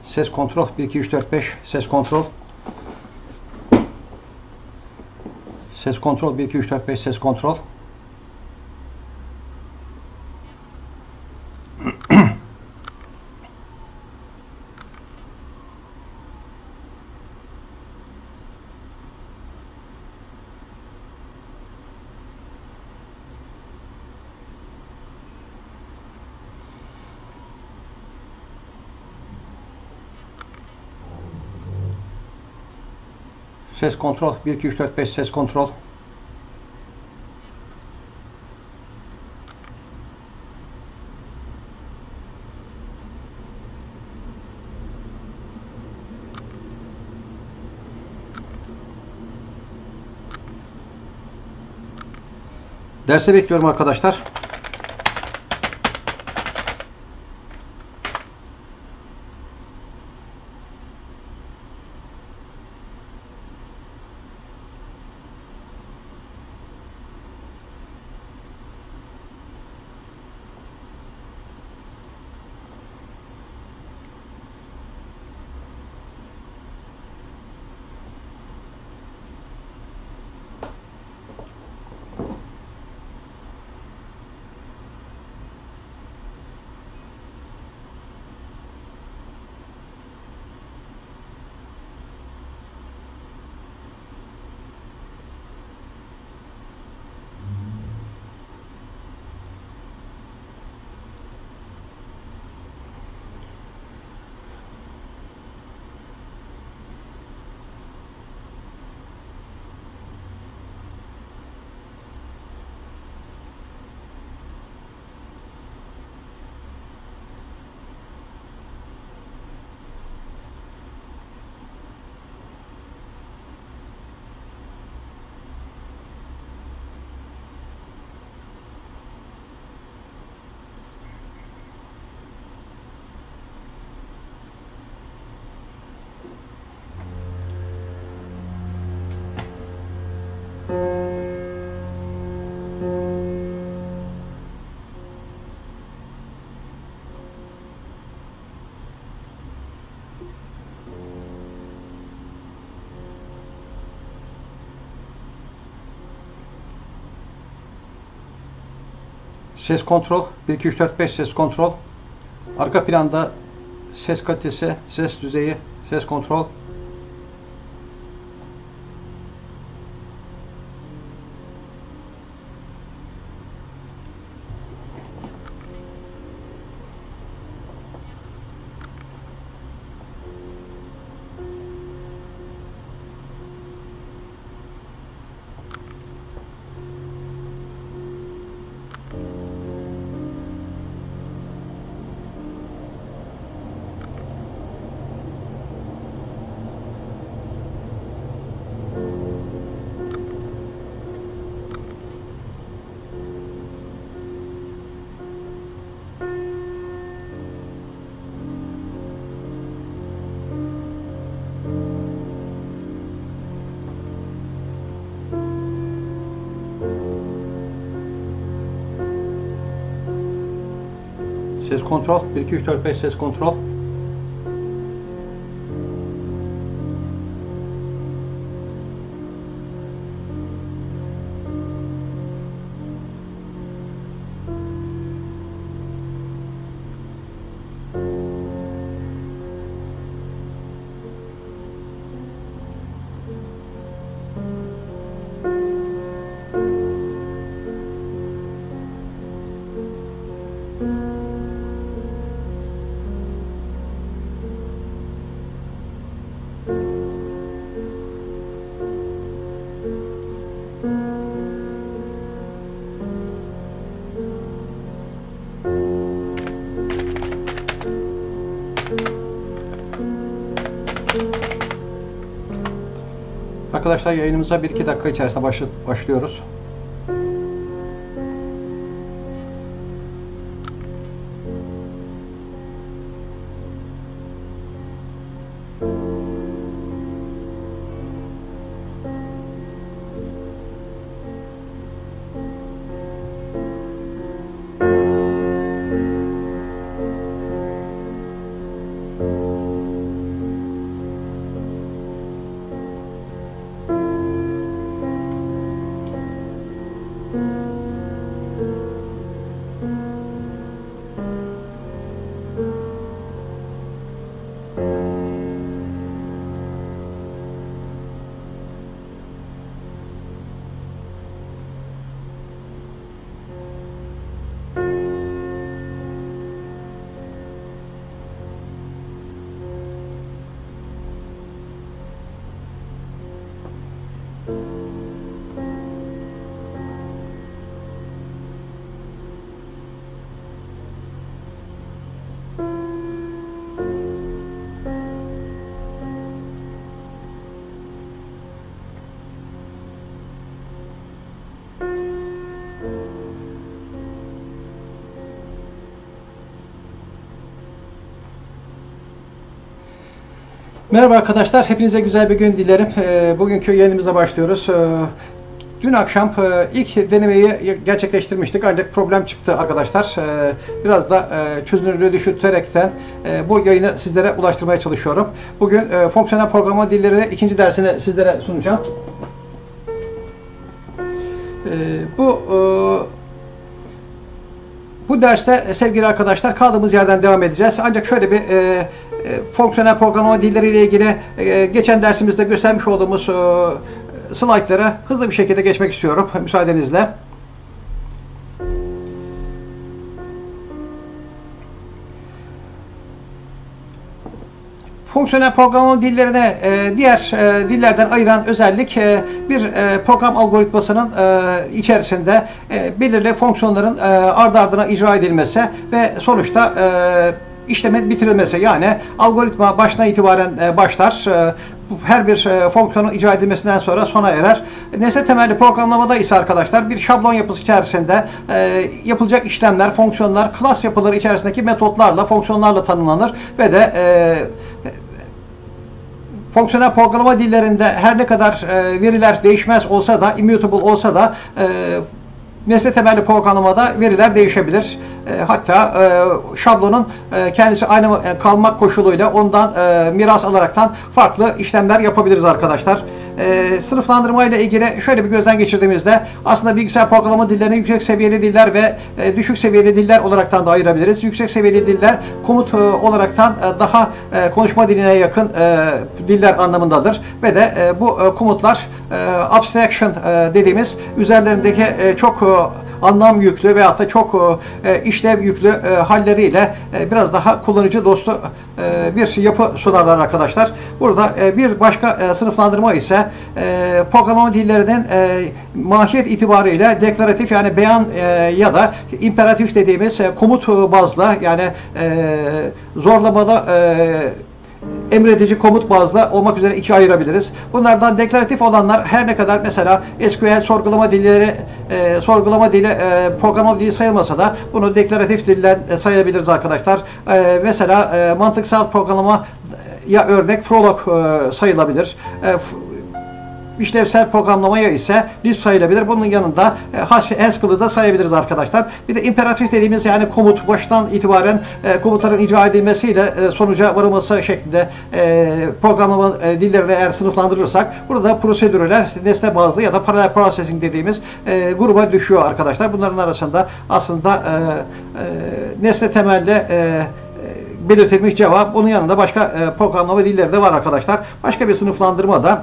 Ses kontrol. 1, 2, 3, 4, 5. Ses kontrol. Ses kontrol. 1, 2, 3, 4, 5. Ses kontrol. Ses kontrol. 1, 2, 3, 4, 5. Ses kontrol. Derse bekliyorum arkadaşlar. Ses kontrol. 1, 2, 3, 4, 5. Ses kontrol. Arka planda ses kalitesi, ses düzeyi, ses kontrol. Ses kontrol. 1, 2, 3, 4, 5. Ses kontrol. Arkadaşlar yayınımıza 1-2 dakika içerisinde başlıyoruz. Merhaba arkadaşlar, hepinize güzel bir gün dilerim. Bugünkü yayınımıza başlıyoruz. Dün akşam ilk denemeyi gerçekleştirmiştik ancak problem çıktı arkadaşlar. Biraz da çözünürlüğü düşürterekten bu yayını sizlere ulaştırmaya çalışıyorum. Bugün fonksiyonel programlama dilleri ikinci dersini sizlere sunacağım. Bu derste sevgili arkadaşlar kaldığımız yerden devam edeceğiz. Ancak şöyle bir fonksiyonel programlama dilleri ile ilgili geçen dersimizde göstermiş olduğumuz slaytlara hızlı bir şekilde geçmek istiyorum müsaadenizle. Fonksiyonel programlama dillerine diğer dillerden ayıran özellik bir program algoritmasının içerisinde belirli fonksiyonların ardı ardına icra edilmesi ve sonuçta işlemin bitirilmesi. Yani algoritma baştan itibaren başlar. Her bir fonksiyonun icra edilmesinden sonra sona erer. Nesne temelli programlamada ise arkadaşlar bir şablon yapısı içerisinde yapılacak işlemler, fonksiyonlar, class yapıları içerisindeki metotlarla, fonksiyonlarla tanımlanır ve de fonksiyonel programlama dillerinde her ne kadar veriler değişmez olsa da, immutable olsa da nesne temelli programlamada veriler değişebilir. Hatta şablonun kendisi aynı kalmak koşuluyla ondan miras alaraktan farklı işlemler yapabiliriz arkadaşlar. Sınıflandırma ile ilgili şöyle bir gözden geçirdiğimizde aslında bilgisayar programlama dillerini yüksek seviyeli diller ve düşük seviyeli diller olaraktan da ayırabiliriz. Yüksek seviyeli diller komut olaraktan daha konuşma diline yakın diller anlamındadır ve de bu komutlar abstraction dediğimiz üzerlerindeki çok anlam yüklü veyahut da çok işlev yüklü halleriyle biraz daha kullanıcı dostu bir yapı sunarlar arkadaşlar. Burada bir başka sınıflandırma ise programlama dillerinin mahiyet itibariyle deklaratif yani beyan ya da imperatif dediğimiz komut bazlı yani zorlamalı emredici komut bazlı olmak üzere ikiye ayırabiliriz. Bunlardan deklaratif olanlar her ne kadar mesela SQL sorgulama dilleri sorgulama dili programlama dili sayılmasa da bunu deklaratif dilden sayabiliriz arkadaşlar. Mesela mantıksal programlama ya örnek Prolog sayılabilir. İşlevsel programlamaya ise Lisp sayılabilir. Bunun yanında Haskell'ı da sayabiliriz arkadaşlar. Bir de imperatif dediğimiz yani komut baştan itibaren komutların icra edilmesiyle sonuca varılması şeklinde programlama dillerini eğer sınıflandırırsak burada prosedürler nesne bazlı ya da paralel processing dediğimiz gruba düşüyor arkadaşlar. Bunların arasında aslında nesne temelli belirtilmiş cevap. Bunun yanında başka programlama dilleri de var arkadaşlar. Başka bir sınıflandırma da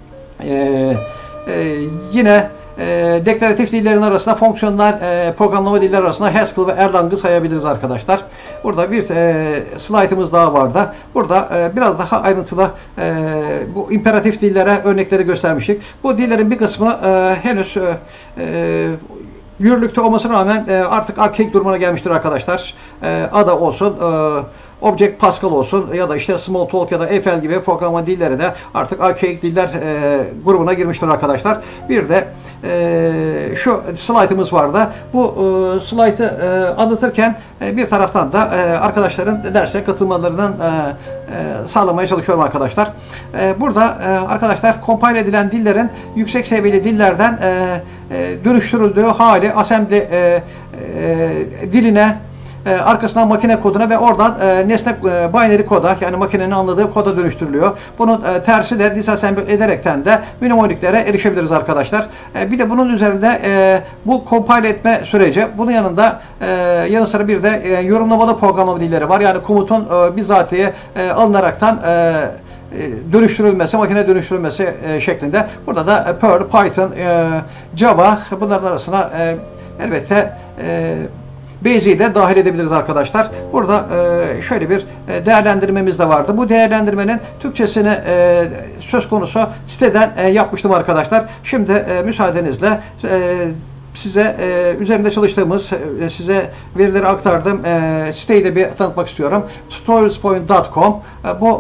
yine deklaratif dillerin arasında fonksiyonlar programlama dilleri arasında Haskell ve Erlang'ı sayabiliriz arkadaşlar. Burada bir slaytımız daha vardı. Burada biraz daha ayrıntılı bu imperatif dillere örnekleri göstermiştik. Bu dillerin bir kısmı henüz yürürlükte olmasına rağmen artık arkaik durumuna gelmiştir arkadaşlar. Ada olsun, Object Pascal olsun ya da işte Smalltalk ya da Eiffel gibi programlama dilleri de artık arkaik diller grubuna girmiştir arkadaşlar. Bir de şu slaytımız vardı. Bu slaytı anlatırken bir taraftan da arkadaşların derse katılmalarının sağlamaya çalışıyorum arkadaşlar. Burada arkadaşlar compile edilen dillerin yüksek seviyeli dillerden dönüştürüldüğü hali assembly diline arkasından makine koduna ve oradan nesne binary koda yani makinenin anladığı koda dönüştürülüyor. Bunun tersi de disassemble ederekten de mnemoniklere erişebiliriz arkadaşlar. Bir de bunun üzerinde bu compile etme süreci bunun yanında yanı sıra bir de yorumlamalı programlama dilleri var. Yani komutun bizatihi alınaraktan dönüştürülmesi, makine dönüştürülmesi şeklinde. Burada da Perl, Python, Java bunların arasına elbette Basic'i de dahil edebiliriz arkadaşlar. Burada şöyle bir değerlendirmemiz de vardı. Bu değerlendirmenin Türkçesini söz konusu siteden yapmıştım arkadaşlar. Şimdi müsaadenizle size üzerinde çalıştığımız, size verileri aktardığım siteyi de bir tanıtmak istiyorum. tutorialspoint.com bu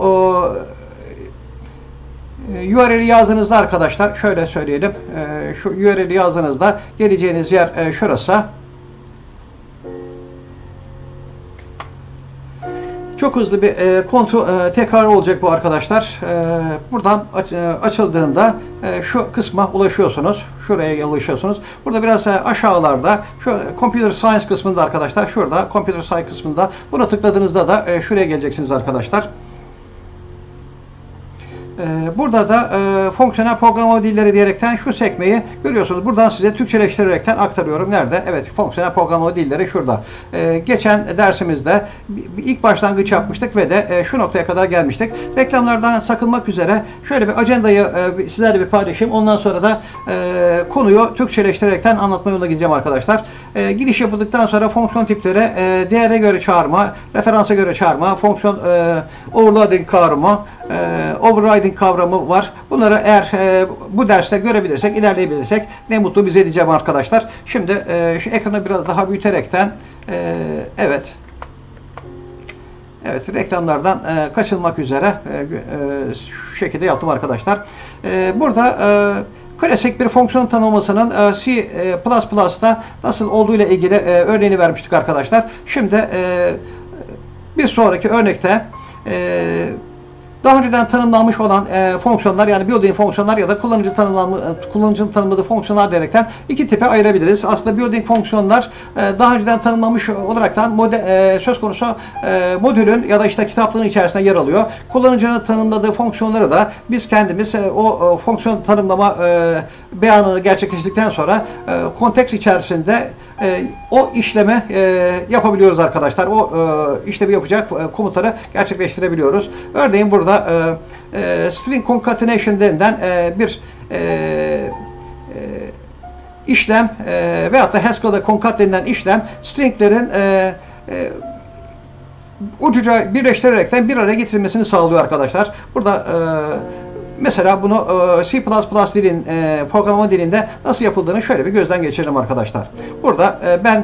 URL'i yazdığınızda arkadaşlar şöyle söyleyelim. Şu URL'i yazdığınızda geleceğiniz yer şurası. Çok hızlı bir kontrol tekrar olacak bu arkadaşlar. Buradan açıldığında şu kısma ulaşıyorsunuz. Şuraya ulaşıyorsunuz. Burada biraz aşağılarda şu Computer Science kısmında arkadaşlar. Şurada Computer Science kısmında buna tıkladığınızda da şuraya geleceksiniz arkadaşlar. Burada da fonksiyonel programlama dilleri diyerekten şu sekmeyi görüyorsunuz. Buradan size Türkçeleştirerekten aktarıyorum. Nerede? Evet, fonksiyonel programlama dilleri şurada. Geçen dersimizde ilk başlangıç yapmıştık ve de şu noktaya kadar gelmiştik. Reklamlardan sakınmak üzere şöyle bir ajandayı sizlerle bir paylaşayım. Ondan sonra da konuyu Türkçeleştirerekten anlatma yoluna gideceğim arkadaşlar. Giriş yapıldıktan sonra fonksiyon tipleri değere göre çağırma, referansa göre çağırma, fonksiyon overloading kavramı, overriding kavramı var. Bunları eğer bu derste görebilirsek, ilerleyebilirsek ne mutlu bize diyeceğim arkadaşlar. Şimdi şu ekranı biraz daha büyüterekten evet reklamlardan kaçınmak üzere şu şekilde yaptım arkadaşlar. Burada klasik bir fonksiyon tanımlamasının C++'da nasıl olduğu ile ilgili örneğini vermiştik arkadaşlar. Şimdi bir sonraki örnekte daha önceden tanımlanmış olan fonksiyonlar, yani built-in fonksiyonlar ya da kullanıcının tanımladığı fonksiyonlar diyerekten iki tipe ayırabiliriz. Aslında built-in fonksiyonlar daha önceden tanımlanmış olaraktan söz konusu modülün ya da işte kitaplığın içerisinde yer alıyor. Kullanıcının tanımladığı fonksiyonları da biz kendimiz o fonksiyon tanımlama beyanını gerçekleştirdikten sonra konteks içerisinde o işlemi yapabiliyoruz arkadaşlar. O işlemi yapacak komutları gerçekleştirebiliyoruz. Örneğin burada string concatenation denilen bir işlem veyahut da Haskell'da concat denilen işlem stringlerin ucuca birleştirerekten bir araya getirilmesini sağlıyor arkadaşlar. Burada mesela bunu C++ dilin programlama dilinde nasıl yapıldığını şöyle bir gözden geçirelim arkadaşlar. Burada ben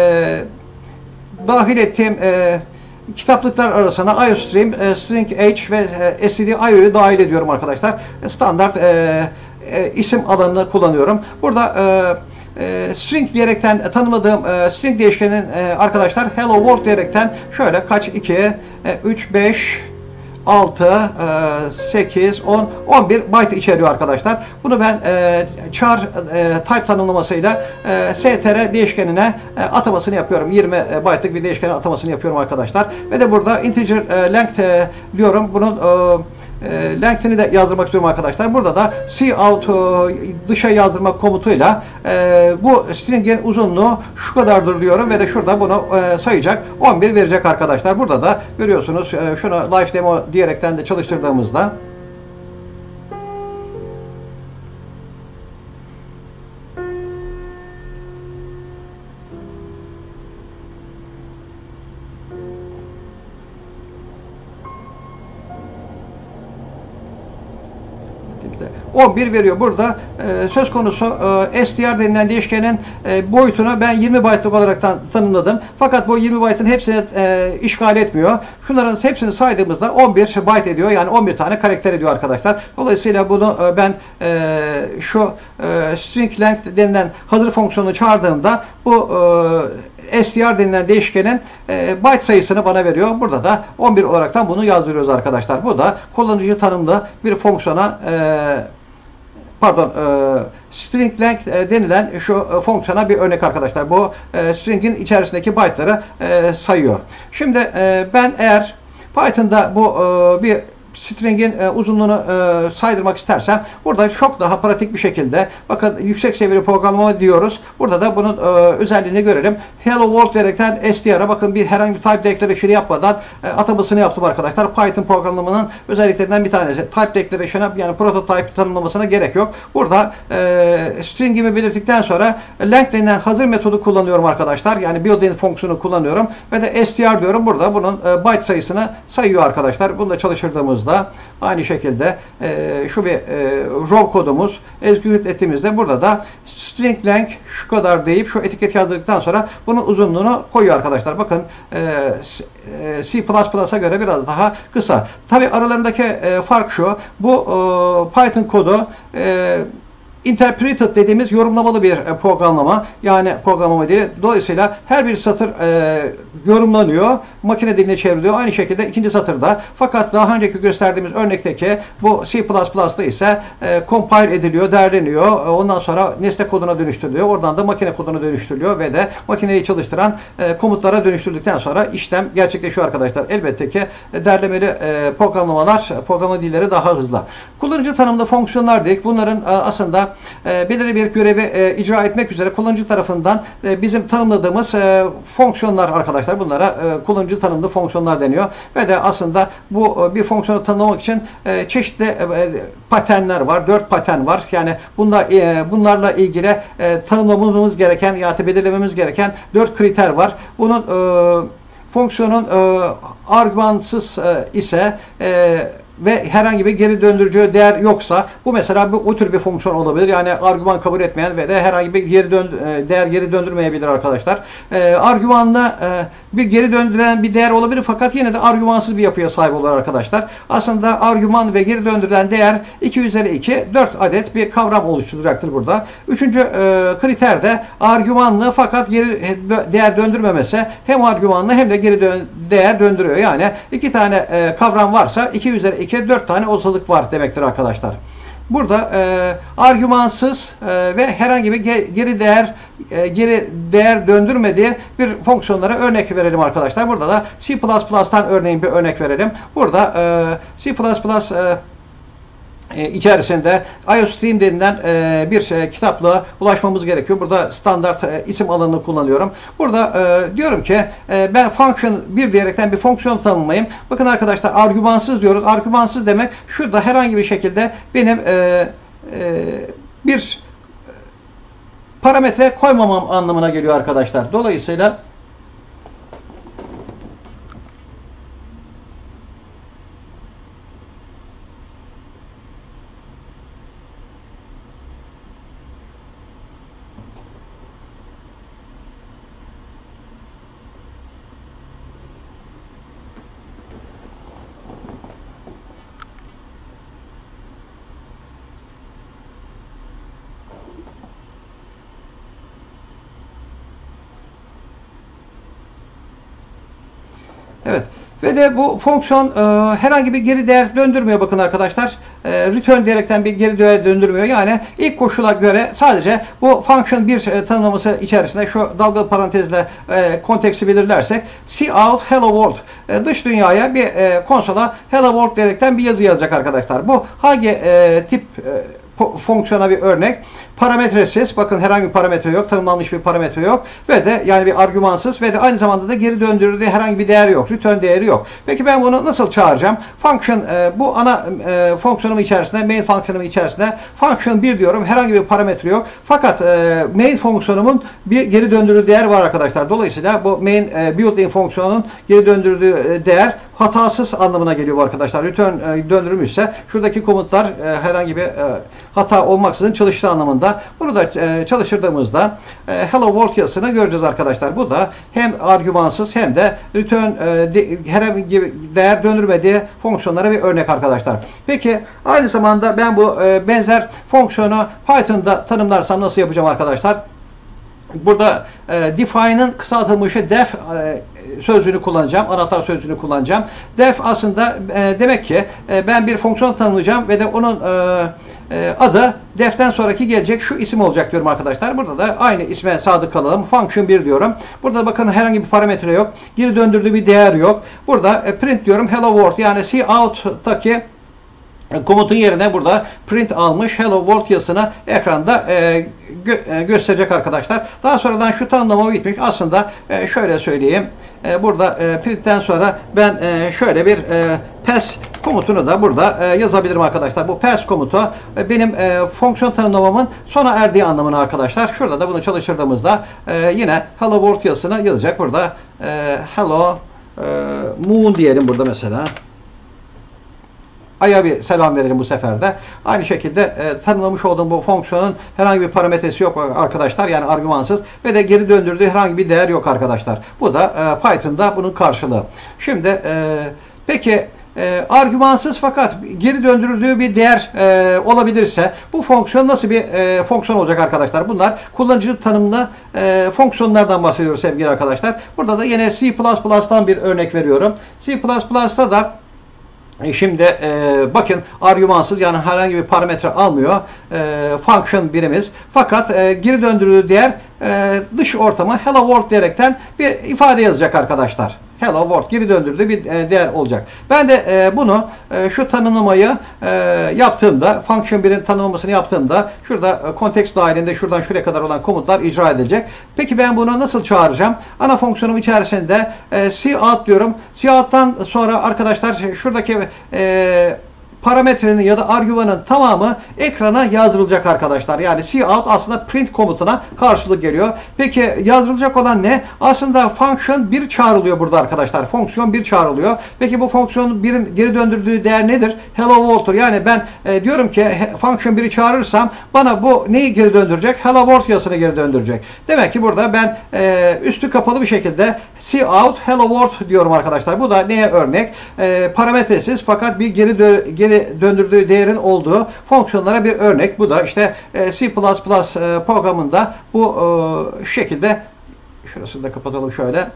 dahil ettiğim kitaplıklar arasına IOStream, String H ve std.io'yu dahil ediyorum arkadaşlar. Standart isim alanını kullanıyorum. Burada string diyerekten tanımladığım string değişkenin arkadaşlar hello world diyerekten şöyle kaç 2, 3, 5, 6, 8, 10, 11 byte içeriyor arkadaşlar. Bunu ben char type tanımlamasıyla str değişkenine atamasını yapıyorum. 20 byte'lık bir değişkene atamasını yapıyorum arkadaşlar. Ve de burada integer length diyorum. Bunun length'ini de yazdırmak istiyorum arkadaşlar. Burada da cout dışa yazdırma komutuyla bu string'in uzunluğu şu kadardır diyorum ve de şurada bunu sayacak. 11 verecek arkadaşlar. Burada da görüyorsunuz şunu live demo diyerekten de çalıştırdığımızda şekilde 11 veriyor. Burada söz konusu str denilen değişkenin boyutunu ben 20 byte'lık olarak tanımladım. Fakat bu 20 byte'ın hepsini işgal etmiyor. Şunların hepsini saydığımızda 11 byte ediyor. Yani 11 tane karakter ediyor arkadaşlar. Dolayısıyla bunu ben şu string length denilen hazır fonksiyonu çağırdığımda bu str denilen değişkenin byte sayısını bana veriyor. Burada da 11 olaraktan bunu yazdırıyoruz arkadaşlar. Bu da kullanıcı tanımlı bir fonksiyona string length denilen şu fonksiyona bir örnek arkadaşlar. Bu string'in içerisindeki byte'ları sayıyor. Şimdi ben eğer Python'da bu bir string'in uzunluğunu saydırmak istersem burada çok daha pratik bir şekilde bakın yüksek seviyeli programlama diyoruz. Burada da bunun özelliğini görelim. Hello world diyerekten str'a bakın bir herhangi bir type declaration yapmadan atamasını yaptım arkadaşlar. Python programlamanın özelliklerinden bir tanesi. Type declaration'a yani prototype tanımlamasına gerek yok. Burada string'imi belirttikten sonra length denilen hazır metodu kullanıyorum arkadaşlar. Yani built-in fonksiyonu kullanıyorum ve de str diyorum. Burada bunun byte sayısını sayıyor arkadaşlar. Bunu da çalıştırdığımızda aynı şekilde şu bir row kodumuz execute ettiğimizde burada da string length şu kadar deyip şu etiket yazdıktan sonra bunun uzunluğunu koyuyor arkadaşlar. Bakın C++'a göre biraz daha kısa. Tabi aralarındaki fark şu. Bu Python kodu interpreted dediğimiz yorumlamalı bir programlama. Yani programlama dili. Dolayısıyla her bir satır yorumlanıyor. Makine diline çevriliyor. Aynı şekilde ikinci satırda. Fakat daha önceki gösterdiğimiz örnekteki bu C++'da ise compile ediliyor, derleniyor. Ondan sonra nesne koduna dönüştürülüyor. Oradan da makine koduna dönüştürülüyor ve de makineyi çalıştıran komutlara dönüştürüldükten sonra işlem gerçekleşiyor arkadaşlar. Elbette ki derlemeli programlamalar, programlama dilleri daha hızlı. Kullanıcı tanımlı fonksiyonlar dedik. Bunların aslında belirli bir görevi icra etmek üzere kullanıcı tarafından bizim tanımladığımız fonksiyonlar arkadaşlar. Bunlara kullanıcı tanımlı fonksiyonlar deniyor. Ve de aslında bu bir fonksiyonu tanımlamak için çeşitli paternler var. 4 patern var. Yani bunlarla ilgili tanımlamamız gereken ya da belirlememiz gereken 4 kriter var. Bunun fonksiyonun argümansız ise ve herhangi bir geri döndürücü değer yoksa bu mesela bu tür bir fonksiyon olabilir. Yani argüman kabul etmeyen ve de herhangi bir değer geri döndürmeyebilir arkadaşlar. Argümanla bir geri döndüren bir değer olabilir fakat yine de argümansız bir yapıya sahip olur arkadaşlar. Aslında argüman ve geri döndürülen değer 2 üzeri 2 4 adet bir kavram oluşturacaktır burada. Üçüncü kriter de argümanlı fakat geri değer döndürmemesi hem argümanlı hem de geri değer döndürüyor. Yani iki tane kavram varsa 2 üzeri 2 4 tane olasılık var demektir arkadaşlar. Burada argümansız ve herhangi bir geri değer döndürmediği bir fonksiyonlara örnek verelim arkadaşlar. Burada da C++'tan örneğin bir örnek verelim. Burada C++ içerisinde IOStream denilen bir kitaplığa ulaşmamız gerekiyor. Burada standart isim alanını kullanıyorum. Burada diyorum ki ben function 1 diyerekten bir fonksiyon tanımlayayım. Bakın arkadaşlar argümansız diyoruz. Argümansız demek şurada herhangi bir şekilde benim bir parametre koymamam anlamına geliyor arkadaşlar. Dolayısıyla evet. Ve de bu fonksiyon herhangi bir geri değer döndürmüyor bakın arkadaşlar. Return diyerekten bir geri değer döndürmüyor. Yani ilk koşula göre sadece bu function 1 tanımlaması içerisinde şu dalgalı parantezle konteksti belirlersek cout hello world dış dünyaya bir konsola hello world diyerekten bir yazı yazacak arkadaşlar. Bu hangi tip fonksiyona bir örnek. Parametresiz. Bakın herhangi bir parametre yok. Tanımlanmış bir parametre yok. Ve de yani bir argümansız ve de aynı zamanda da geri döndürdüğü herhangi bir değer yok. Return değeri yok. Peki ben bunu nasıl çağıracağım? Function bu ana fonksiyonumun içerisinde, main fonksiyonumun içerisinde function 1 diyorum. Herhangi bir parametre yok. Fakat main fonksiyonumun bir geri döndürdüğü değer var arkadaşlar. Dolayısıyla bu main built-in fonksiyonun geri döndürdüğü değer hatasız anlamına geliyor bu arkadaşlar. Return döndürülmüşse şuradaki komutlar herhangi bir hata olmaksızın çalıştığı anlamında. Bunu da çalıştırdığımızda hello world yazısını göreceğiz arkadaşlar. Bu da hem argümansız hem de return herhangi bir değer döndürmediği fonksiyonlara bir örnek arkadaşlar. Peki aynı zamanda ben bu benzer fonksiyonu Python'da tanımlarsam nasıl yapacağım arkadaşlar? Burada define'ın kısaltılmışı def sözcüğünü kullanacağım. Anahtar sözcüğünü kullanacağım. Def aslında demek ki ben bir fonksiyon tanımlayacağım ve de onun adı def'ten sonraki gelecek şu isim olacak diyorum arkadaşlar. Burada da aynı isme sadık kalalım. Function 1 diyorum. Burada bakın herhangi bir parametre yok. Geri döndürdüğü bir değer yok. Burada print diyorum. Hello world yani cout'taki komutun yerine burada print almış hello world yazısını ekranda gösterecek arkadaşlar. Daha sonradan şu tanımlama bitmiş. Aslında şöyle söyleyeyim. Burada printten sonra ben şöyle bir pass komutunu da burada yazabilirim arkadaşlar. Bu pass komutu benim fonksiyon tanımlamamın sona erdiği anlamına arkadaşlar. Şurada da bunu çalıştırdığımızda yine hello world yazısını yazacak. Burada hello moon diyelim burada mesela. Ay'a bir selam verelim bu sefer de. Aynı şekilde tanımlamış olduğum bu fonksiyonun herhangi bir parametresi yok arkadaşlar. Yani argümansız ve de geri döndürdüğü herhangi bir değer yok arkadaşlar. Bu da Python'da bunun karşılığı. Şimdi peki argümansız fakat geri döndürüldüğü bir değer olabilirse bu fonksiyon nasıl bir fonksiyon olacak arkadaşlar? Bunlar kullanıcı tanımlı fonksiyonlardan bahsediyoruz sevgili arkadaşlar. Burada da yine C++'dan bir örnek veriyorum. C++'da da şimdi bakın argümansız yani herhangi bir parametre almıyor function birimiz. Fakat geri döndürüldüğü değer dış ortama hello world diyerekten bir ifade yazacak arkadaşlar. Hello world geri döndürdüğü bir değer olacak. Ben de bunu şu tanımlamayı yaptığımda function 1'in tanımlamasını yaptığımda şurada kontekst dahilinde şuradan şuraya kadar olan komutlar icra edilecek. Peki ben bunu nasıl çağıracağım? Ana fonksiyonum içerisinde cout diyorum. Cout'tan sonra arkadaşlar şuradaki parametrenin ya da argümanın tamamı ekrana yazdırılacak arkadaşlar. Yani cout aslında print komutuna karşılık geliyor. Peki yazdırılacak olan ne? Aslında function 1 çağrılıyor burada arkadaşlar. Fonksiyon 1 çağrılıyor. Peki bu fonksiyon 1'in geri döndürdüğü değer nedir? Hello world'tur. Yani ben diyorum ki function 1'i çağırırsam bana bu neyi geri döndürecek? Hello world yazısını geri döndürecek. Demek ki burada ben üstü kapalı bir şekilde cout hello world diyorum arkadaşlar. Bu da neye örnek? Parametresiz fakat bir geri döndürdüğü değerin olduğu fonksiyonlara bir örnek. Bu da işte C++ programında bu şekilde şurasını da kapatalım şöyle.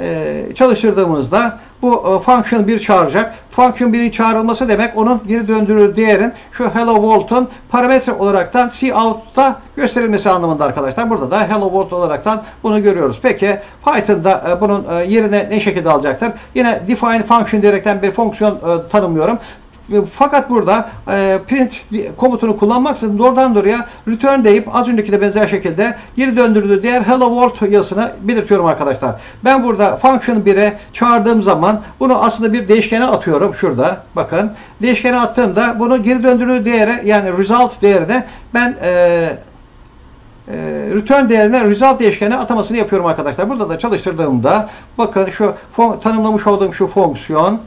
Çalıştırdığımızda bu function 1 çağıracak. Function 1'in çağrılması demek onun geri döndürdüğü değerin şu hello world'un parametre olaraktan cout'ta gösterilmesi anlamında arkadaşlar. Burada da hello world olaraktan bunu görüyoruz. Peki Python'da bunun yerine ne şekilde alacaktır? Yine define function diyerekten bir fonksiyon tanımlıyorum. Fakat burada print komutunu kullanmaksızın doğrudan doğruya return deyip az önceki de benzer şekilde geri döndürdüğü değer hello world yazısını belirtiyorum arkadaşlar. Ben burada function 1'e çağırdığım zaman bunu aslında bir değişkene atıyorum. Şurada bakın. Değişkene attığımda bunu geri döndürdüğü değere yani result değerine ben return değerine result değişkeni atamasını yapıyorum arkadaşlar. Burada da çalıştırdığımda bakın şu tanımlamış olduğum şu fonksiyon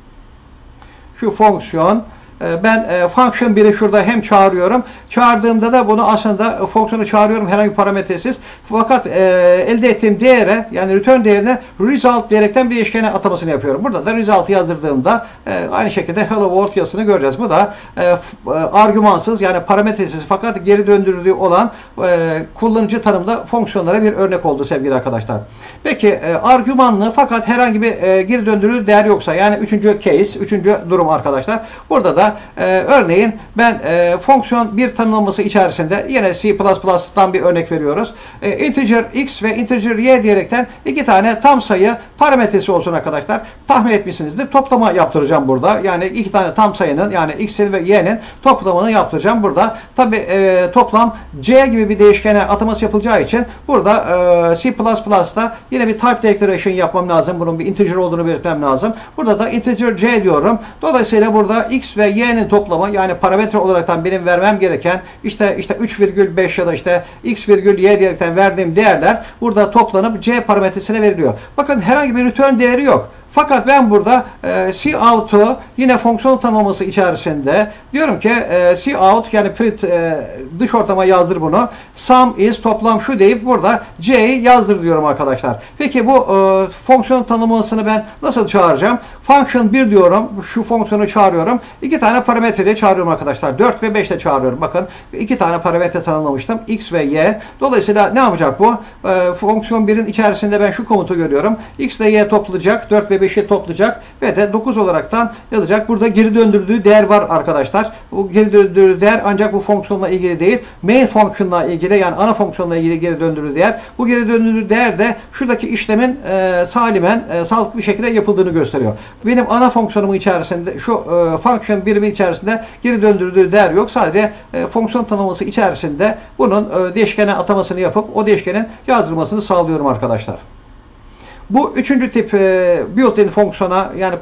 ben function 1'i şurada hem çağırıyorum. Çağırdığımda da bunu aslında fonksiyonu çağırıyorum herhangi bir parametresiz. Fakat elde ettiğim değere yani return değerine result diyerekten bir değişkene atamasını yapıyorum. Burada da result'ı yazdırdığımda aynı şekilde hello world yazısını göreceğiz. Bu da argümansız yani parametresiz fakat geri döndürüldüğü olan kullanıcı tanımda fonksiyonlara bir örnek oldu sevgili arkadaşlar. Peki argümanlı fakat herhangi bir geri döndürüldüğü değer yoksa yani üçüncü durum arkadaşlar. Burada da örneğin ben fonksiyon bir tanımlaması içerisinde yine C++'dan bir örnek veriyoruz. Integer x ve integer y diyerekten iki tane tam sayı parametresi olsun arkadaşlar. Tahmin etmişsinizdir. Toplama yaptıracağım burada. Yani iki tane tam sayının yani x'in ve y'nin toplamını yaptıracağım burada. Tabi toplam c gibi bir değişkene ataması yapılacağı için burada C++'da yine bir type declaration yapmam lazım. Bunun bir integer olduğunu belirtmem lazım. Burada da integer c diyorum. Dolayısıyla burada x ve y'nin toplamı yani parametre olaraktan benim vermem gereken işte 3,5 ya da işte x virgül y diyerekten verdiğim değerler burada toplanıp c parametresine veriliyor. Bakın herhangi bir return değeri yok. Fakat ben burada cout'u yine fonksiyon tanımlaması içerisinde diyorum ki cout yani print dış ortama yazdır bunu. Sum is toplam şu deyip burada c'yi yazdır diyorum arkadaşlar. Peki bu fonksiyon tanımlamasını ben nasıl çağıracağım? Function 1 diyorum. Şu fonksiyonu çağırıyorum. İki tane parametreyle çağırıyorum arkadaşlar. 4 ve 5 ile çağırıyorum. Bakın iki tane parametre tanımlamıştım. X ve y. Dolayısıyla ne yapacak bu? Fonksiyon 1'in içerisinde ben şu komutu görüyorum. X ile y toplayacak. 4 ve 5'i toplayacak. Ve de 9 olaraktan yazacak. Burada geri döndürdüğü değer var arkadaşlar. Bu geri döndürdüğü değer ancak bu fonksiyonla ilgili değil. Main fonksiyonla ilgili yani ana fonksiyonla ilgili geri döndürdüğü değer. Bu geri döndürdüğü değer de şuradaki işlemin sağlıklı bir şekilde yapıldığını gösteriyor. Benim ana fonksiyonumun içerisinde şu function birimi içerisinde geri döndürdüğü değer yok. Sadece fonksiyon tanımlaması içerisinde bunun değişkene atamasını yapıp o değişkenin yazdırılmasını sağlıyorum arkadaşlar. Bu üçüncü tip built-in fonksiyona yani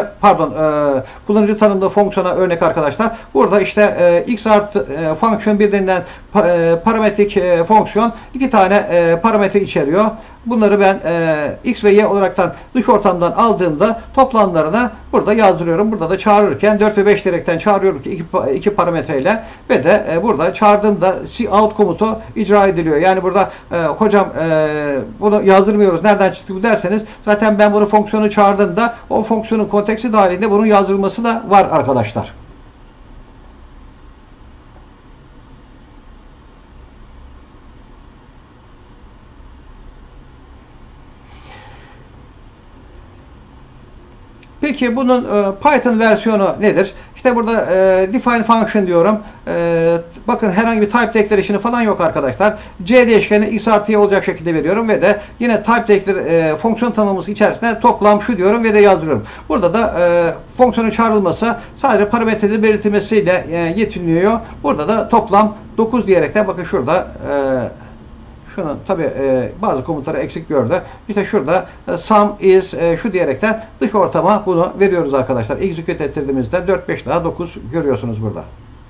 kullanıcı tanımlı fonksiyona örnek arkadaşlar. Burada işte x artı function bir denilen parametrik fonksiyon iki tane parametre içeriyor. bunları ben X ve Y olaraktan dış ortamdan aldığımda toplamlarına burada yazdırıyorum. Burada da çağırırken 4 ve 5 diyerekten çağırıyorum ki iki parametreyle ve de burada çağırdığımda cout komutu icra ediliyor. Yani burada hocam bunu yazdırmıyoruz. Nereden çıktı bu derseniz zaten ben bunu fonksiyonu çağırdığımda o fonksiyonun konteksi dahilinde bunun yazdırılması da var arkadaşlar. Peki bunun Python versiyonu nedir? İşte burada define function diyorum. Bakın herhangi bir type declaration'ı falan yok arkadaşlar. C değişkeni x artı y olacak şekilde veriyorum ve de yine type fonksiyon tanımlaması içerisinde toplam şu diyorum ve de yazdırıyorum. Burada da fonksiyonun çağrılması sadece parametreleri belirtilmesiyle yetiniliyor. Burada da toplam 9 diyerekten bakın şurada şunun tabi bazı komutları eksik gördü. İşte şurada sum is şu diyerekten dış ortama bunu veriyoruz arkadaşlar. Execute ettirdiğimizde 4, 5 daha 9 görüyorsunuz burada.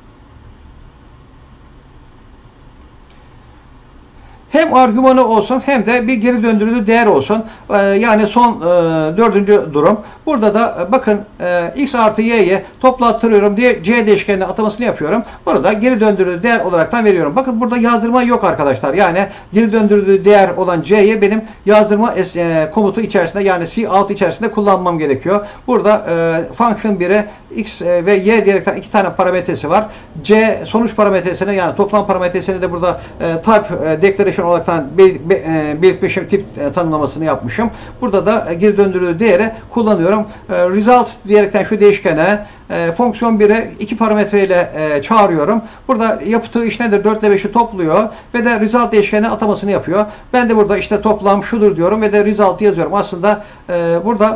Hem argümanı olsun hem de bir geri döndürülü değer olsun. Yani son dördüncü durum. Burada da bakın x artı y'ye toplattırıyorum diye c değişkenine atamasını yapıyorum. Burada geri döndürülü değer olaraktan veriyorum. Bakın burada yazdırma yok arkadaşlar. Yani geri döndürülü değer olan c'ye benim yazdırma komutu içerisinde yani cout içerisinde kullanmam gerekiyor. Burada function 1'e x ve y diyerekten iki tane parametresi var. C sonuç parametresini yani toplam parametresini de burada type declaration olaraktan belirtmişim, tip tanımlamasını yapmışım. Burada da geri döndürülü değeri kullanıyorum. Result diyerekten şu değişkene fonksiyon 1'e iki parametreyle çağırıyorum. Burada yaptığı iş nedir? 4 ile 5'i topluyor ve de result değişkene atamasını yapıyor. Ben de burada işte toplam şudur diyorum ve de result yazıyorum. Aslında burada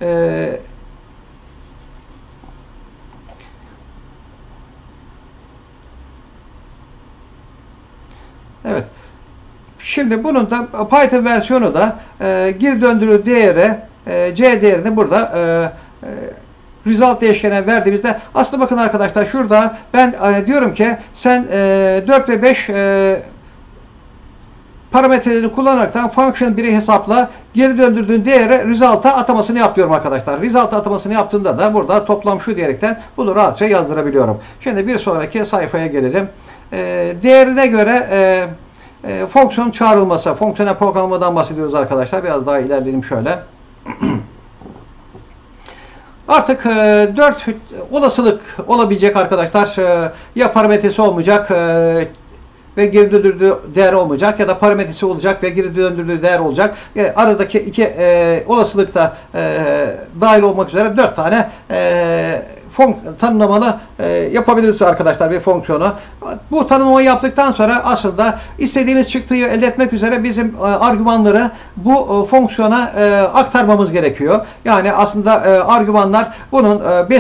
evet. Şimdi bunun da Python versiyonu da geri döndürülü değeri c değerini burada result değişkene verdiğimizde aslında bakın arkadaşlar şurada ben diyorum ki sen 4 ve 5 parametrelerini kullanaraktan function 1'i hesapla geri döndürdüğün değeri result'a atamasını yapıyorum arkadaşlar. Result'a atamasını yaptığımda da burada toplam şu diyerekten bunu rahatça yazdırabiliyorum. Şimdi bir sonraki sayfaya gelelim. Değerine göre fonksiyon çağrılması, fonksiyonel programlamadan bahsediyoruz arkadaşlar. Biraz daha ilerleyelim şöyle. Artık 4 olasılık olabilecek arkadaşlar. Ya parametresi olmayacak ve geri döndürdüğü değer olmayacak ya da parametresi olacak ve geri döndürdüğü değer olacak. Aradaki iki olasılıkta dahil olmak üzere 4 tane tanımlamalı yapabiliriz arkadaşlar bir fonksiyonu. Bu tanımlamayı yaptıktan sonra aslında istediğimiz çıktıyı elde etmek üzere bizim argümanları bu fonksiyona aktarmamız gerekiyor. Yani aslında argümanlar bunun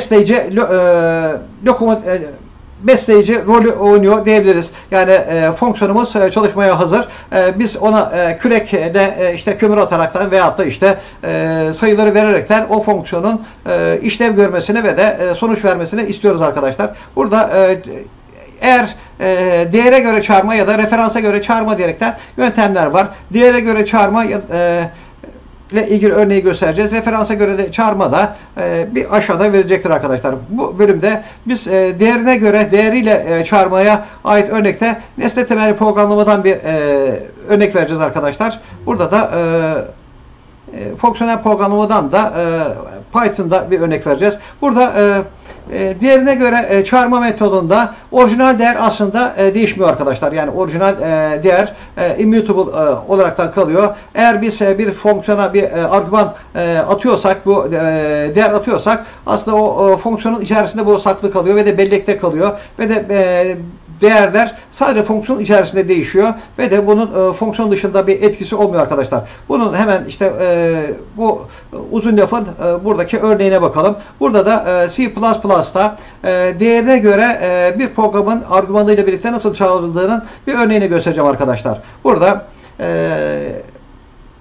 besleyici rolü oynuyor diyebiliriz. Yani fonksiyonumuz çalışmaya hazır. Biz ona kürekle işte kömür ataraktan veyahut da işte sayıları vererekten o fonksiyonun işlev görmesini ve de sonuç vermesini istiyoruz arkadaşlar. Burada eğer değere göre çağırma ya da referansa göre çağırma diyerekten yöntemler var. Değere göre çağırma ile ilgili örneği göstereceğiz. Referansa göre de çağırma da bir aşağıda verecektir arkadaşlar. Bu bölümde biz değerine göre değeriyle çağırmaya ait örnekte nesne temelli programlamadan bir örnek vereceğiz arkadaşlar. Burada da fonksiyonel programlamadan da Python'da bir örnek vereceğiz. Burada diğerine göre çağırma metodunda orijinal değer aslında değişmiyor arkadaşlar. Yani orijinal değer immutable olaraktan kalıyor. Eğer biz bir fonksiyona bir argüman atıyorsak, bu değer atıyorsak aslında o fonksiyonun içerisinde bu saklı kalıyor ve de bellekte kalıyor ve de değerler sadece fonksiyon içerisinde değişiyor ve de bunun fonksiyon dışında bir etkisi olmuyor arkadaşlar. Bunun hemen işte bu uzun lafın buradaki örneğine bakalım. Burada da C++'da değerine göre bir programın argümanıyla birlikte nasıl çağrıldığının bir örneğini göstereceğim arkadaşlar. Burada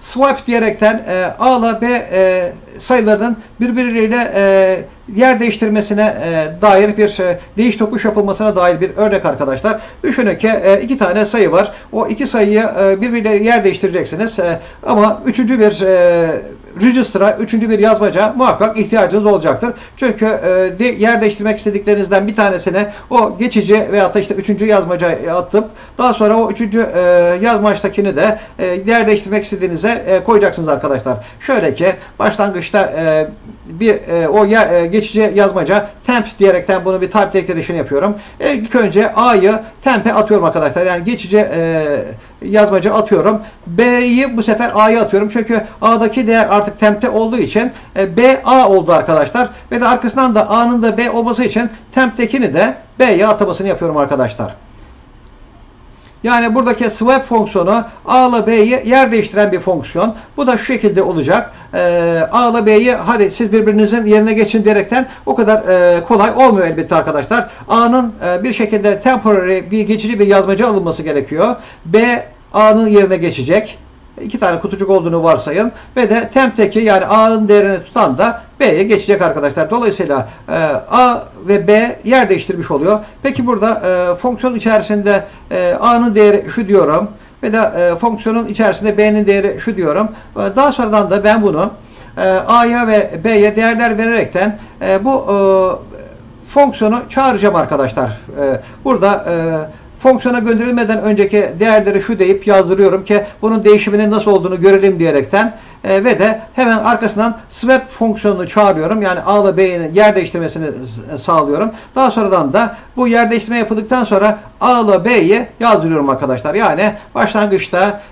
swipe diyerekten A ile B sayılarının birbirleriyle yer değiştirmesine dair bir değiş tokuş yapılmasına dair bir örnek arkadaşlar. Düşünün ki iki tane sayı var. O iki sayıyı birbiriyle yer değiştireceksiniz. Ama üçüncü bir register'a, üçüncü bir yazmaca muhakkak ihtiyacınız olacaktır. Çünkü yer değiştirmek istediklerinizden bir tanesine o geçici veyahut da işte üçüncü yazmacayı atıp daha sonra o üçüncü yazmaçtakini de yer değiştirmek istediğinize koyacaksınız arkadaşlar. Şöyle ki başlangıçta o geçici yazmaca temp diyerekten bunu bir type declaration yapıyorum. İlk önce A'yı temp'e atıyorum arkadaşlar. Yani geçici yazmaca atıyorum. B'yi bu sefer A'ya atıyorum. Çünkü A'daki değer artık temp'te olduğu için B A oldu arkadaşlar. Ve de arkasından da A'nın da B olması için temp'tekini de B'ye atamasını yapıyorum arkadaşlar. Yani buradaki swap fonksiyonu A ile B'yi yer değiştiren bir fonksiyon. Bu da şu şekilde olacak. A ile B'yi hadi siz birbirinizin yerine geçin diyerekten o kadar kolay olmuyor elbette arkadaşlar. A'nın bir şekilde temporary bir geçici bir yazmaca alınması gerekiyor. B A'nın yerine geçecek. İki tane kutucuk olduğunu varsayın. Ve de temp'teki yani A'nın değerini tutan da B'ye geçecek arkadaşlar. Dolayısıyla A ve B yer değiştirmiş oluyor. Peki burada fonksiyon içerisinde A'nın değeri şu diyorum. Ve de fonksiyonun içerisinde B'nin değeri şu diyorum. Daha sonradan da ben bunu A'ya ve B'ye değerler vererekten bu fonksiyonu çağıracağım arkadaşlar. Burada fonksiyona gönderilmeden önceki değerleri şu deyip yazdırıyorum ki bunun değişiminin nasıl olduğunu görelim diyerekten ve de hemen arkasından swap fonksiyonunu çağırıyorum. Yani A ile B'nin yer değiştirmesini sağlıyorum. Daha sonradan da bu yer değiştirme yapıldıktan sonra A ile B'yi yazdırıyorum arkadaşlar. Yani başlangıçta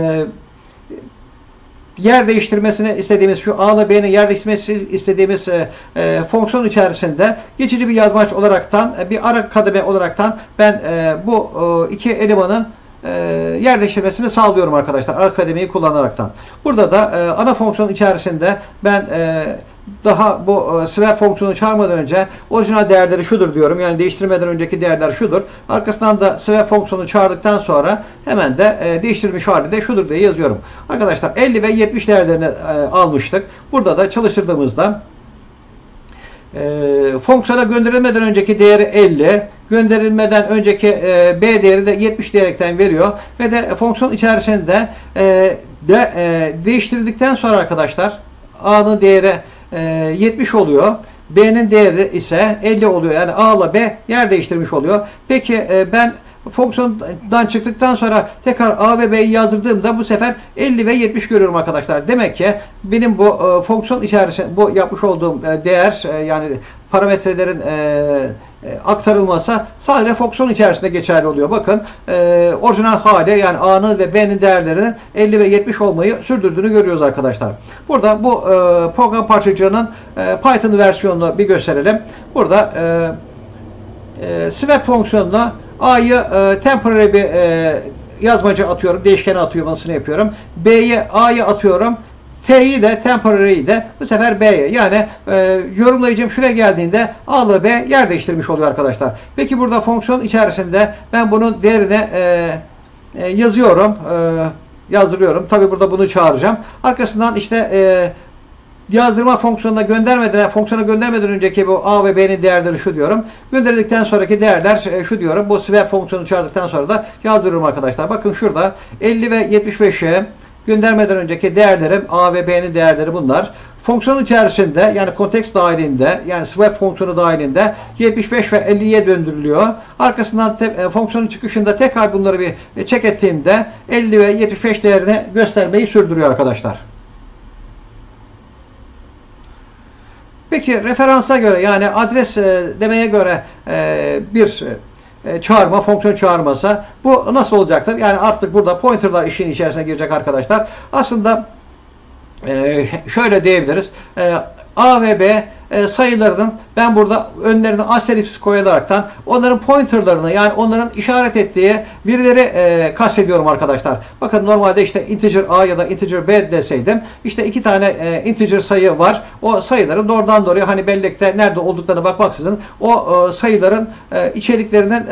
yer değiştirmesini istediğimiz şu A ile B'nin yer değiştirmesi istediğimiz fonksiyon içerisinde geçici bir yazmaç olaraktan bir ara kademe olaraktan ben bu iki elemanın yer değiştirmesini sağlıyorum arkadaşlar. Ara kademeyi kullanaraktan. Burada da ana fonksiyon içerisinde ben daha bu swap fonksiyonu çağırmadan önce orijinal değerleri şudur diyorum. Yani değiştirmeden önceki değerler şudur. Arkasından da swap fonksiyonu çağırdıktan sonra hemen de değiştirilmiş hali de şudur diye yazıyorum. Arkadaşlar 50 ve 70 değerlerini almıştık. Burada da çalıştırdığımızda fonksiyona gönderilmeden önceki değeri 50, gönderilmeden önceki B değeri de 70 diyerekten veriyor ve de fonksiyon içerisinde değiştirdikten sonra arkadaşlar A'nın değeri 70 oluyor. B'nin değeri ise 50 oluyor. Yani A ile B yer değiştirmiş oluyor. Peki ben fonksiyondan çıktıktan sonra tekrar A ve B'yi yazdırdığımda bu sefer 50 ve 70 görüyorum arkadaşlar. Demek ki benim bu fonksiyon içerisinde bu yapmış olduğum değer yani parametrelerin aktarılması sadece fonksiyon içerisinde geçerli oluyor. Bakın orijinal hali yani A'nın ve B'nin değerlerinin 50 ve 70 olmayı sürdürdüğünü görüyoruz arkadaşlar. Burada bu program parçacığının Python versiyonunu bir gösterelim. Burada swap fonksiyonuna A'yı temporary bir yazmaca atıyorum. Değişkene atıyormasını yapıyorum. B'ye A'yı atıyorum. T'yi de temporary'yi de bu sefer B'ye. Yani yorumlayıcım şuraya geldiğinde A ile B yer değiştirmiş oluyor arkadaşlar. Peki burada fonksiyon içerisinde ben bunun değerine yazıyorum. Yazdırıyorum. Tabi burada bunu çağıracağım. Arkasından işte yazdırma fonksiyonuna göndermeden önceki bu A ve B'nin değerleri şu diyorum. Gönderildikten sonraki değerler şu diyorum. Bu swap fonksiyonu çağırdıktan sonra da yazdırıyorum arkadaşlar. Bakın şurada 50 ve 75'e göndermeden önceki değerlerim A ve B'nin değerleri bunlar. Fonksiyon içerisinde yani konteks dahilinde yani swap fonksiyonu dahilinde 75 ve 50'ye döndürülüyor. Arkasından fonksiyonun çıkışında tekrar bunları bir check ettiğimde 50 ve 75 değerini göstermeyi sürdürüyor arkadaşlar. Peki referansa göre yani adres demeye göre bir çağırma, fonksiyon çağırması bu nasıl olacaktır? Yani artık burada pointerlar işin içerisine girecek arkadaşlar. Aslında şöyle diyebiliriz. A ve B sayılarının ben burada önlerine asterisk koyaraktan onların pointerlarını, yani onların işaret ettiği verileri kastediyorum arkadaşlar. Bakın normalde işte integer a ya da integer b deseydim, işte iki tane integer sayı var. O sayıların doğrudan doğruya hani bellekte nerede olduklarına bakmaksızın o sayıların içeriklerinin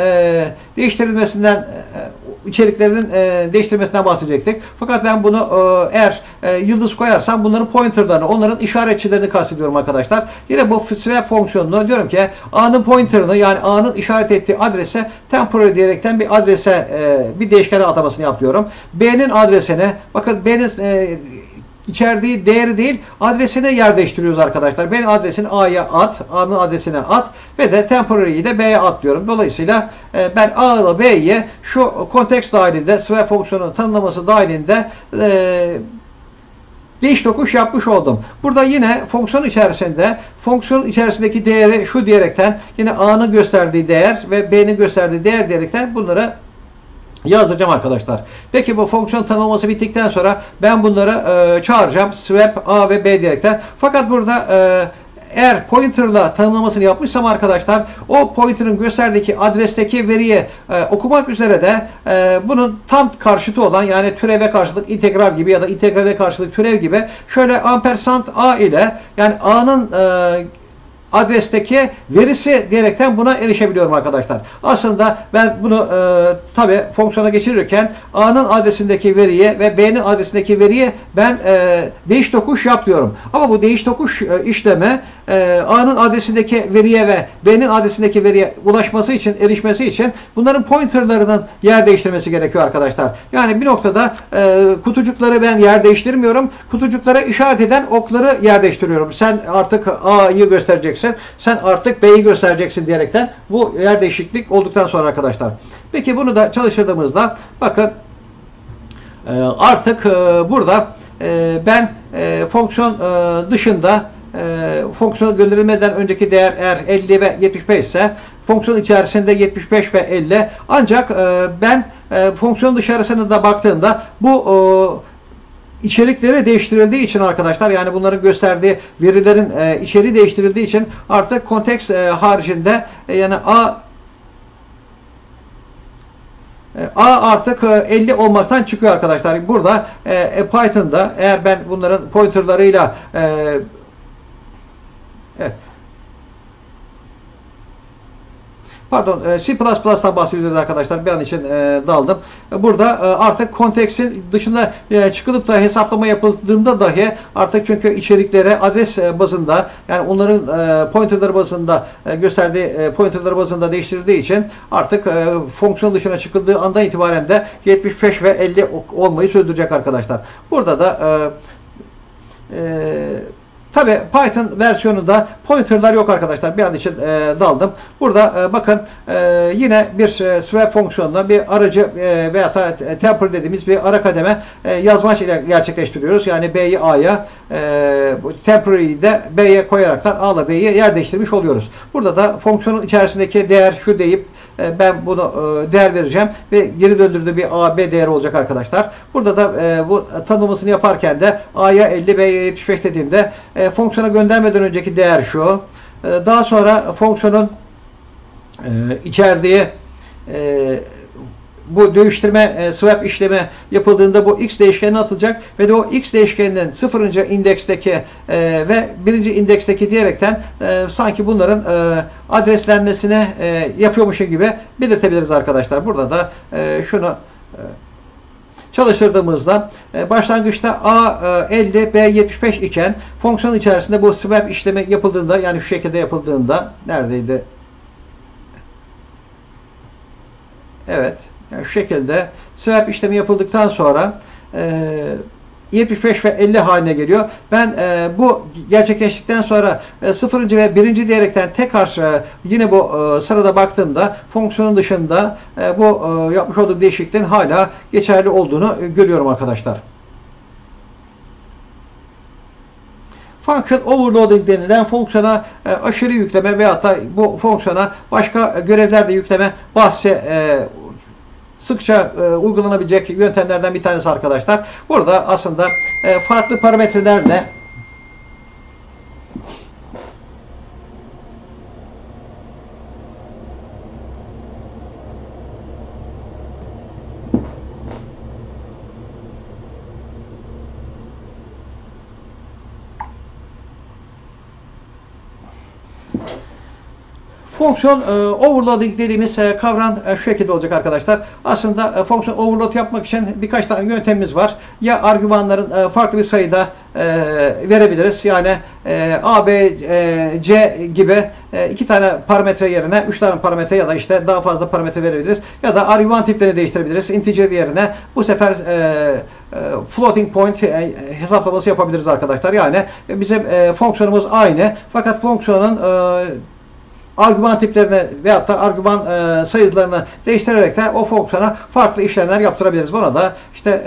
değiştirilmesinden bahsedecektik. Fakat ben bunu eğer yıldız koyarsam bunların pointerlarını, onların işaretçilerini kastediyorum arkadaşlar. Yine bu swap fonksiyonunu diyorum ki a'nın pointerını, yani a'nın işaret ettiği adrese temporary diyerekten bir adrese bir değişkene atamasını yapıyorum. B'nin adresini, bakın B'nin içerdiği değeri değil, adresine yer değiştiriyoruz arkadaşlar. Benim adresini A'ya at, A'nın adresine at ve de temporary'yi de B'ye at diyorum. Dolayısıyla ben A ile B'yi şu kontekst dahilinde, swap fonksiyonunun tanımlaması dahilinde değiş tokuş yapmış oldum. Burada yine fonksiyon içerisindeki değeri şu diyerekten, yine A'nın gösterdiği değer ve B'nin gösterdiği değer diyerekten bunları yazacağım arkadaşlar. Peki bu fonksiyon tanımlaması bittikten sonra ben bunları çağıracağım. Swap A ve B diyerekten. Fakat burada eğer pointer'la tanımlamasını yapmışsam arkadaşlar, o pointer'ın gösterdiği adresteki veriyi okumak üzere de bunun tam karşıtı olan, yani türeve karşılık integral gibi ya da integrale karşılık türev gibi şöyle ampersand A ile, yani A'nın adresteki verisi diyerekten buna erişebiliyorum arkadaşlar. Aslında ben bunu tabi fonksiyona geçirirken A'nın adresindeki veriye ve B'nin adresindeki veriye ben değiş tokuş yap diyorum. Ama bu değiş tokuş işlemi A'nın adresindeki veriye ve B'nin adresindeki veriye ulaşması için, erişmesi için bunların pointerlarının yer değiştirmesi gerekiyor arkadaşlar. Yani bir noktada kutucukları ben yer değiştirmiyorum. Kutucuklara işaret eden okları yer değiştiriyorum. Sen artık A'yı göstereceksin, sen artık B'yi göstereceksin diyerekten bu yer değişiklik olduktan sonra arkadaşlar. Peki bunu da çalıştırdığımızda bakın artık burada ben fonksiyon dışında fonksiyona gönderilmeden önceki değer eğer 50 ve 75 ise fonksiyon içerisinde 75 ve 50, ancak ben fonksiyon dışarısına da baktığımda bu içerikleri değiştirildiği için arkadaşlar, yani bunların gösterdiği verilerin içeriği değiştirildiği için artık konteks haricinde yani A artık 50 olmaktan çıkıyor arkadaşlar. Burada Python'da eğer ben bunların pointerlarıyla evet. Pardon, C++'dan bahsediyoruz arkadaşlar. Bir an için daldım. Burada artık konteksin dışında çıkılıp da hesaplama yapıldığında dahi artık, çünkü içerikleri adres bazında, yani onların pointerları bazında gösterdiği pointerları bazında değiştirildiği için artık fonksiyon dışına çıkıldığı andan itibaren de 75 ve 50 olmayı sürdürecek arkadaşlar. Burada da tabi Python versiyonunda pointerlar yok arkadaşlar. Bir an için daldım. Burada bakın yine bir swap fonksiyonuna bir aracı veya temporary dediğimiz bir ara kademe yazmaç ile gerçekleştiriyoruz. Yani B'yi A'ya, temporary'yi de B'ye koyaraktan A ile B'yi yer değiştirmiş oluyoruz. Burada da fonksiyonun içerisindeki değer şu deyip ben bunu değer vereceğim ve geri döndürdüğü bir A, B değeri olacak arkadaşlar. Burada da bu tanımlamasını yaparken de A'ya 50, B'ye 75 dediğimde fonksiyona göndermeden önceki değer şu. Daha sonra fonksiyonun içerdiği bu değiştirme swap işlemi yapıldığında bu x değişkenine atılacak ve de o x değişkeninin 0. indeksteki ve 1. indeksteki diyerekten sanki bunların adreslenmesini yapıyormuşum gibi belirtebiliriz arkadaşlar. Burada da şunu çalıştırdığımızda başlangıçta A 50, B 75 iken fonksiyon içerisinde bu swap işlemi yapıldığında, yani şu şekilde yapıldığında, neredeydi? Evet. Yani şu şekilde swap işlemi yapıldıktan sonra 75 ve 50 haline geliyor. Ben bu gerçekleştikten sonra 0. ve 1. diyerekten tekrar yine bu sırada baktığımda fonksiyonun dışında bu yapmış olduğum değişikliğin hala geçerli olduğunu görüyorum arkadaşlar. Function overloading denilen fonksiyona aşırı yükleme veyahut da bu fonksiyona başka görevler de yükleme bahsi sıkça uygulanabilecek yöntemlerden bir tanesi arkadaşlar. Burada aslında farklı parametrelerle Fonksiyon overloading dediğimiz kavram şu şekilde olacak arkadaşlar. Aslında fonksiyon overload yapmak için birkaç tane yöntemimiz var. Ya argümanların farklı bir sayıda verebiliriz. Yani A, B, C gibi 2 tane parametre yerine 3 tane parametre ya da işte daha fazla parametre verebiliriz. Ya da argüman tiplerini değiştirebiliriz. Integer yerine bu sefer floating point hesaplaması yapabiliriz arkadaşlar. Yani bizim fonksiyonumuz aynı. Fakat fonksiyonun argüman tiplerini veyahut da argüman sayılarını değiştirerek de o fonksiyona farklı işlemler yaptırabiliriz. Buna da işte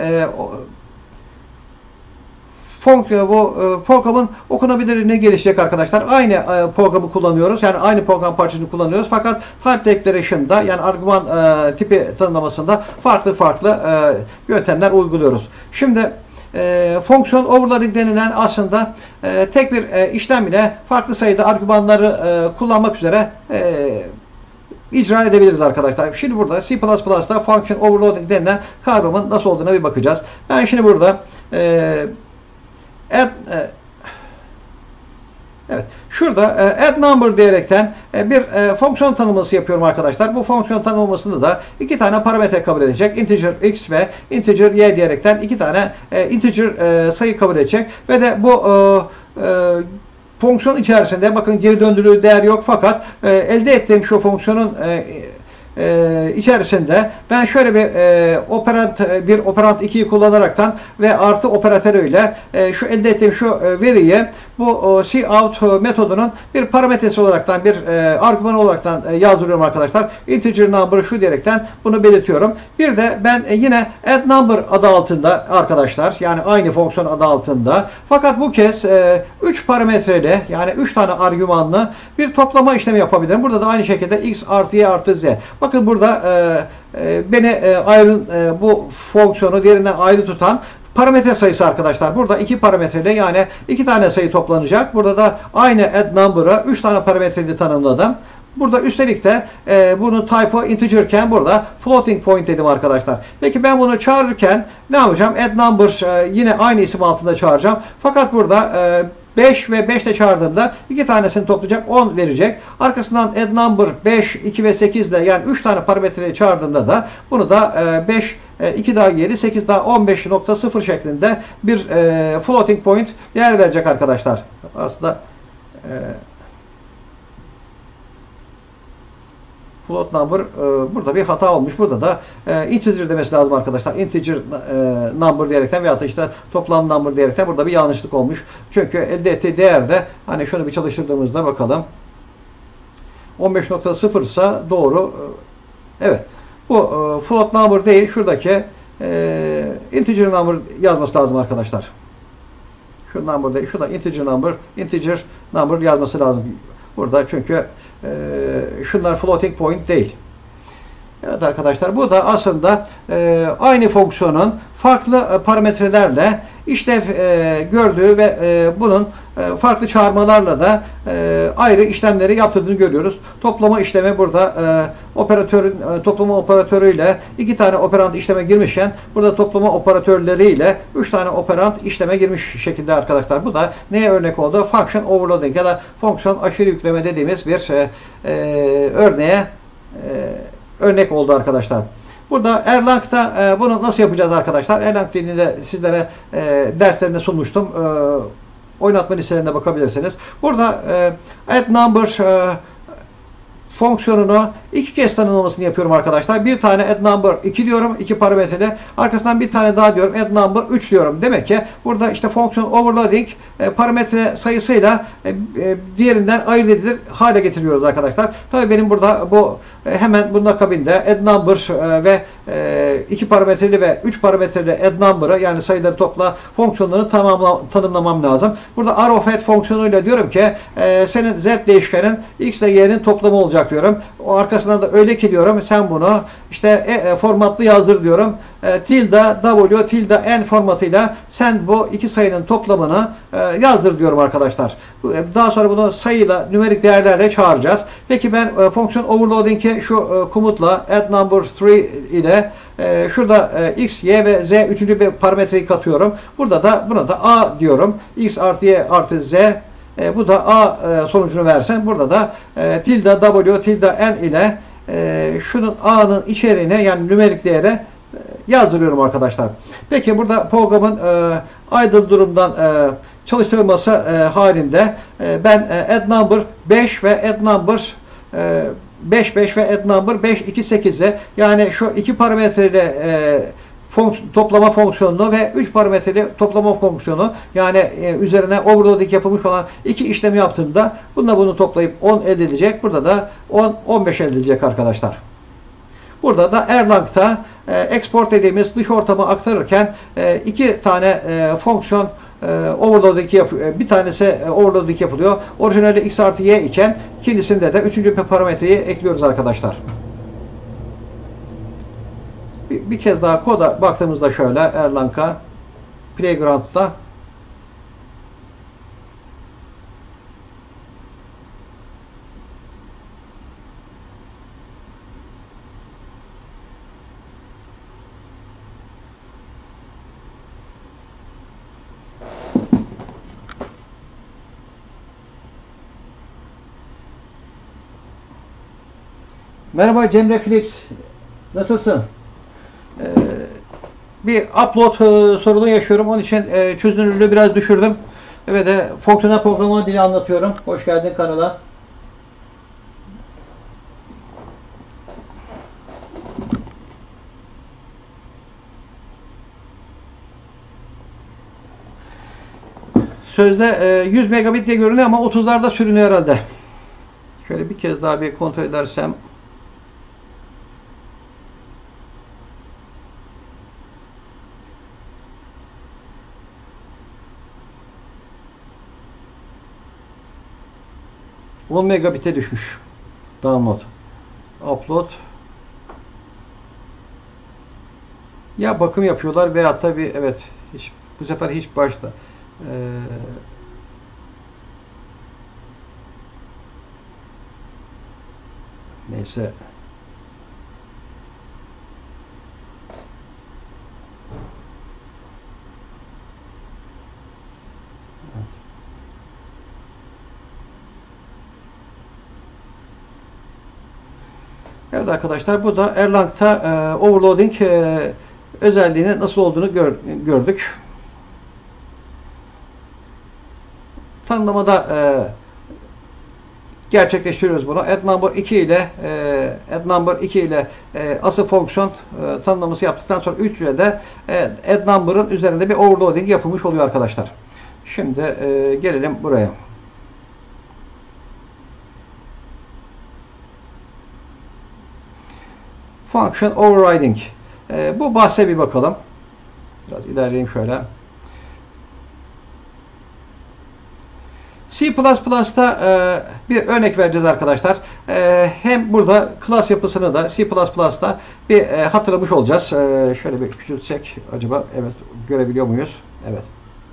programın okunabilirliğine gelişecek arkadaşlar. Aynı programı kullanıyoruz. Yani aynı program parçasını kullanıyoruz. Fakat type declaration'da yani argüman tipi tanımlamasında farklı yöntemler uyguluyoruz. Şimdi fonksiyon overloading denilen aslında tek bir işlem ile farklı sayıda argümanları kullanmak üzere icra edebiliriz arkadaşlar. Şimdi burada C++'da function overloading denilen kavramın nasıl olduğuna bir bakacağız. Ben şimdi burada evet, şurada add number diyerekten bir fonksiyon tanımlaması yapıyorum arkadaşlar. Bu fonksiyon tanımlamasında da 2 tane parametre kabul edecek. Integer x ve integer y diyerekten 2 tane integer sayı kabul edecek. Ve de bu fonksiyon içerisinde bakın geri döndürücü değer yok fakat elde ettiğim şu fonksiyonun içerisinde ben şöyle bir operant 2'yi kullanaraktan ve artı operatörüyle şu elde ettiğim şu veriyi bu cout metodunun bir parametresi olaraktan bir argüman olaraktan yazdırıyorum arkadaşlar. Integer number şu diyerekten bunu belirtiyorum. Bir de ben yine add number adı altında arkadaşlar yani aynı fonksiyon adı altında fakat bu kez 3 parametreli yani 3 tane argümanlı bir toplama işlemi yapabilirim. Burada da aynı şekilde x artı y artı z. Bakın burada beni bu fonksiyonu diğerinden ayrı tutan parametre sayısı arkadaşlar. Burada 2 parametreli yani 2 tane sayı toplanacak. Burada da aynı add number'ı 3 tane parametreli tanımladım. Burada üstelik de bunu type'ı integer'ken burada floating point dedim arkadaşlar. Peki ben bunu çağırırken ne yapacağım? Add number yine aynı isim altında çağıracağım. Fakat burada 5 ve 5 ile çağırdığımda 2 tanesini toplayacak 10 verecek. Arkasından add number 5, 2 ve 8 ile yani 3 tane parametreyi çağırdığımda da bunu da 5, 2 daha 7, 8 daha 15.0 şeklinde bir floating point yer verecek arkadaşlar. Aslında float number burada bir hata olmuş. Burada da integer demesi lazım arkadaşlar. Integer number diyerekten veyahut da işte toplam number diyerekten burada bir yanlışlık olmuş. Çünkü elde ettiği değerde hani şunu bir çalıştırdığımızda bakalım. 15.0 ise doğru. Evet. Bu float number değil. Şuradaki integer number yazması lazım arkadaşlar. Şu number değil. Şurada integer number yazması lazım. Burada çünkü şunlar floating point değil. Evet arkadaşlar bu da aslında aynı fonksiyonun farklı parametrelerle işlev gördüğü ve bunun farklı çağırmalarla da ayrı işlemleri yaptırdığını görüyoruz. Toplama işlemi burada toplama operatörüyle 2 tane operant işleme girmişken burada toplama operatörleriyle 3 tane operant işleme girmiş şekilde arkadaşlar. Bu da neye örnek oldu? Function overloading ya da fonksiyon aşırı yükleme dediğimiz bir örneğe örnek oldu arkadaşlar. Burada Erlang'da bunu nasıl yapacağız arkadaşlar? Erlang dilini de sizlere derslerinde sunmuştum. Oynatma listelerine bakabilirsiniz. Burada add number fonksiyonunu 2 kez tanımlamasını yapıyorum arkadaşlar. Bir tane add number 2 diyorum. 2 parametreli. Arkasından bir tane daha diyorum. Add number 3 diyorum. Demek ki burada işte fonksiyon overloading parametre sayısıyla diğerinden ayırt edilir hale getiriyoruz arkadaşlar. Tabii benim burada bu hemen bunun akabinde add number ve 2 parametreli ve 3 parametreli add number'ı yani sayıları topla fonksiyonlarını tanımlamam lazım. Burada arrowhead fonksiyonuyla diyorum ki senin z değişkenin x ile y'nin toplamı olacak diyorum. O arkasından da öyle ki diyorum sen bunu işte formatlı yazdır diyorum. Tilde w tilde n formatıyla sen bu iki sayının toplamını yazdır diyorum arkadaşlar. Daha sonra bunu sayıyla nümerik değerlerle çağıracağız. Peki ben fonksiyon overloading'i şu komutla add number 3 ile şurada x, y ve z üçüncü bir parametreyi katıyorum. Burada da buna da a diyorum. X artı y artı z Bu da A sonucunu versin. Burada da tilde W tilde N ile şunun A'nın içeriğine yani nümerik değere yazdırıyorum arkadaşlar. Peki burada programın idle durumdan çalıştırılması halinde ben add number 5 ve add number 5 ve add number 5 2 8'e yani şu iki parametreyle toplama fonksiyonunu ve 3 parametreli toplama fonksiyonu yani üzerine overloading yapılmış olan iki işlemi yaptığımda bununla bunu toplayıp 10 elde edecek. Burada da 15 elde edecek arkadaşlar. Burada da Erlang'da export dediğimiz dış ortama aktarırken iki tane fonksiyon overloading yapıyor. Bir tanesi overloading yapılıyor. Orijinali x artı y iken ikincisinde de üçüncü parametreyi ekliyoruz arkadaşlar. Bir kez daha koda baktığımızda şöyle Erlang'a Playground'da Merhaba Cemre Felix. Nasılsın? Bir upload sorunu yaşıyorum. Onun için çözünürlüğü biraz düşürdüm. Ve de fonksiyonel programlama dili anlatıyorum. Hoş geldin kanala. Sözde 100 megabit diye görünüyor ama 30'larda sürünüyor herhalde. Şöyle bir kez daha bir kontrol edersem. On megabit'e düşmüş. Download. Upload. Ya bakım yapıyorlar veya tabi evet hiç bu sefer hiç başta neyse. Evet. Evet arkadaşlar bu da Erlang'da overloading özelliğinin nasıl olduğunu gördük. Tanımlamada gerçekleştiriyoruz bunu. Add number 2 ile asıl fonksiyon tanımlaması yaptıktan sonra 3 ile de add number'ın üzerinde bir overloading yapılmış oluyor arkadaşlar. Şimdi gelelim buraya. Function overriding. Bu bahse bir bakalım. Biraz ilerleyeyim şöyle. C++'da bir örnek vereceğiz arkadaşlar. Hem burada class yapısını da C++'da bir hatırlamış olacağız. Şöyle bir küçültsek acaba evet görebiliyor muyuz? Evet.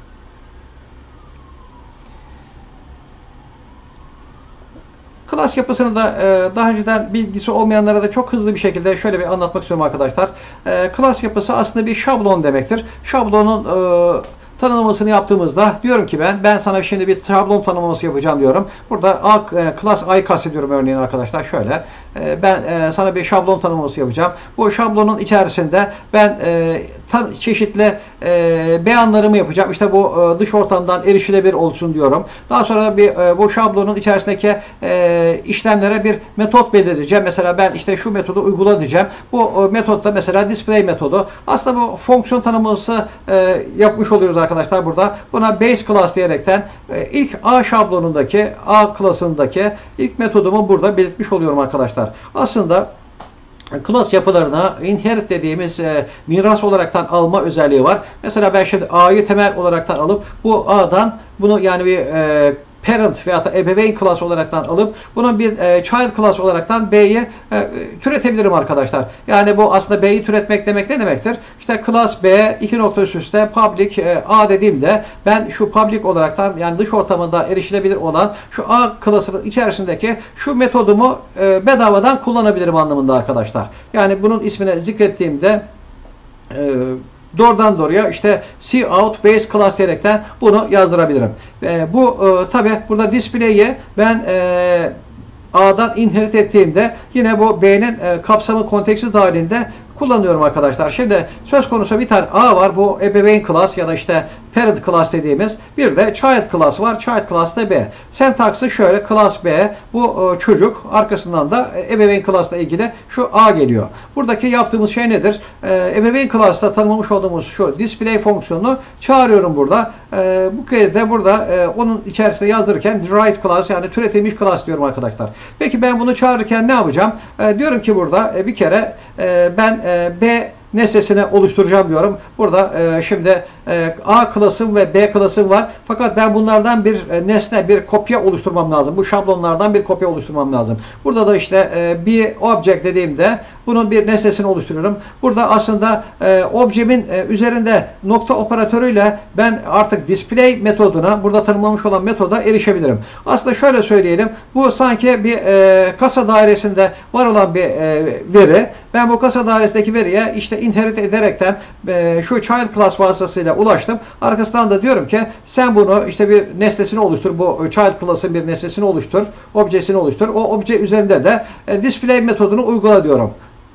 Class yapısını da daha önceden bilgisi olmayanlara da çok hızlı bir şekilde şöyle bir anlatmak istiyorum arkadaşlar. Class yapısı aslında bir şablon demektir. Şablonun tanımlamasını yaptığımızda diyorum ki ben sana şimdi bir şablon tanımlaması yapacağım diyorum. Burada class A'yı kastediyorum örneğin arkadaşlar şöyle. Ben sana bir şablon tanımlaması yapacağım. Bu şablonun içerisinde ben çeşitli beyanlarımı yapacağım. İşte bu dış ortamdan erişilebilir olsun diyorum. Daha sonra bu şablonun içerisindeki işlemlere bir metot belirleyeceğim. Mesela ben işte şu metodu uygula diyeceğim. Bu metotta mesela display metodu. Aslında bu fonksiyon tanımlaması yapmış oluyoruz arkadaşlar burada. Buna base class diyerekten ilk A şablonundaki A klasındaki ilk metodumu burada belirtmiş oluyorum arkadaşlar. Aslında class yapılarına inherit dediğimiz miras olaraktan alma özelliği var. Mesela ben şimdi A'yı temel olaraktan alıp bu A'dan bunu yani bir parent veya da ebeveyn class olaraktan alıp bunun bir child class olaraktan B'yi türetebilirim arkadaşlar. Yani bu aslında B'yi türetmek demek ne demektir? İşte class B 2 nokta üstte public A dediğimde ben şu public olaraktan yani dış ortamında erişilebilir olan şu A class'ının içerisindeki şu metodumu bedavadan kullanabilirim anlamında arkadaşlar. Yani bunun ismini zikrettiğimde doğrudan doğruya işte cout base class diyerekten bunu yazdırabilirim. Bu tabi burada display'e ben A'dan inherit ettiğimde yine bu B'nin kapsamı konteksi dahilinde kullanıyorum arkadaşlar. Şimdi söz konusu bir tane A var. Bu ebeveyn class ya da işte parent class dediğimiz. Bir de child class var. Child class da B. Sentaksı şöyle: class B. Bu çocuk. Arkasından da ebeveyn class ile ilgili şu A geliyor. Buradaki yaptığımız şey nedir? Ebeveyn class'ta tanımlamış olduğumuz şu display fonksiyonunu çağırıyorum burada. Bu kez de burada onun içerisinde yazdırırken derived class yani türetilmiş class diyorum arkadaşlar. Peki ben bunu çağırırken ne yapacağım? Diyorum ki burada bir kere ben B nesnesini oluşturacağım diyorum. Burada şimdi A klasım ve B klasım var. Fakat ben bunlardan bir nesne, bir kopya oluşturmam lazım. Bu şablonlardan bir kopya oluşturmam lazım. Burada da işte bir object dediğimde bunun bir nesnesini oluşturuyorum. Burada aslında objemin üzerinde nokta operatörüyle ben artık display metoduna, burada tanımlamış olan metoda erişebilirim. Aslında şöyle söyleyelim. Bu sanki bir kasa dairesinde var olan bir veri. Ben bu kasa dairesindeki veriye işte inherit ederekten şu child class vasıtasıyla ulaştım. Arkasından da diyorum ki sen bunu işte bir nesnesini oluştur. Bu child class'ın bir nesnesini oluştur. Objesini oluştur. O obje üzerinde de display metodunu uygula diyorum.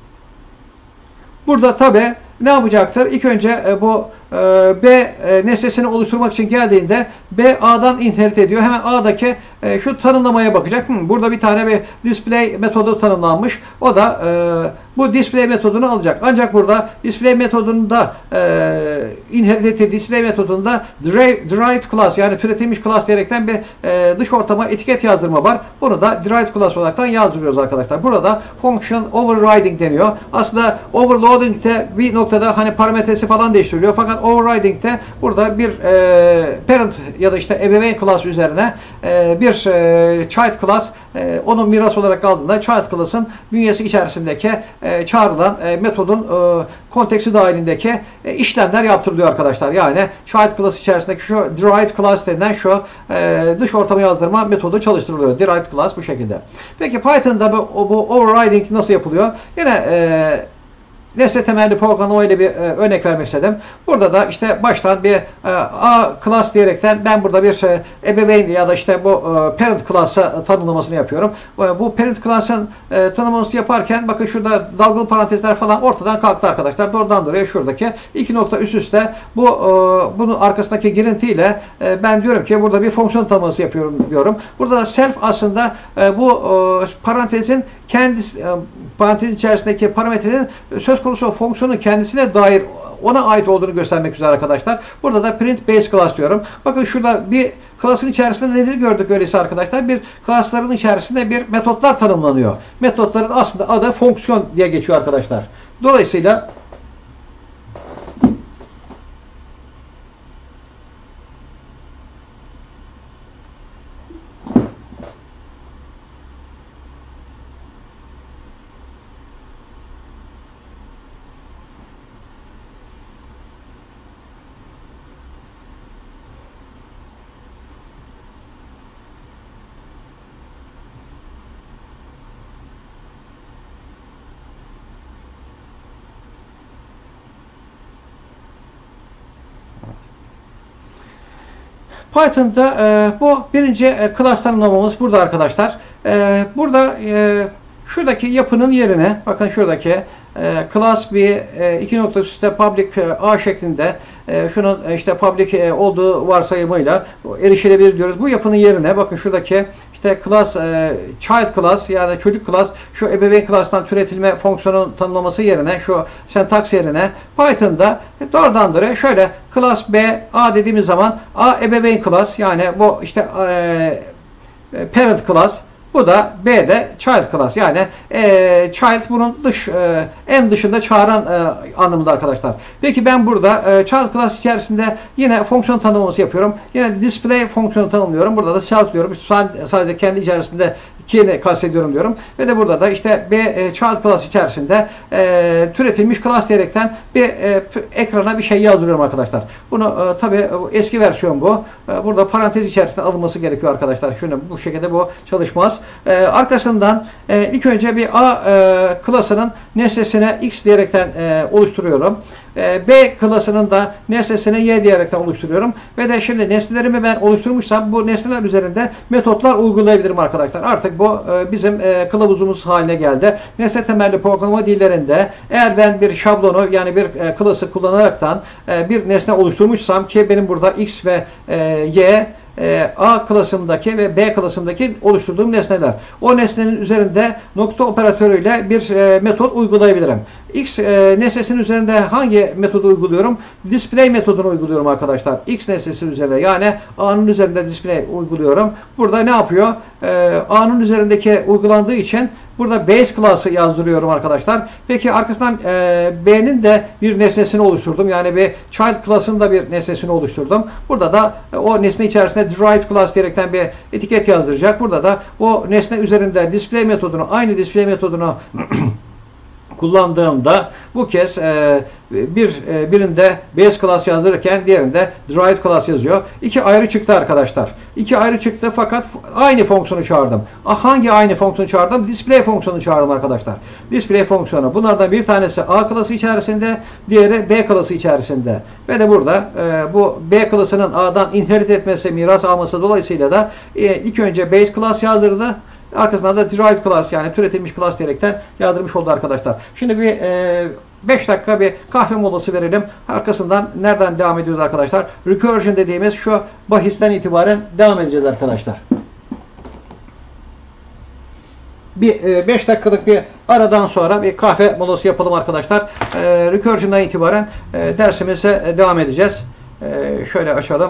Burada tabi ne yapacaktır? İlk önce bu B nesnesini oluşturmak için geldiğinde B A'dan inherit ediyor. Hemen A'daki şu tanımlamaya bakacak. Burada bir tane bir display metodu tanımlanmış. O da bu display metodunu alacak. Ancak burada display metodunda inherit ettiği display metodunda derived class yani türetilmiş class diyerekten bir dış ortama etiket yazdırma var. Bunu da derived class olaraktan yazdırıyoruz arkadaşlar. Burada function overriding deniyor. Aslında overloading'de bir noktada hani parametresi falan değiştiriliyor. Fakat overriding'de burada bir parent ya da işte ebeveyn class üzerine bir child class onun miras olarak aldığında child class'ın bünyesi içerisindeki çağrılan metodun konteksi dahilindeki işlemler yaptırılıyor arkadaşlar. Yani child class içerisindeki şu derived class denilen şu dış ortama yazdırma metodu çalıştırılıyor. Derived class bu şekilde. Peki Python'da bu overriding nasıl yapılıyor? Yine nesne temelli programlama ile bir örnek vermek istedim. Burada da işte baştan bir A class diyerekten ben burada bir ebeveyn ya da işte bu parent class'a tanımlamasını yapıyorum. Bu parent class'ın tanımlamasını yaparken bakın şurada dalgalı parantezler falan ortadan kalktı arkadaşlar. Doğrudan doğruya şuradaki iki nokta üst üste bunun arkasındaki girintiyle ben diyorum ki burada bir fonksiyon tanımlaması yapıyorum diyorum. Burada da self aslında bu parantezin kendisi parantezin içerisindeki parametrenin söz konusu fonksiyonun kendisine dair ona ait olduğunu göstermek üzere arkadaşlar. Burada da print base class diyorum. Bakın şurada bir class'ın içerisinde nedir gördük öyleyse arkadaşlar. Bir class'ların içerisinde bir metotlar tanımlanıyor. Metotların aslında adı fonksiyon diye geçiyor arkadaşlar. Dolayısıyla Python'da bu birinci class tanımlamamız burada arkadaşlar. Burada şuradaki yapının yerine bakın şuradaki class bir iki nokta üstte public A şeklinde şunun işte public olduğu varsayımıyla erişilebilir diyoruz. Bu yapının yerine bakın şuradaki işte class child class yani çocuk class şu ebeveyn class'tan türetilme fonksiyonun tanımlaması yerine şu sentaks yerine Python'da doğrudan doğruya şöyle class B A dediğimiz zaman A ebeveyn class yani bu işte parent class. Bu da B'de child class yani child bunun en dışında çağıran anlamında arkadaşlar. Peki ben burada child class içerisinde yine fonksiyon tanımlaması yapıyorum. Yine display fonksiyonu tanımlıyorum. Burada da self diyorum. Sadece kendi içerisinde kini kastediyorum diyorum. Ve de burada da işte B child class içerisinde türetilmiş class diyerekten bir ekrana bir şey yazdırıyorum arkadaşlar. Bunu tabi eski versiyon bu. Burada parantez içerisinde alınması gerekiyor arkadaşlar. Şunu bu şekilde bu çalışmaz. Arkasından ilk önce bir A klasının nesnesine X diyerekten oluşturuyorum. B klasının da nesnesine Y diyerekten oluşturuyorum. Ve de şimdi nesnelerimi ben oluşturmuşsam bu nesneler üzerinde metotlar uygulayabilirim arkadaşlar. Artık bu bizim kılavuzumuz haline geldi. Nesne temelli programlama dillerinde eğer ben bir şablonu yani bir klası kullanaraktan bir nesne oluşturmuşsam ki benim burada X ve Y A klasımdaki ve B klasımdaki oluşturduğum nesneler. O nesnenin üzerinde nokta operatörüyle bir metot uygulayabilirim. X nesnesinin üzerinde hangi metodu uyguluyorum? Display metodunu uyguluyorum arkadaşlar. X nesnesi üzerinde yani A'nın üzerinde display uyguluyorum. Burada ne yapıyor? A'nın üzerindeki uygulandığı için burada base class'ı yazdırıyorum arkadaşlar. Peki arkasından B'nin de bir nesnesini oluşturdum. Yani bir child class'ın da bir nesnesini oluşturdum. Burada da o nesne içerisinde derived class diyerekten bir etiket yazdıracak. Burada da o nesne üzerinde display metodunu, aynı display metodunu kullandığımda bu kez birinde base class yazdırırken diğerinde derived class yazıyor. İki ayrı çıktı arkadaşlar. İki ayrı çıktı fakat aynı fonksiyonu çağırdım. Hangi aynı fonksiyonu çağırdım? Display fonksiyonu çağırdım arkadaşlar. Display fonksiyonu. Bunlardan bir tanesi A klası içerisinde, diğeri B klası içerisinde. Ve de burada bu B klasının A'dan inherit etmesi, miras alması dolayısıyla da ilk önce base class yazdırdı. Arkasından da derived class yani türetilmiş class diyerekten yazdırmış oldu arkadaşlar. Şimdi bir 5 dakika bir kahve molası verelim. Arkasından nereden devam ediyoruz arkadaşlar? Recursion dediğimiz şu bahisten itibaren devam edeceğiz arkadaşlar. Bir 5 dakikalık bir aradan sonra bir kahve molası yapalım arkadaşlar. Recursion'dan itibaren dersimize devam edeceğiz. Şöyle açalım.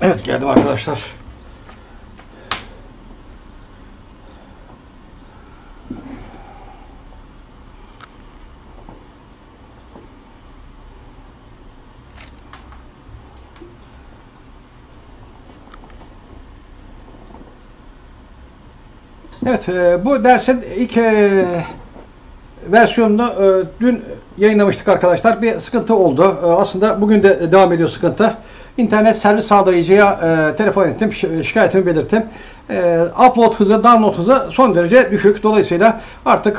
Evet, geldim arkadaşlar. Evet, bu dersin ilk versiyonunu dün yayınlamıştık arkadaşlar. Bir sıkıntı oldu. Aslında bugün de devam ediyor sıkıntı. İnternet servis sağlayıcıya telefon ettim, şikayetimi belirttim. Upload hızı, download hızı son derece düşük. Dolayısıyla artık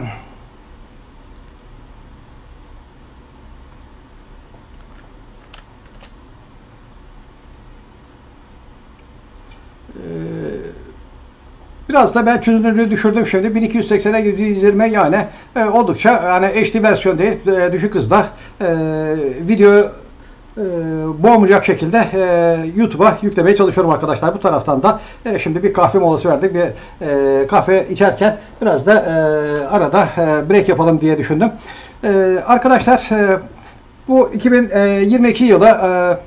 biraz da ben çözünürlüğü düşürdüm şimdi. 1280'e 720 yani oldukça yani HD versiyon değil, düşük hızda video boğmayacak şekilde YouTube'a yüklemeye çalışıyorum arkadaşlar. Bu taraftan da şimdi bir kahve molası verdik. Bir kahve içerken biraz da arada break yapalım diye düşündüm. Arkadaşlar bu 2022 yılı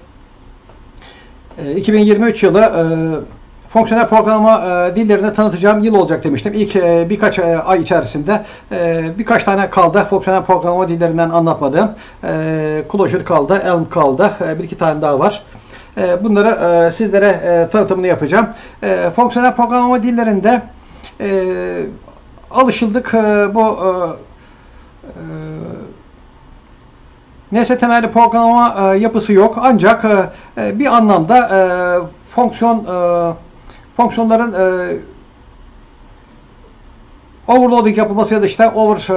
2023 yılı fonksiyonel programlama dillerini tanıtacağım yıl olacak demiştim. İlk birkaç ay içerisinde birkaç tane kaldı fonksiyonel programlama dillerinden anlatmadığım. Clojure kaldı, Elm kaldı. Bir iki tane daha var. Bunları sizlere tanıtımını yapacağım. Fonksiyonel programlama dillerinde alışıldık bu nesne temelli programlama yapısı yok. Ancak bir anlamda fonksiyonların overloading yapılması ya da işte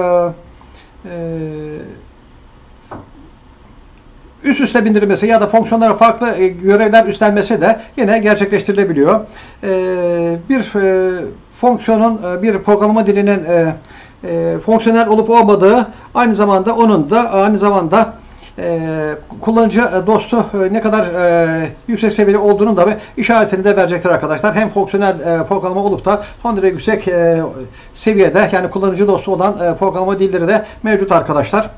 üst üste bindirilmesi ya da fonksiyonlara farklı görevler üstlenmesi de yine gerçekleştirilebiliyor. Bir fonksiyonun, bir programlama dilinin fonksiyonel olup olmadığı aynı zamanda onun da aynı zamanda kullanıcı dostu ne kadar yüksek seviyeli olduğunu da işaretini de verecektir arkadaşlar. Hem fonksiyonel programlama olup da son derece yüksek seviyede yani kullanıcı dostu olan programlama dilleri de mevcut arkadaşlar.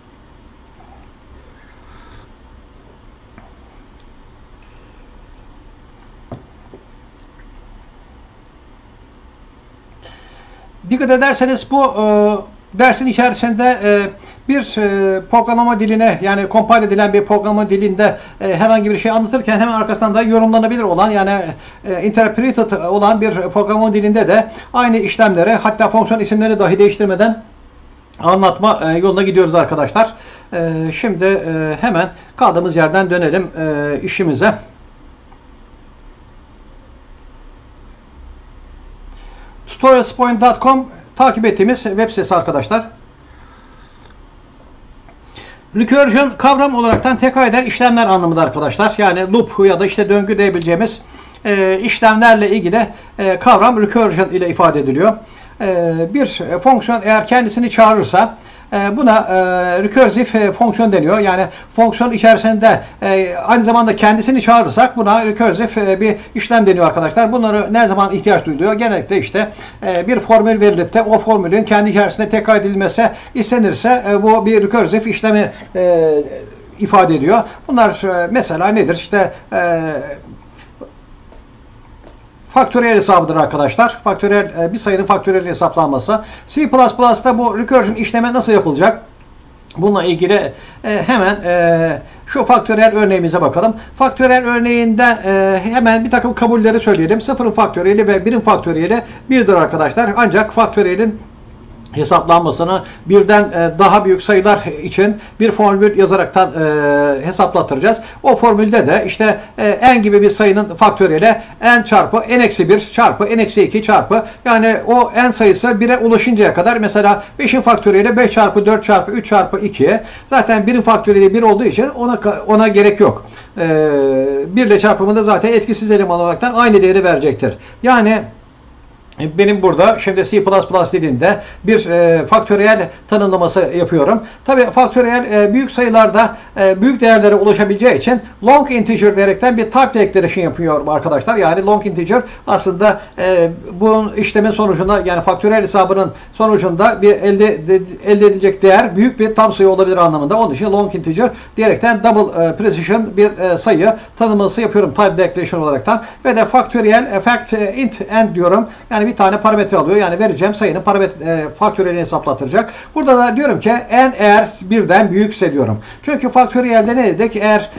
Dikkat ederseniz bu dersin içerisinde bir programlama diline yani compile edilen bir programlama dilinde herhangi bir şey anlatırken hemen arkasından da yorumlanabilir olan yani interpreted olan bir programlama dilinde de aynı işlemleri hatta fonksiyon isimlerini dahi değiştirmeden anlatma yoluna gidiyoruz arkadaşlar. Şimdi hemen kaldığımız yerden dönelim işimize. Tutorialspoint.com takip ettiğimiz web sitesi arkadaşlar. Recursion kavram olaraktan tekrar eden işlemler anlamında arkadaşlar. Yani loop ya da işte döngü diyebileceğimiz işlemlerle ilgili kavram recursion ile ifade ediliyor. Bir fonksiyon eğer kendisini çağırırsa buna recursive fonksiyon deniyor. Yani fonksiyon içerisinde aynı zamanda kendisini çağırırsak buna recursive bir işlem deniyor arkadaşlar. Bunları ne zaman ihtiyaç duyuluyor? Genellikle işte bir formül verilip de o formülün kendi içerisinde tekrar edilmesi istenirse bu bir recursive işlemi ifade ediyor. Bunlar mesela nedir? İşte faktöriyel hesabıdır arkadaşlar. Faktöriyel bir sayının faktöriyel hesaplanması. C++'da bu recursion işleme nasıl yapılacak? Bununla ilgili hemen şu faktöriyel örneğimize bakalım. Faktöriyel örneğinde hemen bir takım kabulleri söyleyelim. Sıfırın faktöriyeli ve birin faktöriyeli 1'dir arkadaşlar. Ancak faktöriyelin hesaplanmasını birden daha büyük sayılar için bir formül yazaraktan hesaplattıracağız. O formülde de işte n gibi bir sayının faktöriyeli n çarpı n-1 çarpı n-2 çarpı yani o n sayısı 1'e ulaşıncaya kadar mesela 5'in faktöriyeli 5 çarpı 4 çarpı 3 çarpı 2 zaten 1'in faktöriyeli 1 olduğu için ona gerek yok. 1 ile çarpımında zaten etkisiz eleman olaraktan aynı değeri verecektir. Yani Benim burada şimdi C++ dilinde bir faktöriyel tanımlaması yapıyorum. Tabi faktöriyel büyük sayılarda büyük değerlere ulaşabileceği için long integer diyerekten bir type declaration yapıyorum arkadaşlar. Yani long integer aslında bu işlemin sonucunda, yani faktöriyel hesabının sonucunda bir elde edilecek değer büyük bir tam sayı olabilir anlamında. Onun için long integer diyerekten double precision bir sayı tanımlaması yapıyorum type declaration olaraktan. Ve de faktöriyel fact int end diyorum. Yani bir tane parametre alıyor. Yani vereceğim sayının faktöriyelini hesaplattıracak. Burada da diyorum ki n eğer birden büyükse diyorum. Çünkü faktöriyelde ne dedik? Eğer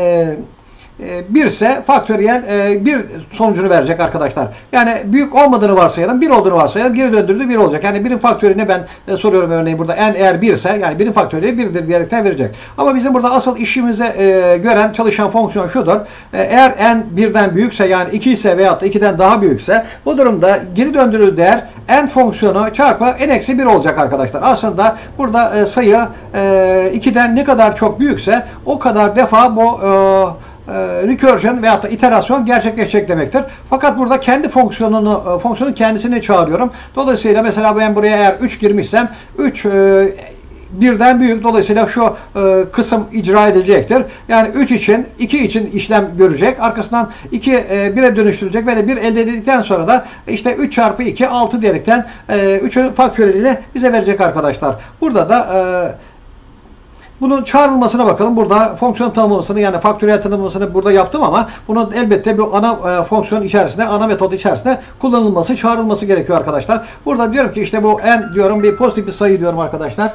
1 ise faktöriyel bir sonucunu verecek arkadaşlar. Yani büyük olmadığını varsayalım, 1 olduğunu varsayalım, geri döndürdü 1 olacak. Yani 1'in faktöriyelini ben soruyorum örneğin burada n eğer 1 ise, yani 1'in faktöriyeli 1'dir diyerekten verecek. Ama bizim burada asıl işimize gören çalışan fonksiyon şudur. Eğer n 1'den büyükse, yani 2 ise veyahut da 2'den daha büyükse, bu durumda geri döndürüldüğü değer n fonksiyonu çarpı n-1 olacak arkadaşlar. Aslında burada sayı 2'den ne kadar çok büyükse o kadar defa bu recursion veyahut da iterasyon gerçekleşecek demektir. Fakat burada kendi fonksiyonun kendisini çağırıyorum. Dolayısıyla mesela ben buraya eğer 3 girmişsem 3 birden büyük, dolayısıyla şu kısım icra edilecektir. Yani 3 için, 2 için işlem görecek. Arkasından 2 1'e dönüştürecek ve de 1 elde edildikten sonra da işte 3 çarpı 2 6 diyerekten 3'ün faktöriyelini bize verecek arkadaşlar. Burada da bunun çağrılmasına bakalım. Burada fonksiyon tanımlamasını, yani faktöriyel tanımlamasını burada yaptım ama bunun elbette bir ana fonksiyon içerisinde, ana metod içerisinde kullanılması, çağrılması gerekiyor arkadaşlar. Burada diyorum ki işte bu n diyorum bir pozitif bir sayı diyorum arkadaşlar.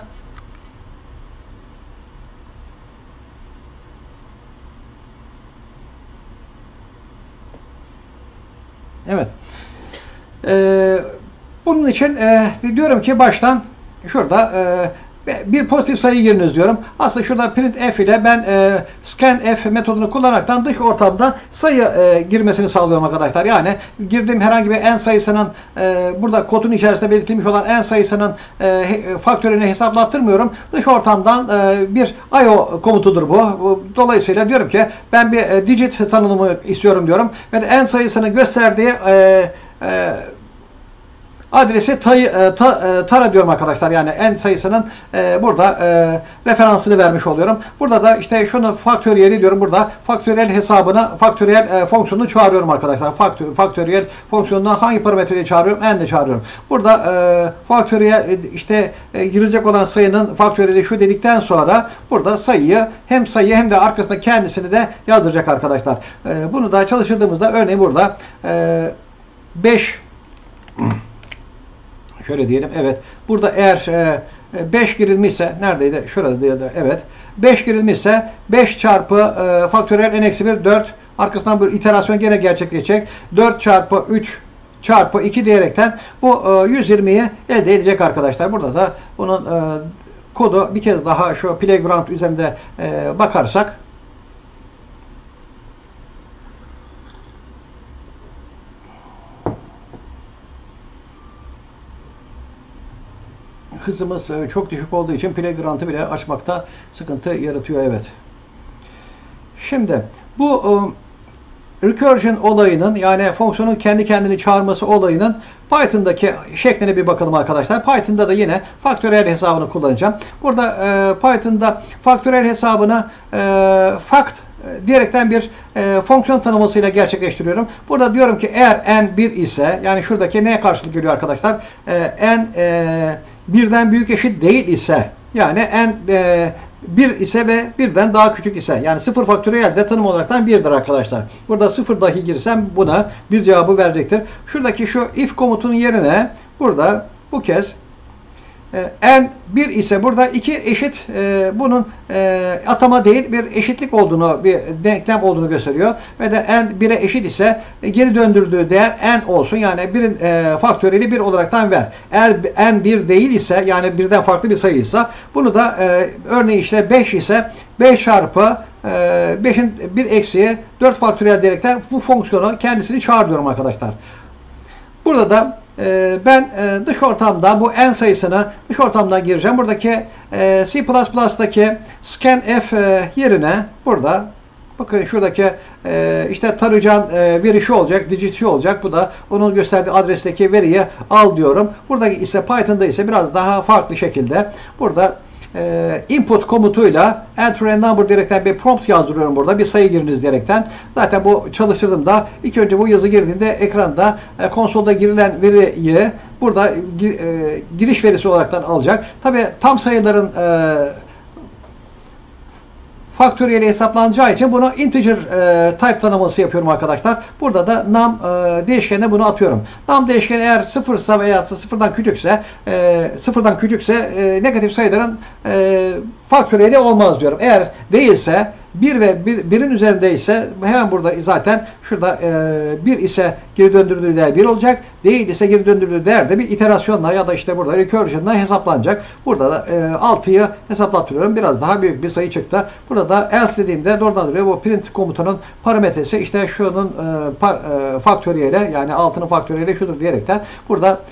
Evet. Bunun için diyorum ki baştan şurada bir pozitif sayı giriniz diyorum. Aslında şurada printf ile ben scanf metodunu kullanaraktan dış ortamda sayı girmesini sağlıyorum arkadaşlar. Yani girdiğim herhangi bir n sayısının burada kodun içerisinde belirtilmiş olan n sayısının faktörünü hesaplattırmıyorum. Dış ortamdan bir IO komutudur bu. Dolayısıyla diyorum ki ben bir digit tanımı istiyorum diyorum. Ve de n sayısını gösterdiği adresi tara diyorum arkadaşlar. Yani n sayısının burada referansını vermiş oluyorum. Burada da işte şunu faktöriyeli diyorum. Burada faktöriyel hesabını, faktöriyel fonksiyonunu çağırıyorum arkadaşlar. Faktöriyel fonksiyonunu hangi parametreyi çağırıyorum? N de çağırıyorum. Burada faktöriyel işte girecek olan sayının faktöriyeli şu dedikten sonra burada sayıyı hem de arkasında kendisini de yazdıracak arkadaşlar. Bunu da çalıştırdığımızda örneğin burada 5 şöyle diyelim, evet. Burada eğer 5 girilmişse, neredeydi? Şurada, evet. 5 girilmişse 5 çarpı faktöriyel n-1 4. Arkasından bir iterasyon gene gerçekleşecek. 4 çarpı 3 çarpı 2 diyerekten bu 120'yi elde edecek arkadaşlar. Burada da bunun kodu bir kez daha şu playground üzerinde bakarsak, hızımız çok düşük olduğu için playground'ı bile açmakta sıkıntı yaratıyor. Evet. Şimdi bu recursion olayının, yani fonksiyonun kendi kendini çağırması olayının Python'daki şekline bir bakalım arkadaşlar. Python'da da yine faktöriyel hesabını kullanacağım. Burada Python'da faktöriyel hesabını fact diyerekten bir fonksiyon tanımlamasıyla gerçekleştiriyorum. Burada diyorum ki eğer n 1 ise, yani şuradaki neye karşılık geliyor arkadaşlar? N birden büyük eşit değil ise, yani n 1 ise ve birden daha küçük ise, yani 0 faktöriyel de tanım olaraktan 1'dir arkadaşlar. Burada 0 dahi girsem buna bir cevabı verecektir. Şuradaki şu if komutunun yerine burada bu kez n 1 ise burada 2 eşit bunun atama değil bir eşitlik olduğunu, bir denklem olduğunu gösteriyor. Ve de n 1'e eşit ise geri döndürdüğü değer n olsun. Yani 1'in faktöriyeli 1 olaraktan ver. Eğer n 1 değil ise, yani birden farklı bir sayıysa, bunu da örneğin işte 5 ise 5 çarpı 5'in 1 eksiği 4 faktöriyel diyerekten bu fonksiyonu kendisini çağırıyorum arkadaşlar. Burada da ben dış ortamda bu n sayısını dış ortamdan gireceğim. Buradaki C++'daki scanf yerine burada Bakın şuradaki işte tarayacağın veri şu olacak, digit şu olacak. Bu da onun gösterdiği adresteki veriyi al diyorum. Burada ise Python'da ise biraz daha farklı şekilde burada input komutuyla enter a number diyerekten bir prompt yazdırıyorum burada. Bir sayı giriniz diyerekten. Zaten bu çalıştırdığımda ilk önce bu yazı girdiğinde ekranda konsolda girilen veriyi burada giriş verisi olaraktan alacak. Tabi tam sayıların faktöriyeli hesaplanacağı için bunu integer type tanımlaması yapıyorum arkadaşlar. Burada da num değişkenine bunu atıyorum. Num değişkeni eğer sıfırsa veya sıfırdan küçükse negatif sayıların faktöriyeli olmaz diyorum. Eğer değilse 1 ve 1'in üzerindeyse hemen burada zaten şurada 1 ise geri döndürdüğü değer 1 olacak. Değil ise geri döndürdüğü değer de bir iterasyonla ya da işte burada recursion'la hesaplanacak. Burada da 6'yı hesaplattırıyorum. Biraz daha büyük bir sayı çıktı. Burada da else dediğimde doğrudan duruyor. Bu print komutunun parametresi işte şunun faktöriyeli yani 6'nın faktöriyeli şudur diyerekten burada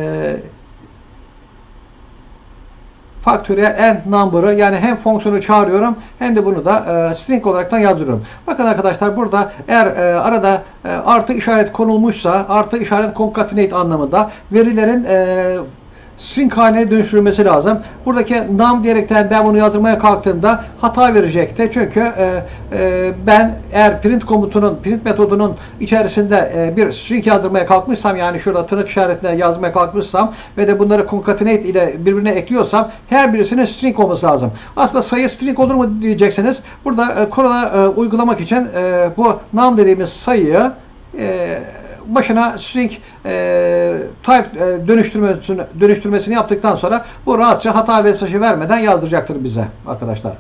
faktöriyel end number'ı yani hem fonksiyonu çağırıyorum hem de bunu da string olaraktan yazdırıyorum. Bakın arkadaşlar burada eğer arada artı işaret konulmuşsa artı işaret concatenate anlamında verilerin string haline dönüştürülmesi lazım. Buradaki num diyerekten ben bunu yazdırmaya kalktığımda hata verecekti. Çünkü ben eğer print metodunun içerisinde bir string yazdırmaya kalkmışsam yani şurada tırnak işaretine yazmaya kalkmışsam ve de bunları concatenate ile birbirine ekliyorsam her birisinin string olması lazım. Aslında sayı string olur mu diyeceksiniz. Burada kurala uygulamak için bu num dediğimiz sayıyı başına string type dönüştürmesini yaptıktan sonra bu rahatça hata mesajı vermeden yazdıracaktır bize arkadaşlar.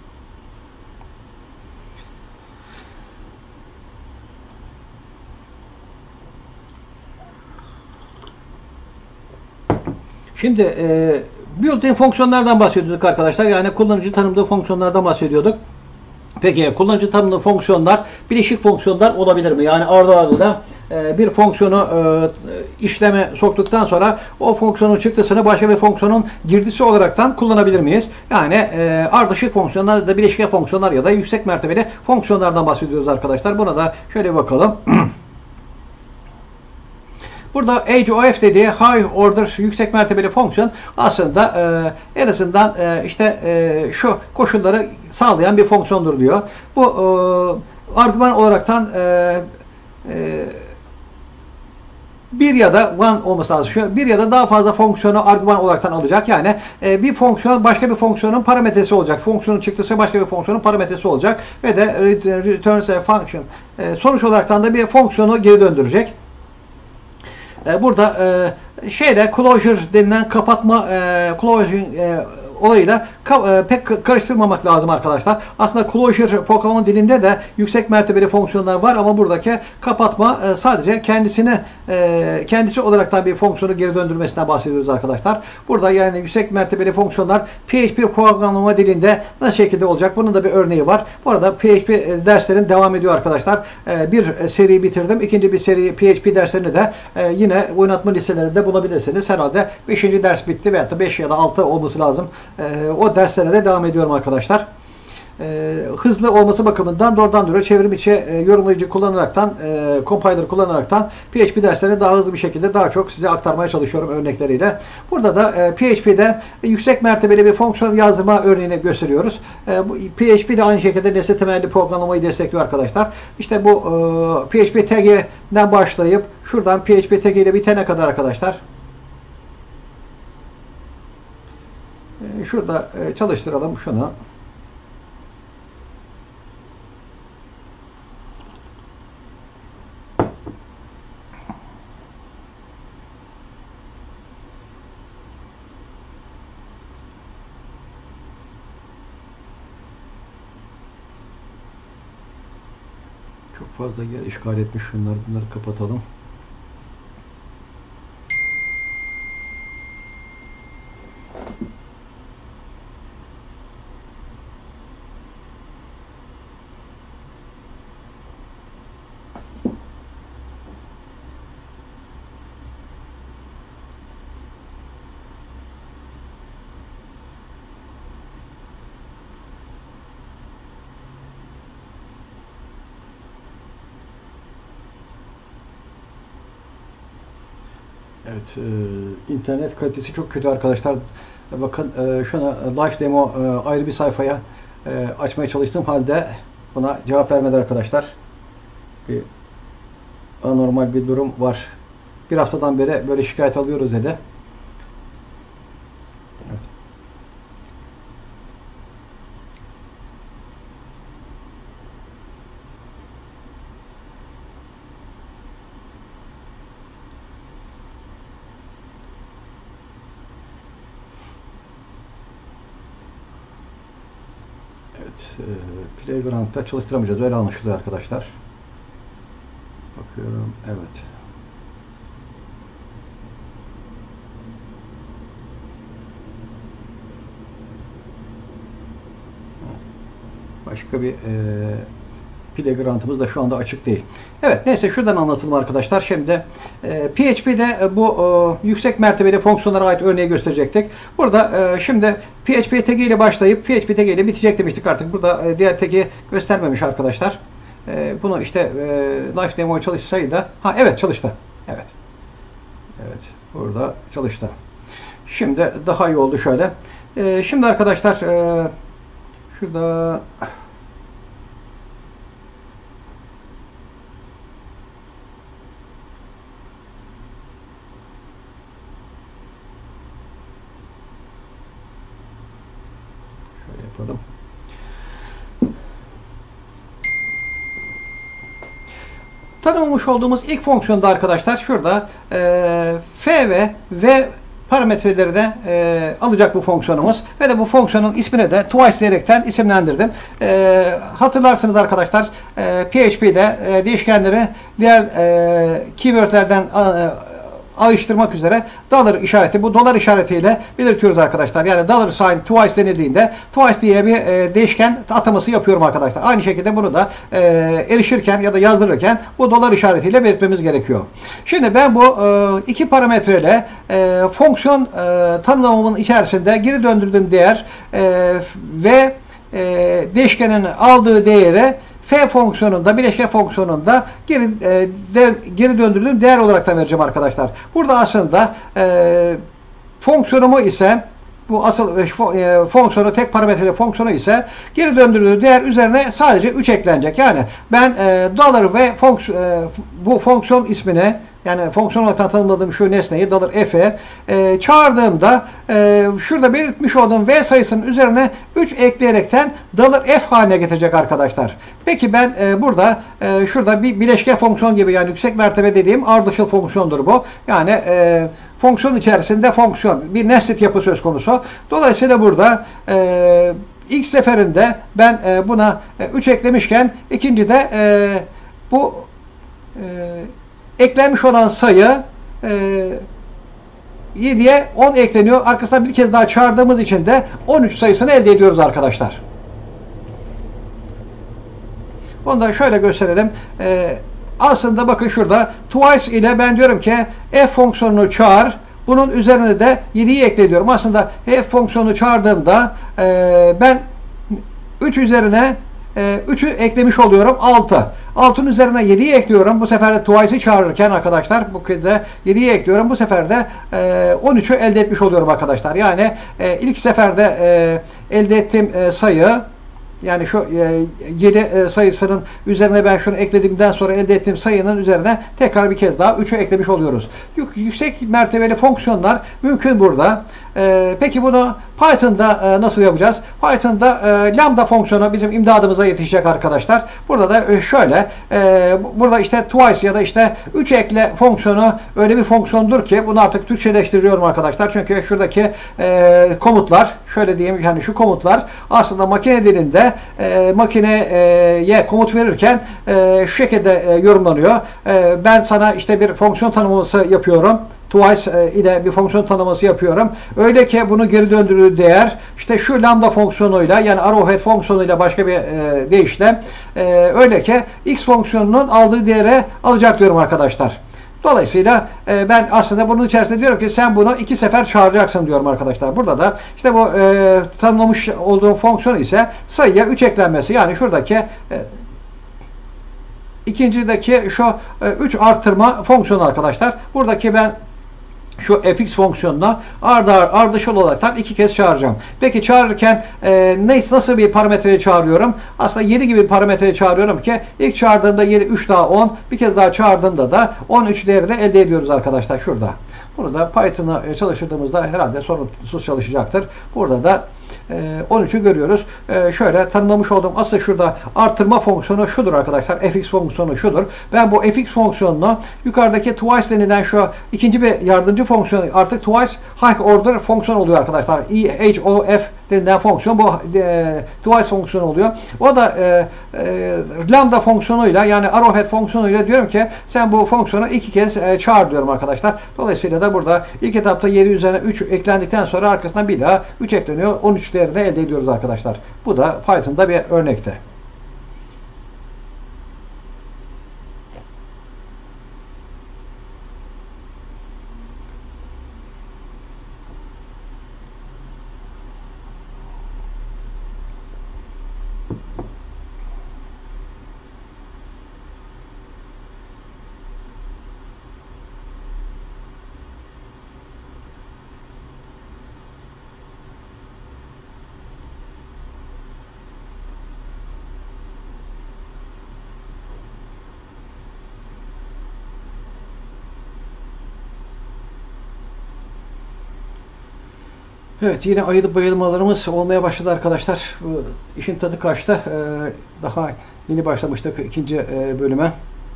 Şimdi built-in fonksiyonlardan bahsediyorduk arkadaşlar. Yani kullanıcı tanımlı fonksiyonlardan bahsediyorduk. Peki kullanıcı tanımlı fonksiyonlar bileşik fonksiyonlar olabilir mi? Yani ardı ardına bir fonksiyonu işleme soktuktan sonra o fonksiyonun çıktısını başka bir fonksiyonun girdisi olaraktan kullanabilir miyiz? Yani ardışık fonksiyonlar ya da bileşik fonksiyonlar ya da yüksek mertebeli fonksiyonlardan bahsediyoruz arkadaşlar. Buna da şöyle bakalım. Burada HOF dediği High Order yüksek mertebeli fonksiyon aslında en azından işte şu koşulları sağlayan bir fonksiyondur diyor. Bu argüman olaraktan bir ya da one olması lazım. Şu bir ya da daha fazla fonksiyonu argüman olaraktan alacak. Yani bir fonksiyon başka bir fonksiyonun parametresi olacak. Fonksiyonun çıktısı başka bir fonksiyonun parametresi olacak ve de returns a function sonuç olaraktan da bir fonksiyonu geri döndürecek. Burada şeyde closure denilen kapatma closure olayıyla pek karıştırmamak lazım arkadaşlar. Aslında closure programlama dilinde de yüksek mertebeli fonksiyonlar var ama buradaki kapatma sadece kendisi olaraktan bir fonksiyonu geri döndürmesinden bahsediyoruz arkadaşlar. Burada yani yüksek mertebeli fonksiyonlar PHP programlama dilinde nasıl şekilde olacak? Bunun da bir örneği var. Bu arada PHP derslerim devam ediyor arkadaşlar. Bir seri bitirdim. İkinci bir seri PHP derslerini de yine oynatma listelerinde bulabilirsiniz. Herhalde 5. ders bitti veyahut da 5 ya da 6 olması lazım. O derslere de devam ediyorum arkadaşlar. Hızlı olması bakımından doğrudan doğruya çevrim içi yorumlayıcı kullanaraktan, compiler kullanaraktan PHP derslerini daha hızlı bir şekilde daha çok size aktarmaya çalışıyorum örnekleriyle. Burada da PHP'de yüksek mertebeli bir fonksiyon yazdırma örneğini gösteriyoruz. PHP de aynı şekilde nesne temelli programlamayı destekliyor arkadaşlar. İşte bu PHP tag'inden başlayıp şuradan PHP tag ile bitene kadar arkadaşlar. Şurada çalıştıralım şunu. Çok fazla yer işgal etmiş bunları kapatalım. Evet, internet kalitesi çok kötü arkadaşlar. Bakın şuna live demo ayrı bir sayfaya açmaya çalıştığım halde buna cevap vermedi arkadaşlar. Bir anormal bir durum var. Bir haftadan beri böyle şikayet alıyoruz dedi. Evet. Evet, Playground'da çalıştıramayacağız. Öyle anlaşılıyor arkadaşlar. Bakıyorum. Evet. Başka bir Playground'ımız da şu anda açık değil. Evet, neyse şuradan anlatalım arkadaşlar. Şimdi PHP'de bu yüksek mertebeli fonksiyonlara ait örneği gösterecektik. Burada şimdi PHP tagi ile başlayıp PHP tagi ile bitecek demiştik artık. Burada diğer tagi göstermemiş arkadaşlar. Bunu işte live demo çalışsaydı. Evet, çalıştı. Evet. Evet, burada çalıştı. Şimdi daha iyi oldu şöyle. Şimdi arkadaşlar şurada şöyle yapalım. Tanımlamış olduğumuz ilk fonksiyonda arkadaşlar şurada f ve v parametreleri de alacak bu fonksiyonumuz ve de bu fonksiyonun ismini de twice diyerekten isimlendirdim. Hatırlarsınız arkadaşlar PHP'de değişkenleri diğer keywordlerden ayrıştırmak üzere dollar işareti, bu dolar işaretiyle belirtiyoruz arkadaşlar. Yani dollar sign twice denildiğinde twice diye bir değişken ataması yapıyorum arkadaşlar. Aynı şekilde bunu da erişirken ya da yazdırırken bu dolar işaretiyle belirtmemiz gerekiyor. Şimdi ben bu iki parametreyle fonksiyon tanımlamamın içerisinde geri döndürdüğüm değer ve değişkenin aldığı değere f fonksiyonunda, bileşke fonksiyonunda geri döndürdüğüm değer olarak da vereceğim arkadaşlar. Burada aslında fonksiyonumu ise bu asıl fonksiyonu, tek parametreli fonksiyonu ise geri döndürdüğü değer üzerine sadece 3 eklenecek. Yani ben dollar ve bu fonksiyon ismini, yani fonksiyon olarak tanımladığım şu nesneyi dollar f'e çağırdığımda şurada belirtmiş olduğum v sayısının üzerine 3 ekleyerekten dollar f haline getirecek arkadaşlar. Peki ben burada şurada bir bileşke fonksiyon gibi, yani yüksek mertebe dediğim ardışıl fonksiyondur bu. Yani fonksiyon içerisinde fonksiyon, bir nesnet yapı söz konusu. Dolayısıyla burada ilk seferinde ben buna 3 eklemişken ikincide bu eklenmiş olan sayı 7'ye 10 ekleniyor. Arkasından bir kez daha çağırdığımız için de 13 sayısını elde ediyoruz arkadaşlar. Onu da şöyle gösterelim. Aslında bakın şurada twice ile ben diyorum ki f fonksiyonunu çağır. Bunun üzerine de 7'yi ekliyorum. Aslında f fonksiyonunu çağırdığımda ben 3 üzerine 3'ü eklemiş oluyorum. 6. 6'nın üzerine 7'yi ekliyorum. Bu sefer de twice'ı çağırırken arkadaşlar bu kez de 7'yi ekliyorum. Bu sefer de 13'ü elde etmiş oluyorum arkadaşlar. Yani ilk seferde elde ettiğim sayı, yani şu 7 sayısının üzerine ben şunu eklediğimden sonra elde ettiğim sayının üzerine tekrar bir kez daha 3'ü eklemiş oluyoruz. Yüksek mertebeli fonksiyonlar mümkün burada. Peki bunu Python'da nasıl yapacağız? Python'da lambda fonksiyonu bizim imdadımıza yetişecek arkadaşlar. Burada da şöyle, burada işte twice ya da işte 3 ekle fonksiyonu öyle bir fonksiyondur ki bunu artık Türkçeleştiriyorum arkadaşlar. Çünkü şuradaki komutlar, şöyle diyeyim, yani şu komutlar aslında makine dilinde makineye komut verirken şu şekilde yorumlanıyor. Ben sana işte bir fonksiyon tanımlaması yapıyorum. Twice ile bir fonksiyon tanımlaması yapıyorum. Öyle ki bunu geri döndürdüğü değer işte şu lambda fonksiyonuyla, yani arrowhead fonksiyonuyla başka bir deyişle öyle ki x fonksiyonunun aldığı değere alacak diyorum arkadaşlar. Dolayısıyla ben aslında bunun içerisinde diyorum ki sen bunu 2 sefer çağıracaksın diyorum arkadaşlar. Burada da işte bu tanımlamış olduğum fonksiyon ise sayıya 3 eklenmesi, yani şuradaki ikincideki şu 3 arttırma fonksiyonu arkadaşlar. Buradaki ben şu fx fonksiyonuna ardışıl olarak iki kez çağıracağım. Peki çağırırken nasıl bir parametreyi çağırıyorum? Aslında 7 gibi bir parametreyi çağırıyorum ki ilk çağırdığımda 7, 3 daha 10, bir kez daha çağırdığımda da 13 değeri de elde ediyoruz arkadaşlar şurada. Bunu da Python'ı çalıştırdığımızda herhalde sorunsuz çalışacaktır. Burada da 13'ü görüyoruz. Şöyle tanımlamış olduğum asıl şurada artırma fonksiyonu şudur arkadaşlar. Fx fonksiyonu şudur. Ben bu fx fonksiyonunu yukarıdaki twice denilen şu ikinci bir yardımcı fonksiyon artık twice high order fonksiyon oluyor arkadaşlar. EHOF denilen fonksiyon bu twice fonksiyonu oluyor. O da lambda fonksiyonuyla yani arrowhead fonksiyonuyla diyorum ki sen bu fonksiyonu iki kez çağır diyorum arkadaşlar. Dolayısıyla da burada ilk etapta 7 üzerine 3 eklendikten sonra arkasından bir daha 3 ekleniyor. 13 değerini elde ediyoruz arkadaşlar. Bu da Python'da bir örnekte. Evet, yine ayılıp bayılmalarımız olmaya başladı arkadaşlar. İşin tadı kaçtı. Daha yeni başlamıştık ikinci bölüme.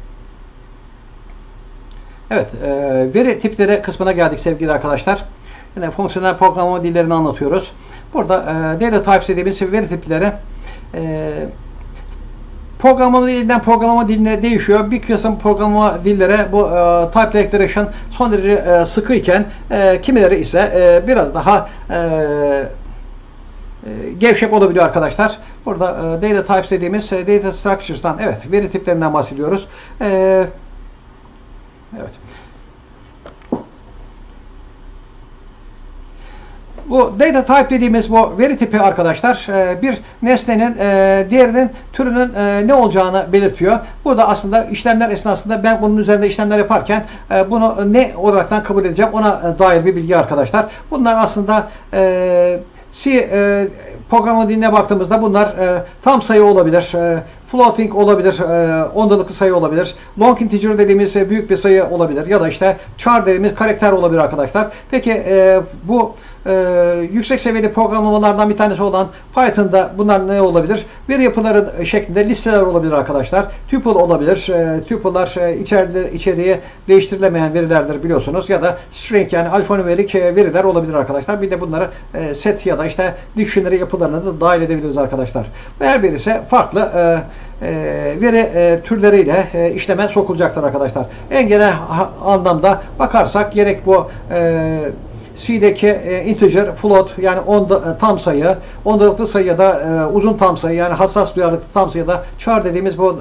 Evet, veri tipleri kısmına geldik sevgili arkadaşlar. Yine fonksiyonel programlama dillerini anlatıyoruz. Burada data types dediğimiz veri tipleri programlama dilinden programlama diline değişiyor. Bir kısım programlama dillere bu type declaration son derece sıkı iken kimileri ise biraz daha gevşek olabiliyor arkadaşlar. Burada data types dediğimiz data structures'tan veri tiplerinden bahsediyoruz. Evet. Bu data type dediğimiz bu veri tipi arkadaşlar bir nesnenin diğerinin türünün ne olacağını belirtiyor. Bu da aslında işlemler esnasında ben bunun üzerinde işlemler yaparken bunu ne olaraktan kabul edeceğim ona dair bir bilgi arkadaşlar. Bunlar aslında C programlama diline baktığımızda bunlar tam sayı olabilir, floating olabilir, ondalıklı sayı olabilir, long integer dediğimiz büyük bir sayı olabilir ya da işte char dediğimiz karakter olabilir arkadaşlar. Peki bu yüksek seviyeli programlamalardan bir tanesi olan Python'da bunlar ne olabilir? Veri yapıları şeklinde listeler olabilir arkadaşlar. Tuple olabilir. Tuple'lar içeriği değiştirilemeyen verilerdir biliyorsunuz. Ya da string yani alfanümerik veriler olabilir arkadaşlar. Bir de bunları set ya da işte dictionary yapılarına da dahil edebiliriz arkadaşlar. Her birisi farklı veri türleriyle işleme sokulacaktır arkadaşlar. En genel anlamda bakarsak gerek bu C'deki integer, float yani tam sayı, ondalıklı sayı ya da uzun tam sayı yani hassas duyarlılıklı tam sayı ya da char dediğimiz bu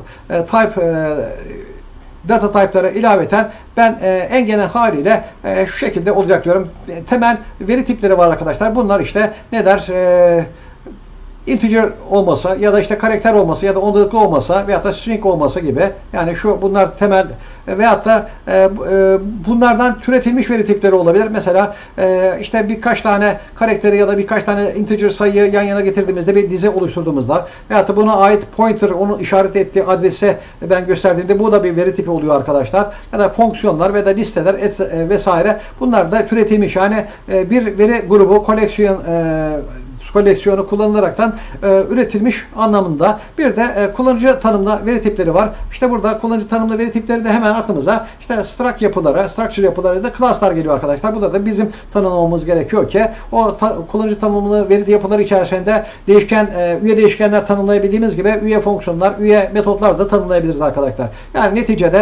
data type'lara ilaveten ben en genel haliyle şu şekilde olacak diyorum. Temel veri tipleri var arkadaşlar. Bunlar işte ne der? Integer olmasa ya da işte karakter olması ya da ondalıklı olmasa veyahut da string olması gibi yani bunlar temel veyahut da bunlardan türetilmiş veri tipleri olabilir. Mesela işte birkaç tane karakteri ya da birkaç tane integer sayıyı yan yana getirdiğimizde bir dizi oluşturduğumuzda veyahut da buna ait pointer onun işaret ettiği adrese ben gösterdiğimde bu da bir veri tipi oluyor arkadaşlar. Ya da fonksiyonlar ve da listeler vesaire bunlar da türetilmiş yani bir veri grubu koleksiyonu kullanılaraktan üretilmiş anlamında. Bir de kullanıcı tanımlı veri tipleri var. İşte burada kullanıcı tanımlı veri tipleri de hemen aklımıza işte structure yapıları ya da class'lar geliyor arkadaşlar. Burada da bizim tanımlamamız gerekiyor ki o kullanıcı tanımlı veri yapıları içerisinde üye değişkenler tanımlayabildiğimiz gibi üye fonksiyonlar, üye metotlar da tanımlayabiliriz arkadaşlar. Yani neticede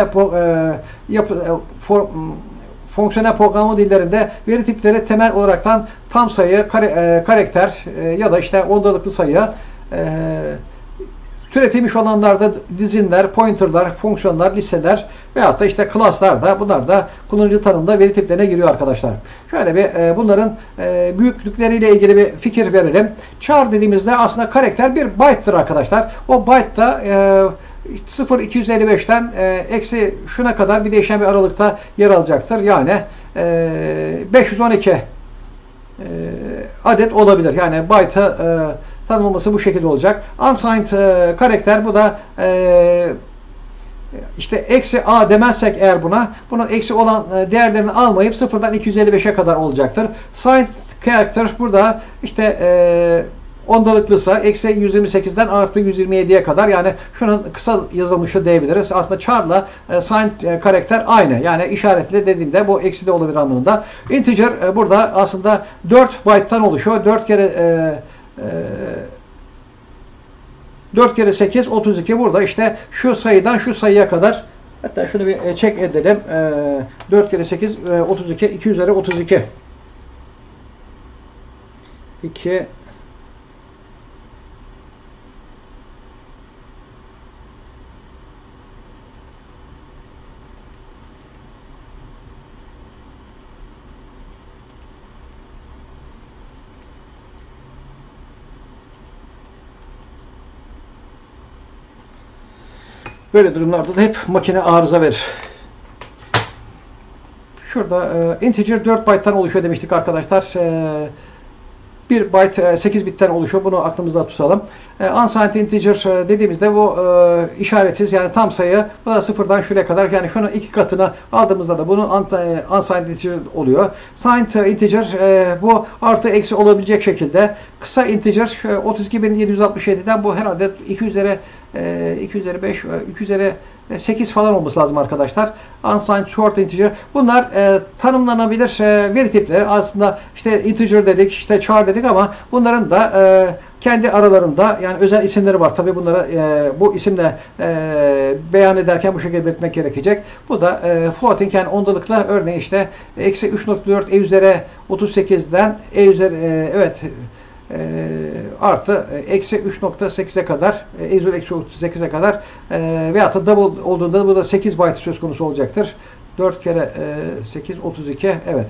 fonksiyonel programlama dillerinde veri tipleri temel olaraktan tam sayı, karakter ya da işte ondalıklı sayı, türetilmiş olanlarda dizinler, pointerlar, fonksiyonlar, listeler veyahut da işte class'lar da bunlar da kullanıcı tanımda veri tiplerine giriyor arkadaşlar. Şöyle bir bunların büyüklükleriyle ilgili bir fikir verelim. Char dediğimizde aslında karakter bir byte'dır arkadaşlar. O byte da 0,255'ten eksi şuna kadar bir değişen bir aralıkta yer alacaktır. Yani 512 adet olabilir. Yani byte'ı tanımlaması bu şekilde olacak. Unsigned karakter, bu da işte eksi a demezsek eğer bunun eksi olan değerlerini almayıp 0'dan 255'e kadar olacaktır. Signed character burada işte ondalıklısa eksi 128'den artı 127'ye kadar, yani şunun kısa yazılmışı diyebiliriz. Aslında char'la signed karakter aynı. Yani işaretli dediğimde bu eksi de olabilir anlamında. Integer burada aslında 4 byte'tan oluşuyor. 4 kere 8 32, burada işte şu sayıdan şu sayıya kadar, hatta şunu bir check edelim. 4 kere 8 32, 2 üzeri 32. 2 böyle durumlarda da hep makine arıza verir. Şurada integer 4 byte'tan oluşuyor demiştik arkadaşlar. 1 byte 8 bitten oluşuyor. Bunu aklımızda tutalım. Unsigned integer dediğimizde bu işaretsiz, yani tam sayı. Bu da sıfırdan şuraya kadar. Yani şunun 2 katını aldığımızda da bunun unsigned integer oluyor. Signed integer bu artı eksi olabilecek şekilde. Kısa integer 32.767'den bu herhalde 2 üzeri 5, 2 üzeri 8 falan olması lazım arkadaşlar. Unsigned short integer. Bunlar tanımlanabilir veri tipleri. Aslında işte integer dedik, işte char dedik ama bunların da kendi aralarında yani özel isimleri var. Tabi bunları bu isimle beyan ederken bu şekilde belirtmek gerekecek. Bu da floating, yani ondalıklı, örneğin işte eksi 3.4 üzeri 38'den evet artı eksi 3.8'e kadar eksi 38'e kadar veyahut da double olduğunda bu da 8 byte söz konusu olacaktır. 4 kere 8 32, evet.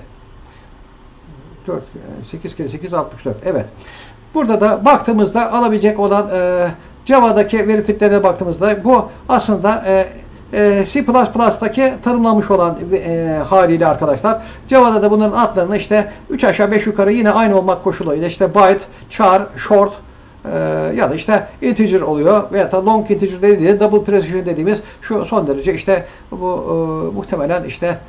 8 kere 8 64, evet. Burada da baktığımızda alabilecek olan Java'daki veri tiplerine baktığımızda bu aslında C++'daki tanımlanmış olan haliyle arkadaşlar. Java'da da bunların adlarını işte 3 aşağı 5 yukarı yine aynı olmak koşuluyla işte byte, char, short ya da işte integer oluyor veya da long integer dediğimiz double precision dediğimiz şu son derece işte bu muhtemelen işte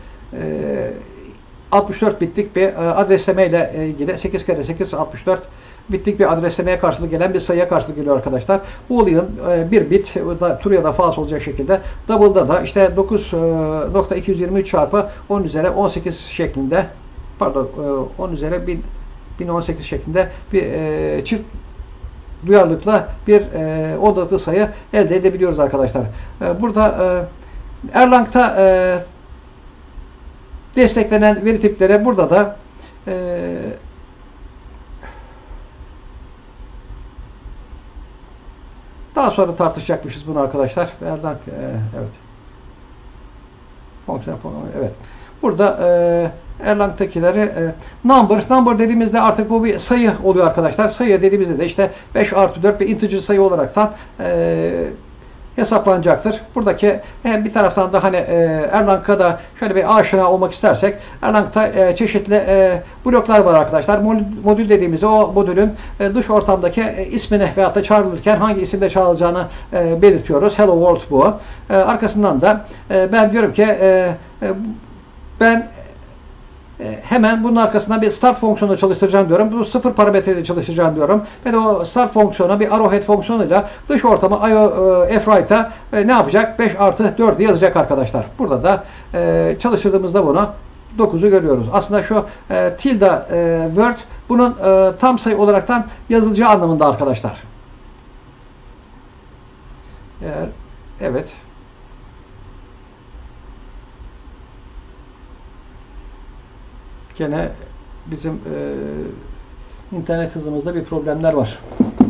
64 bitlik bir adresleme ile ilgili 8 kere 8 64 bitlik bir adreslemeye karşılık gelen bir sayıya karşılık geliyor arkadaşlar. Boolean bir bit true ya da false olacak şekilde. Double'da da işte 9.223 çarpı 10 üzeri 18 şeklinde, pardon 10 üzeri 1018 şeklinde bir çift duyarlılıkla bir ondalıklı sayı elde edebiliyoruz arkadaşlar. Burada Erlang'da desteklenen veri tipleri burada da daha sonra tartışacakmışız bunu arkadaşlar. Erlang evet. Fonksiyon, evet. Burada Erlang'takileri number dediğimizde artık bu bir sayı oluyor arkadaşlar. Sayı dediğimizde de işte 5 artı 4 bir integer sayı olaraktan hesaplanacaktır. Buradaki bir taraftan da hani Erlang'a da şöyle bir aşina olmak istersek, Erlang'da çeşitli bloklar var arkadaşlar. Modül dediğimizde o modülün dış ortamdaki ismini veyahut da çağrılırken hangi isimle çağrılacağını belirtiyoruz. Hello world bu. Arkasından da ben diyorum ki ben hemen bunun arkasından bir start fonksiyonu çalıştıracağım diyorum. Bu 0 parametreyle çalıştıracağım diyorum. Ve de o start fonksiyonu bir arrowhead fonksiyonuyla dış ortama fwrite'a ne yapacak? 5 artı 4'ü yazacak arkadaşlar. Burada da çalıştırdığımızda bunu 9'u görüyoruz. Aslında şu tilde word bunun tam sayı olaraktan yazılacağı anlamında arkadaşlar. Evet. Gene bizim internet hızımızda bir problemler var.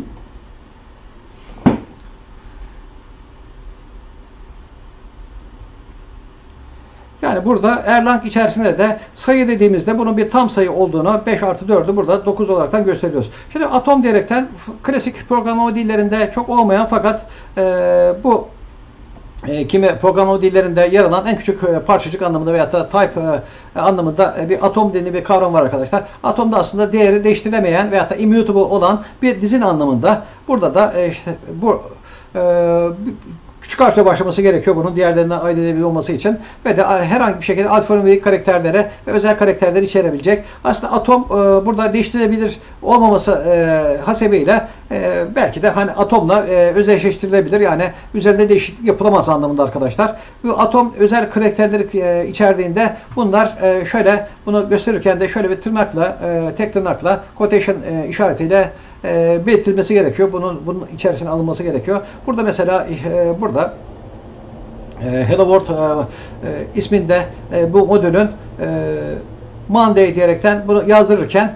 Yani burada Erlang içerisinde de sayı dediğimizde bunun bir tam sayı olduğunu 5 artı 4'ü burada 9 olaraktan gösteriyoruz. Şimdi atom diyerekten klasik programlama dillerinde çok olmayan fakat bu kimi programlama dillerinde yer alan en küçük parçacık anlamında veya da type anlamında bir atom dediği bir kavram var arkadaşlar. Atom da aslında değeri değiştirilemeyen veya da immutable olan bir dizin anlamında. Burada da işte bu küçük harfle başlaması gerekiyor bunun diğerlerinden ayırt edilebilir olması için ve de herhangi bir şekilde alfanümerik karakterlere ve özel karakterleri içerebilecek. Aslında atom burada değiştirilebilir olmaması hasebiyle belki de hani atomla özdeşleştirilebilir. Yani üzerinde değişiklik yapılamaz anlamında arkadaşlar. Bu atom özel karakterleri içerdiğinde bunlar şöyle bunu gösterirken de şöyle bir tırnakla tek tırnakla quotation işaretiyle belirtilmesi gerekiyor. Bunun içerisine alınması gerekiyor. Burada mesela burada Hello World isminde bu modülün Monday diyerekten bunu yazdırırken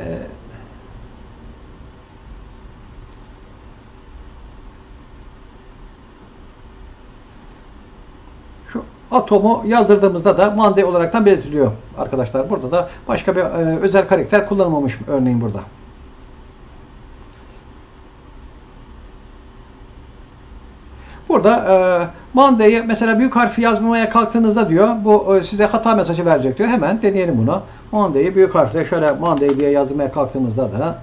şu atomu yazdırdığımızda da Monday olaraktan belirtiliyor arkadaşlar. Burada da başka bir özel karakter kullanılmamış örneğin burada. Burada Monday'ı mesela büyük harfi yazmaya kalktığınızda diyor bu size hata mesajı verecek diyor. Hemen deneyelim bunu. Monday'ı büyük harfle şöyle Monday diye yazmaya kalktığımızda da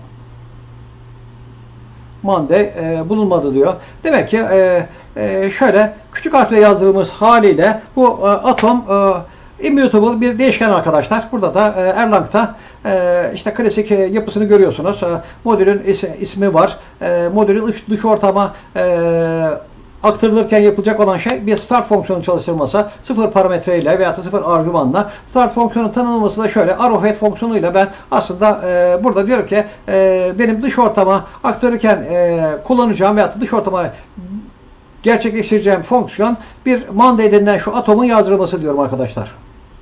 Monday bulunmadı diyor. Demek ki şöyle küçük harfle yazdığımız haliyle bu atom immutable bir değişken arkadaşlar. Burada da Erlang'da işte klasik yapısını görüyorsunuz. Modülün ismi var. Modülün dış ortama aktarılırken yapılacak olan şey bir start fonksiyonu çalıştırması. Sıfır parametreyle veya da sıfır argümanla. Start fonksiyonu tanımlaması da şöyle. Arrowhead fonksiyonuyla ben aslında burada diyorum ki benim dış ortama aktarırken kullanacağım veya da dış ortama gerçekleştireceğim fonksiyon bir Monday denilen şu atomun yazdırılması diyorum arkadaşlar.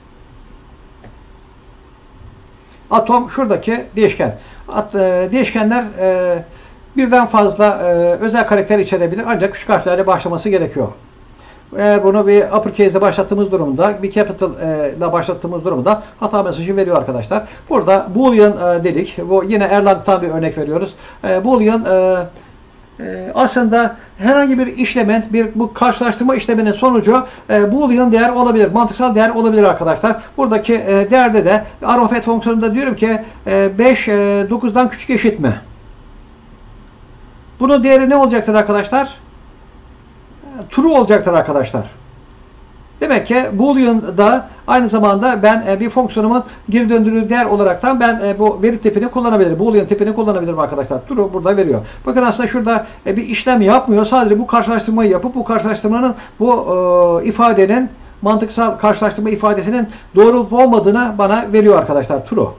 Atom şuradaki değişken. Değişkenler birden fazla özel karakter içerebilir ancak küçük harflerle başlaması gerekiyor. Eğer bunu bir uppercase ile başlattığımız durumda, bir capital ile başlattığımız durumda hata mesajı veriyor arkadaşlar. Burada Boolean dedik. Bu yine Erlang'tan bir örnek veriyoruz. Boolean aslında herhangi bir işlemin, bu karşılaştırma işleminin sonucu Boolean değer olabilir, mantıksal değer olabilir arkadaşlar. Buradaki değerde de arrowhead fonksiyonunda diyorum ki 5 9'dan küçük eşit mi? Bunun değeri ne olacaktır arkadaşlar? True olacaktır arkadaşlar. Demek ki Boolean'da aynı zamanda ben bir fonksiyonumun geri döndürüldüğü değer olaraktan ben bu veri tipini kullanabilirim. Boolean tipini kullanabilirim arkadaşlar. True burada veriyor. Bakın aslında şurada bir işlem yapmıyor. Sadece bu karşılaştırmayı yapıp bu karşılaştırmanın bu ifadenin mantıksal karşılaştırma ifadesinin doğru olup olmadığını bana veriyor arkadaşlar. True.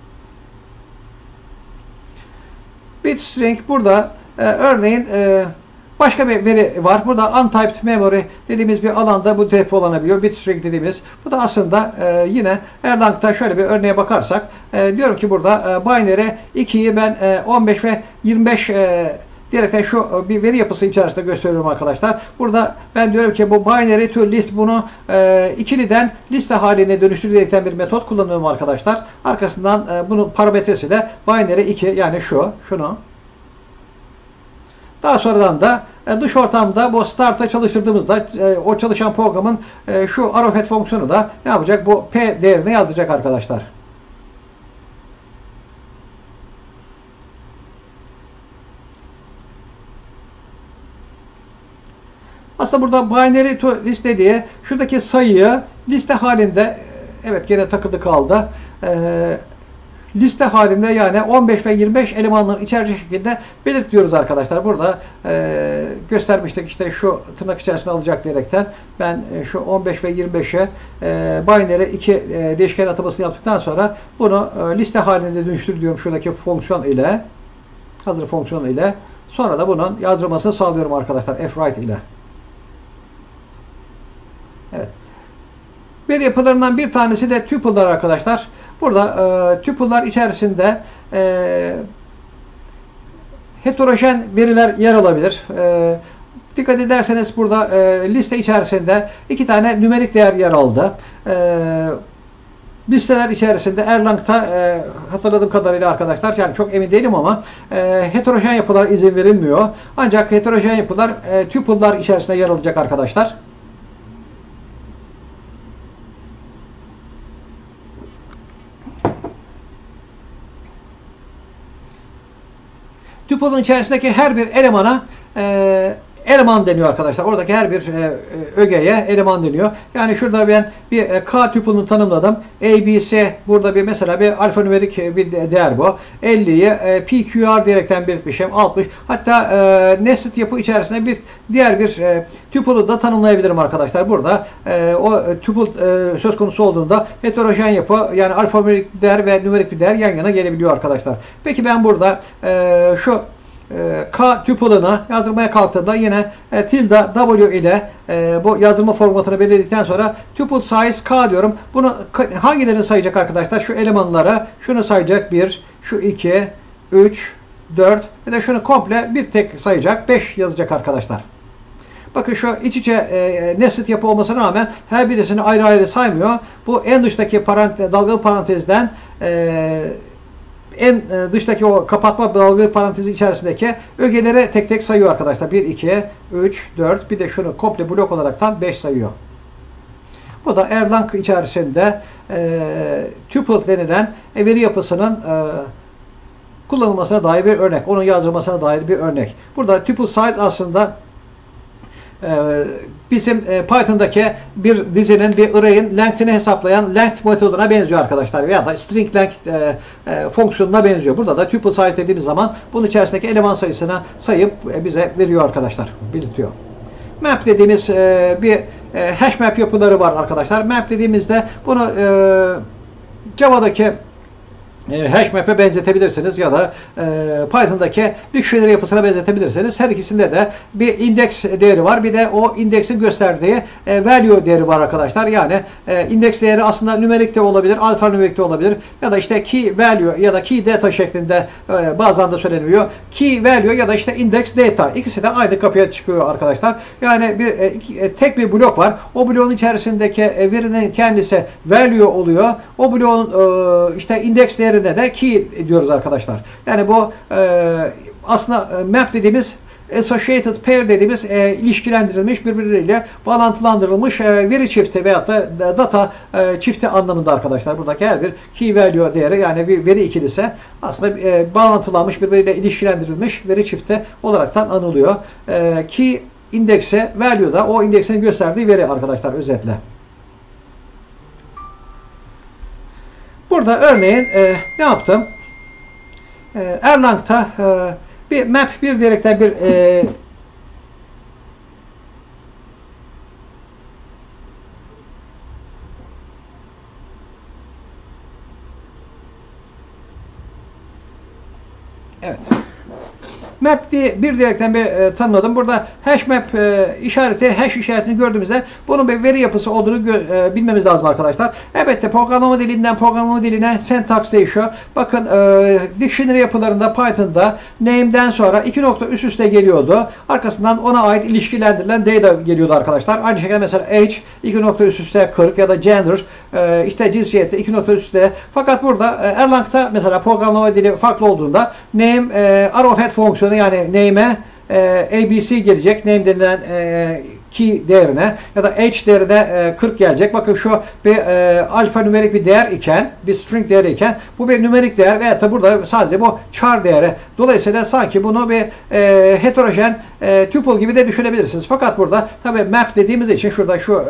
Bitstring burada örneğin başka bir veri var. Burada untyped memory dediğimiz bir alanda bu depolanabiliyor. Bitstring dediğimiz. Bu da aslında yine Erlang'da şöyle bir örneğe bakarsak diyorum ki burada binary 2'yi ben 15 ve 25 diyerekten şu bir veri yapısı içerisinde gösteriyorum arkadaşlar. Burada ben diyorum ki bu binary to list bunu ikiliden liste haline dönüştürülerekten bir metot kullanıyorum arkadaşlar. Arkasından bunun parametresi de binary 2 yani şunu. Daha sonradan da dış ortamda bu start'a çalıştırdığımızda o çalışan programın şu arrowhead fonksiyonu da ne yapacak? Bu P değerini yazacak arkadaşlar. Aslında burada binary to list dediği şuradaki sayıyı liste halinde evet gene takılı kaldı. Liste halinde yani 15 ve 25 elemanların içerecek şekilde belirtiyoruz arkadaşlar. Burada göstermiştik işte şu tırnak içerisine alacak diyerekten ben şu 15 ve 25'e binary 2 değişken atamasını yaptıktan sonra bunu liste halinde dönüştür diyorum şuradaki fonksiyon ile hazır fonksiyon ile sonra da bunun yazdırılmasını sağlıyorum arkadaşlar fwrite ile. Evet. Veri yapılarından bir tanesi de tuple'lar arkadaşlar. Burada tuple'lar içerisinde heterojen veriler yer alabilir. Dikkat ederseniz burada liste içerisinde 2 tane nümerik değer yer aldı. Listeler içerisinde Erlang'da hatırladığım kadarıyla arkadaşlar yani çok emin değilim ama heterojen yapılar izin verilmiyor. Ancak heterojen yapılar tuple'lar içerisinde yer alacak arkadaşlar. Tuple'un içerisindeki her bir elemana eleman deniyor arkadaşlar. Oradaki her bir ögeye eleman deniyor. Yani şurada ben bir K tuple'unu tanımladım. A, B, C burada bir mesela bir alfanümerik bir değer bu. 50'yi PQR diyerekten belirtmişim. 60. Hatta nested yapı içerisinde bir diğer bir tuple'u da tanımlayabilirim arkadaşlar. Burada o tuple söz konusu olduğunda heterojen yapı yani alfanümerik değer ve nümerik bir değer yan yana gelebiliyor arkadaşlar. Peki ben burada şu K tuple'ını yazdırmaya kalktığımda yine tilde W ile bu yazdırma formatını belirledikten sonra tuple size K diyorum. Bunu hangilerini sayacak arkadaşlar? Şu elemanlara şunu sayacak 1, şu 2, 3, 4 ve de şunu komple bir tek sayacak 5 yazacak arkadaşlar. Bakın şu iç içe nested yapı olmasına rağmen her birisini ayrı ayrı saymıyor. Bu en dıştaki dalgalı parantezden en dıştaki o kapatma dalga parantezi içerisindeki ögeleri tek tek sayıyor arkadaşlar. 1, 2, 3, 4 bir de şunu komple blok olaraktan 5 sayıyor. Bu da Erlang içerisinde tuple denilen veri yapısının kullanılmasına dair bir örnek. Onun yazılmasına dair bir örnek. Burada tuple size aslında bizim Python'daki bir dizinin, bir array'in length'ini hesaplayan length metoduna benziyor arkadaşlar. Veya da string length fonksiyonuna benziyor. Burada da tuple size dediğimiz zaman bunun içerisindeki eleman sayısını sayıp bize veriyor arkadaşlar. Belirtiyor. Map dediğimiz bir hash map yapıları var arkadaşlar. Map dediğimizde bunu Java'daki hash map'e benzetebilirsiniz ya da Python'daki dictionary yapısına benzetebilirsiniz. Her ikisinde de bir index değeri var. Bir de o indeksin gösterdiği value değeri var arkadaşlar. Yani index değeri aslında nümerik de olabilir, alfanümerik de olabilir ya da işte key value ya da key data şeklinde bazen de söyleniyor. Key value ya da işte index data. İkisi de aynı kapıya çıkıyor arkadaşlar. Yani tek bir blok var. O bloğun içerisindeki verinin kendisi value oluyor. O bloğun işte index değeri de key diyoruz arkadaşlar. Yani bu aslında map dediğimiz associated pair dediğimiz ilişkilendirilmiş, birbirleriyle bağlantılandırılmış veri çifti veyahut da data çifti anlamında arkadaşlar. Buradaki her bir key value değeri yani bir veri ikilisi aslında bağlantılanmış, birbiriyle ilişkilendirilmiş veri çifti olaraktan anılıyor. Key indeksi, value da o indeksin gösterdiği veri arkadaşlar özetle. Burada örneğin ne yaptım? Erlang'da bir map 1 diyerekten bir evet. Map diye bir diyerekten bir tanımladım. Burada hash map işareti, hash işaretini gördüğümüzde bunun bir veri yapısı olduğunu bilmemiz lazım arkadaşlar. Elbette programlama dilinden programlama diline syntax değişiyor. Bakın dictionary yapılarında Python'da name'den sonra 2 nokta üst üste geliyordu. Arkasından ona ait ilişkilendirilen data geliyordu arkadaşlar. Aynı şekilde mesela age 2 nokta üst üste 40 ya da gender işte cinsiyette 2 nokta üst üste. Fakat burada Erlang'da mesela programlama dili farklı olduğunda name arrowhead fonksiyonu yani name'e ABC gelecek. Name denilen key değerine ya da age değerine 40 gelecek. Bakın şu bir alfanümerik bir değer iken, bir string değeri iken bu bir nümerik değer veya da burada sadece bu char değeri. Dolayısıyla sanki bunu bir heterojen tuple gibi de düşünebilirsiniz. Fakat burada tabi map dediğimiz için şurada şu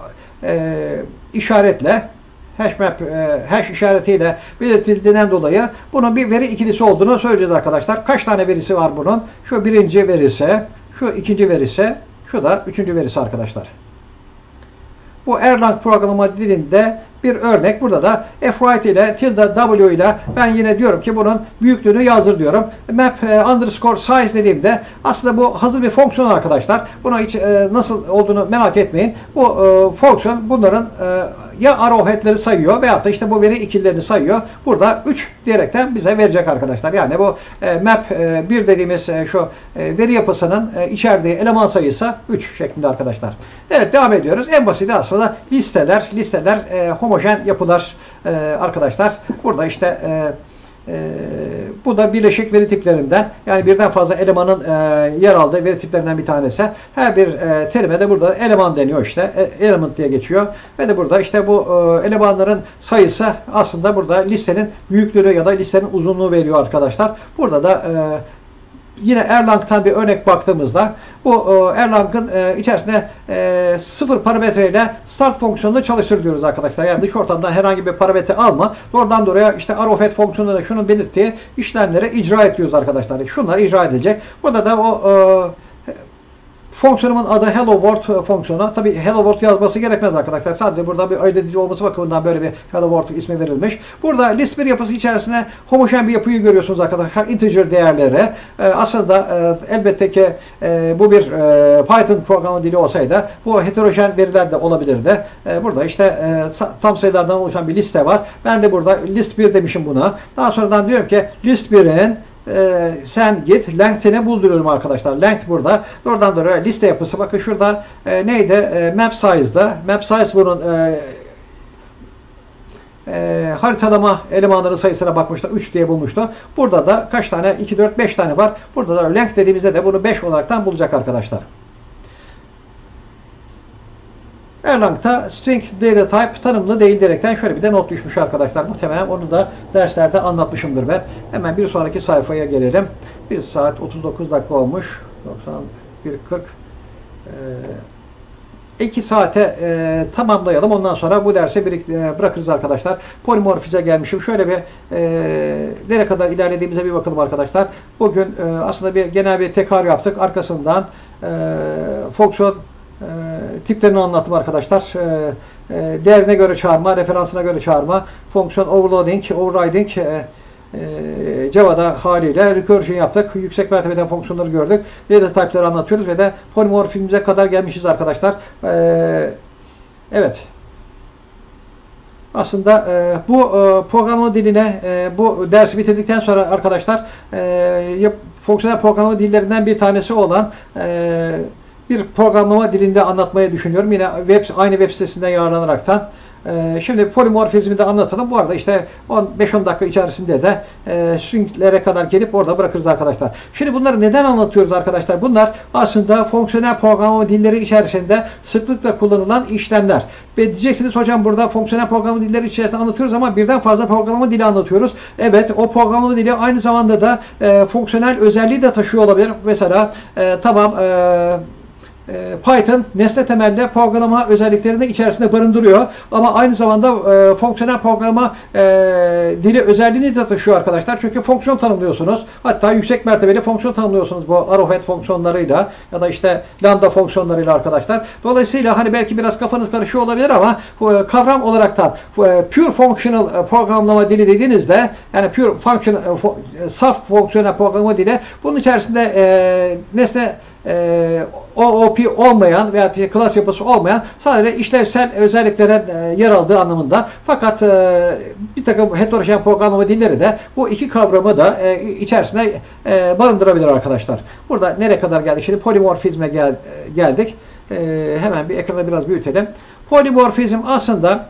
işaretle hash map, hash işaretiyle belirtildiğinden dolayı bunun bir veri ikilisi olduğunu söyleyeceğiz arkadaşlar. Kaç tane verisi var bunun? Şu birinci verisi, şu ikinci verisi, şu da üçüncü verisi arkadaşlar. Bu Erlang programlama dilinde bir örnek. Burada da fwrite ile tilde w ile ben yine diyorum ki bunun büyüklüğünü yazdır diyorum. Map underscore size dediğimde aslında bu hazır bir fonksiyon arkadaşlar. Buna hiç nasıl olduğunu merak etmeyin. Bu fonksiyon bunların ya arrowhead'leri sayıyor veyahut da işte bu veri ikililerini sayıyor. Burada 3 diyerekten bize verecek arkadaşlar. Yani bu map 1 dediğimiz şu veri yapısının içerdiği eleman sayısı 3 şeklinde arkadaşlar. Evet, devam ediyoruz. En basiti aslında listeler homojen yapılar arkadaşlar. Burada işte bu da birleşik veri tiplerinden, yani birden fazla elemanın yer aldığı veri tiplerinden bir tanesi. Her bir terime de burada eleman deniyor işte. Element diye geçiyor. Ve de burada işte bu elemanların sayısı aslında burada listenin büyüklüğü ya da listenin uzunluğu veriyor arkadaşlar. Burada da yine Erlang'tan bir örnek baktığımızda bu Erlang'ın içerisinde 0 parametreyle start fonksiyonunu çalıştır diyoruz arkadaşlar. Yani dış ortamdan herhangi bir parametre alma. Doğrudan doğruya işte arrowhead fonksiyonunda şunun belirttiği işlemleri icra et diyoruz arkadaşlar. Şunlar icra edilecek. Burada da o fonksiyonumun adı Hello World fonksiyonu. Tabi Hello World yazması gerekmez arkadaşlar. Sadece burada bir ayırt edici olması bakımından böyle bir Hello World ismi verilmiş. Burada list bir yapısı içerisinde homojen bir yapıyı görüyorsunuz arkadaşlar. Integer değerleri. Aslında elbette ki bu bir Python programı dili olsaydı bu heterojen veriler de olabilirdi. Burada işte tam sayılardan oluşan bir liste var. Ben de burada list 1 demişim buna. Daha sonradan diyorum ki list 1'in sen git length'ini bulduruyorum arkadaşlar. Length burada. Oradan doğru liste yapısı. Bakın şurada neydi? Map size'da. Map size bunun haritalama elemanları sayısına bakmıştı. 3 diye bulmuştu. Burada da kaç tane? 2, 4, 5 tane var. Burada da length dediğimizde de bunu 5 olaraktan bulacak arkadaşlar. Erlang'da string data type tanımlı değil diyerekten şöyle bir de not düşmüş arkadaşlar. Muhtemelen onu da derslerde anlatmışımdır ben. Hemen bir sonraki sayfaya gelelim. 1 saat 39 dakika olmuş. 91.40 2 saate tamamlayalım. Ondan sonra bu dersi bırakırız arkadaşlar. Polimorfize gelmişim. Şöyle bir nereye kadar ilerlediğimize bir bakalım arkadaşlar. Bugün aslında bir genel bir tekrar yaptık. Arkasından fonksiyon tiplerini anlattım arkadaşlar. Değerine göre çağırma, referansına göre çağırma, fonksiyon overloading, overriding, Java'da haliyle recursion yaptık. Yüksek mertebeden fonksiyonları gördük. Data type'ları anlatıyoruz ve de polimorfimize kadar gelmişiz arkadaşlar. Evet. Aslında bu programlama diline bu dersi bitirdikten sonra arkadaşlar fonksiyonel programlama dillerinden bir tanesi olan bir programlama dilinde anlatmayı düşünüyorum. Yine aynı web sitesinden yararlanaraktan. Şimdi polimorfizmi de anlatalım. Bu arada işte 5-10 dakika içerisinde de stringlere kadar gelip orada bırakırız arkadaşlar. Şimdi bunları neden anlatıyoruz arkadaşlar? Bunlar aslında fonksiyonel programlama dilleri içerisinde sıklıkla kullanılan işlemler. Ve diyeceksiniz hocam burada fonksiyonel programlama dilleri içerisinde anlatıyoruz ama birden fazla programlama dili anlatıyoruz. Evet, o programlama dili aynı zamanda da fonksiyonel özelliği de taşıyor olabilir. Mesela tamam Python nesne temelli programlama özelliklerini içerisinde barındırıyor. Ama aynı zamanda fonksiyonel programlama dili özelliğini de taşıyor arkadaşlar. Çünkü fonksiyon tanımlıyorsunuz. Hatta yüksek mertebeli fonksiyon tanımlıyorsunuz bu arrowhead fonksiyonlarıyla ya da işte lambda fonksiyonlarıyla arkadaşlar. Dolayısıyla hani belki biraz kafanız karışıyor olabilir ama kavram olaraktan pure functional programlama dili dediğinizde yani pure function saf fonksiyonel programlama dili bunun içerisinde nesne OOP olmayan veya klas yapısı olmayan sadece işlevsel özelliklere yer aldığı anlamında. Fakat bir takım heterojen programlama dilleri de bu iki kavramı da içerisine barındırabilir arkadaşlar. Burada nereye kadar geldik? Şimdi polimorfizme geldik. Hemen bir ekrana biraz büyütelim. Polimorfizm aslında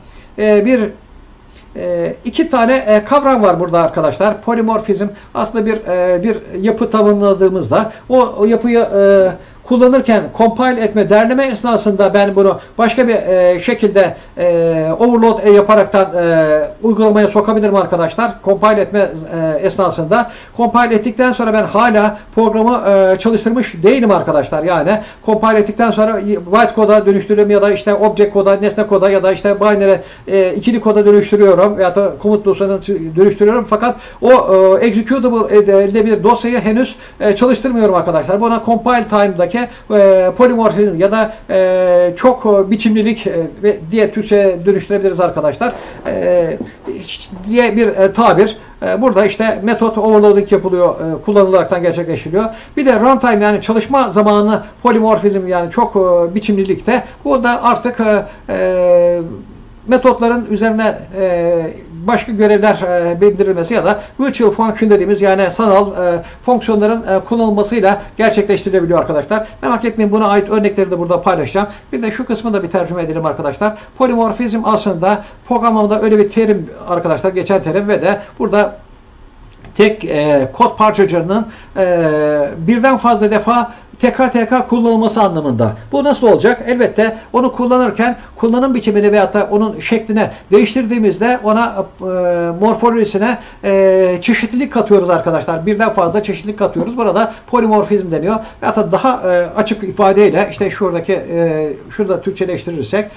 iki tane kavram var burada arkadaşlar. Polimorfizm aslında bir yapı tanımladığımızda o yapıyı kullanırken compile etme, derleme esnasında ben bunu başka bir şekilde overload yaparaktan uygulamaya sokabilirim arkadaşlar. Compile etme esnasında. Compile ettikten sonra ben hala programı çalıştırmış değilim arkadaşlar. Yani compile ettikten sonra byte koda dönüştürüyorum ya da işte object koda, nesne koda ya da işte binary ikili koda dönüştürüyorum veya da komut dosyasını dönüştürüyorum. Fakat o executable edilebilir dosyayı henüz çalıştırmıyorum arkadaşlar. Buna compile time'daki polimorfizm ya da çok biçimlilik diye Türkçe dönüştürebiliriz arkadaşlar. Diye bir tabir. Burada işte metot overloading yapılıyor, kullanılaraktan gerçekleştiriliyor. Bir de runtime yani çalışma zamanı polimorfizm yani çok biçimlilikte. Bu da artık metotların üzerine başka görevler bildirilmesi ya da virtual function dediğimiz yani sanal fonksiyonların kullanılmasıyla gerçekleştirilebiliyor arkadaşlar. Merak etmeyin, buna ait örnekleri de burada paylaşacağım. Bir de şu kısmı da bir tercüme edelim arkadaşlar. Polimorfizm aslında programlamada öyle bir terim arkadaşlar, geçen terim ve de burada tek kod parçacığının birden fazla defa tekrar kullanılması anlamında. Bu nasıl olacak? Elbette onu kullanırken kullanım biçimini veyahut da onun şekline değiştirdiğimizde ona morfolojisine çeşitlilik katıyoruz arkadaşlar. Birden fazla çeşitlilik katıyoruz. Burada polimorfizm deniyor. Veyahut da daha açık ifadeyle işte şuradaki şurada Türkçeleştirirsek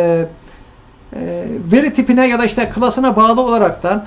veri tipine ya da işte klasına bağlı olaraktan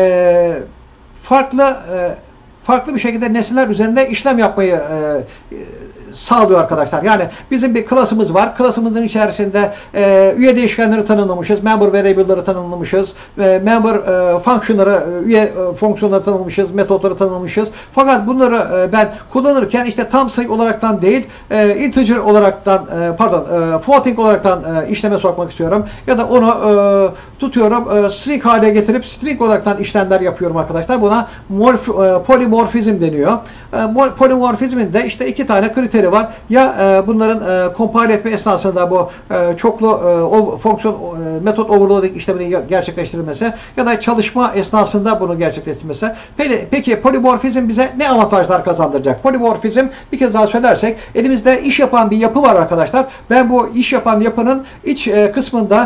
farklı bir şekilde nesneler üzerinde işlem yapmayı sağlıyor arkadaşlar. Yani bizim bir klasımız var. Klasımızın içerisinde üye değişkenleri tanımlamışız. Member variable'ları tanımlamışız. Member function'ları, üye fonksiyonları tanımlamışız. Metotları tanımlamışız. Fakat bunları ben kullanırken işte tam sayı olaraktan değil, integer olaraktan, floating olaraktan işleme sokmak istiyorum. Ya da onu tutuyorum, string hale getirip string olaraktan işlemler yapıyorum arkadaşlar. Buna polimorfizm deniyor. Polimorfizmin de işte iki tane kriteri var. Ya bunların compile etme esnasında bu çoklu fonksiyon metot overloading işlemini gerçekleştirilmesi ya da çalışma esnasında bunu gerçekleştirilmesi. Peki polimorfizm bize ne avantajlar kazandıracak? Polimorfizm, bir kez daha söylersek, elimizde iş yapan bir yapı var arkadaşlar. Ben bu iş yapan yapının iç kısmında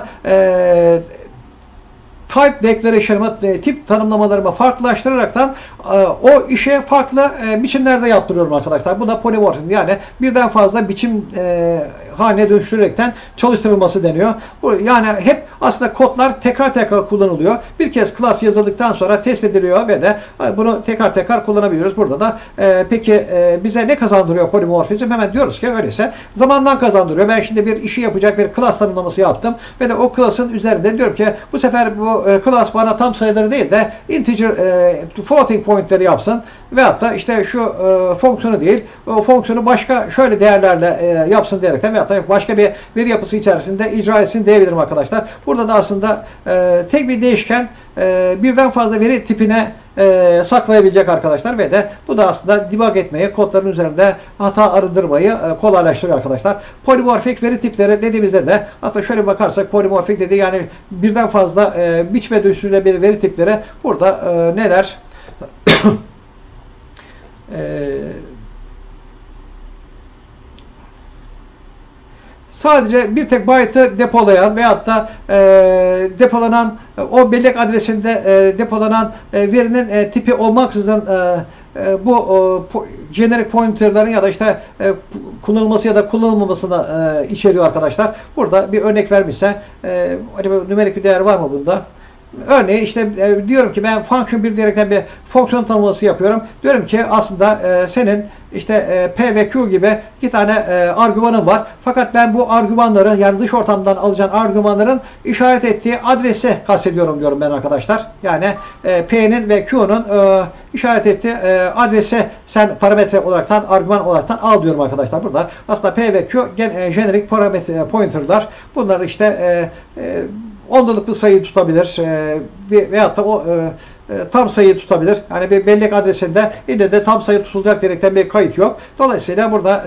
type declaration'ımı, tip tanımlamalarımı farklılaştıraraktan o işe farklı biçimlerde yaptırıyorum arkadaşlar. Bu da polimorfizm, yani birden fazla biçim haline dönüştürerekten çalıştırılması deniyor. Bu yani hep aslında kodlar tekrar kullanılıyor. Bir kez class yazıldıktan sonra test ediliyor ve de bunu tekrar kullanabiliyoruz. Burada da peki bize ne kazandırıyor polimorfizm? Hemen diyoruz ki öyleyse zamandan kazandırıyor. Ben şimdi bir işi yapacak bir class tanımlaması yaptım ve de o class'ın üzerinde diyorum ki bu sefer bu class bana tam sayıları değil de integer floating point'leri yapsın veyahut da işte şu fonksiyonu değil, o fonksiyonu başka şöyle değerlerle yapsın diyerekten veyahut da başka bir veri yapısı içerisinde icra etsin diyebilirim arkadaşlar. Burada da aslında tek bir değişken birden fazla veri tipine saklayabilecek arkadaşlar ve de bu da aslında debug etmeyi, kodların üzerinde hata arındırmayı kolaylaştırıyor arkadaşlar. Polimorfik veri tipleri dediğimizde de aslında şöyle bakarsak polimorfik dediği yani birden fazla biçime dönüştürülebilir veri tipleri burada neler? Sadece bir tek byte'ı depolayan veyahut da depolanan o bellek adresinde depolanan verinin tipi olmaksızın bu generic pointer'ların ya da işte kullanılması ya da kullanılmamasını içeriyor arkadaşlar. Burada bir örnek vermişse acaba nümerik bir değer var mı bunda? Örneğin işte diyorum ki ben function 1 diyerekten bir fonksiyon tanımlaması yapıyorum. Diyorum ki aslında senin işte P ve Q gibi iki tane argümanın var. Fakat ben bu argümanları, yani dış ortamdan alacağın argümanların işaret ettiği adresi kastediyorum diyorum ben arkadaşlar. Yani P'nin ve Q'nun işaret ettiği adresi sen parametre olaraktan, argüman olaraktan al diyorum arkadaşlar. Burada aslında P ve Q generic parametre pointer'lar. Bunlar işte ondalıklı sayı tutabilir veyahut da o tam sayı tutabilir. Yani bir bellek adresinde ille de tam sayı tutulacak diyerekten bir kayıt yok. Dolayısıyla burada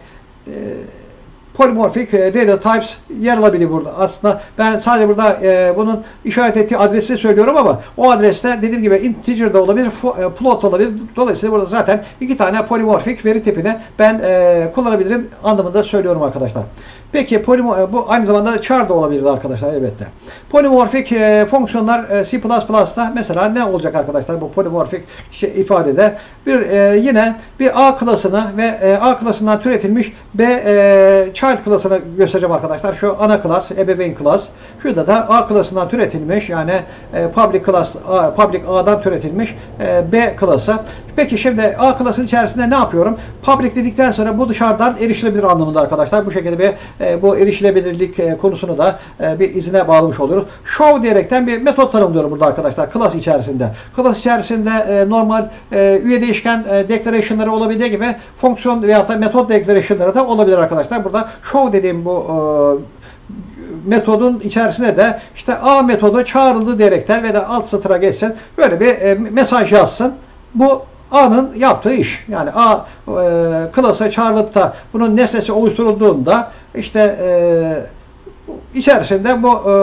polymorphic data types yer alabilir burada. Aslında ben sadece burada bunun işaret ettiği adresi söylüyorum ama o adreste dediğim gibi integer de olabilir, float olabilir. Dolayısıyla burada zaten iki tane polymorphic veri tipini ben kullanabilirim anlamında söylüyorum arkadaşlar. Peki bu aynı zamanda char da olabilir arkadaşlar elbette. Polimorfik fonksiyonlar C++'da mesela ne olacak arkadaşlar bu polimorfik ifadede? Yine bir A klasını ve A klasından türetilmiş B child klasını göstereceğim arkadaşlar. Şu ana klas, ebeveyn klas. Şurada da A klasından türetilmiş yani public class, public A'dan türetilmiş B klası. Peki şimdi A klasının içerisinde ne yapıyorum? Public dedikten sonra bu dışarıdan erişilebilir anlamında arkadaşlar. Bu şekilde bir bu erişilebilirlik konusunu da bir izine bağlamış oluyoruz. Show diyerekten bir metot tanımlıyorum burada arkadaşlar. Class içerisinde. Class içerisinde normal üye değişken declaration'ları olabildiği gibi fonksiyon veya da metot declaration'ları da olabilir arkadaşlar. Burada show dediğim bu metodun içerisine de işte A metodu çağrıldı diyerekten ve de alt satıra geçsin. Böyle bir mesaj yazsın. Bu A'nın yaptığı iş. Yani A klasa çağrılıp da bunun nesnesi oluşturulduğunda işte içerisinde bu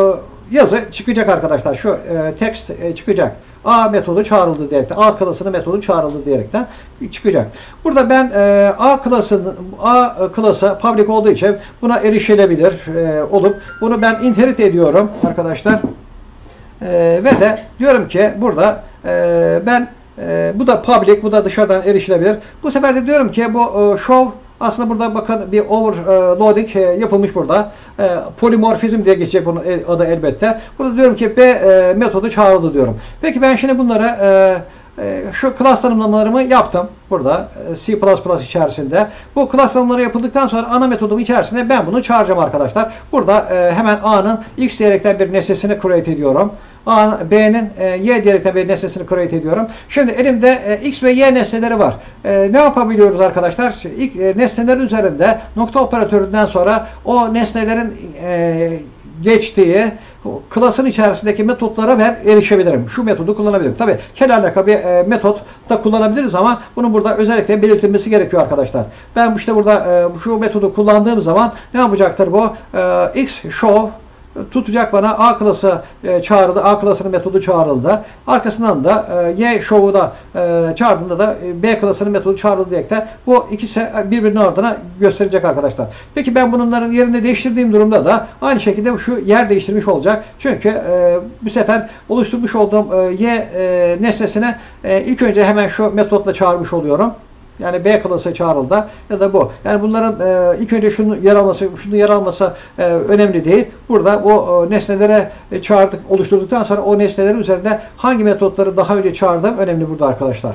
yazı çıkacak arkadaşlar. Şu text çıkacak. A metodu çağrıldı diyerekten, A klasının metodu çağrıldı diyerekten çıkacak. Burada ben A klası public olduğu için buna erişilebilir olup bunu ben inherit ediyorum arkadaşlar. Ve de diyorum ki burada ben bu da public, bu da dışarıdan erişilebilir. Bu sefer de diyorum ki bu show aslında burada bakın bir overloading yapılmış burada. Polimorfizm diye geçecek bunun adı elbette. Burada diyorum ki B metodu çağrıldı diyorum. Peki ben şimdi bunlara şu class tanımlamalarımı yaptım. Burada C++ içerisinde. Bu class tanımları yapıldıktan sonra ana metodum içerisinde ben bunu çağıracağım arkadaşlar. Burada hemen A'nın X diyerekten bir nesnesini create ediyorum. B'nin Y diyerekten bir nesnesini create ediyorum. Şimdi elimde X ve Y nesneleri var. Ne yapabiliyoruz arkadaşlar? İlk nesnelerin üzerinde nokta operatöründen sonra o nesnelerin geçtiği klasın içerisindeki metotlara ben erişebilirim. Şu metodu kullanabilirim. Tabi kelalaka bir metot da kullanabiliriz ama bunun burada özellikle belirtilmesi gerekiyor arkadaşlar. Ben işte burada şu metodu kullandığım zaman ne yapacaktır bu? X show tutacak bana A klası çağrıldı. A klasının metodu çağrıldı. Arkasından da Y show'u da çağırdığında da B klasının metodu çağrıldı diye de bu ikisi birbirinin ardına gösterecek arkadaşlar. Peki ben bunların yerini değiştirdiğim durumda da aynı şekilde şu yer değiştirmiş olacak. Çünkü bu sefer oluşturmuş olduğum Y nesnesine ilk önce hemen şu metotla çağırmış oluyorum. Yani B klası çağrıldı ya da bu. Yani bunların ilk önce şunun yer alması önemli değil. Burada o nesnelere çağırdık, oluşturduktan sonra o nesnelerin üzerinde hangi metotları daha önce çağırdım önemli burada arkadaşlar.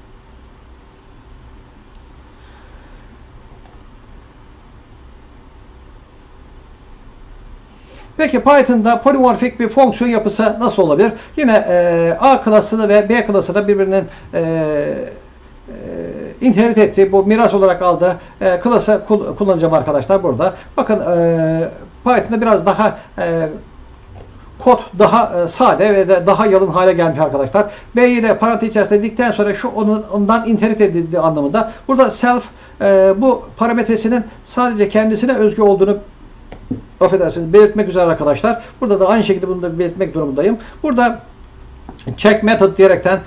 Peki Python'da polimorfik bir fonksiyon yapısı nasıl olabilir? Yine A klasını ve B klasını birbirinin inherit ettiği, bu miras olarak aldığı klası kullanacağım arkadaşlar burada. Bakın Python'da biraz daha kod daha sade ve de daha yalın hale gelmiş arkadaşlar. B'yi de parantez içerisinde dedikten sonra şu ondan inherit edildiği anlamında. Burada self bu parametresinin sadece kendisine özgü olduğunu affedersiniz belirtmek üzere arkadaşlar. Burada da aynı şekilde bunu da belirtmek durumundayım. Burada check method diyerekten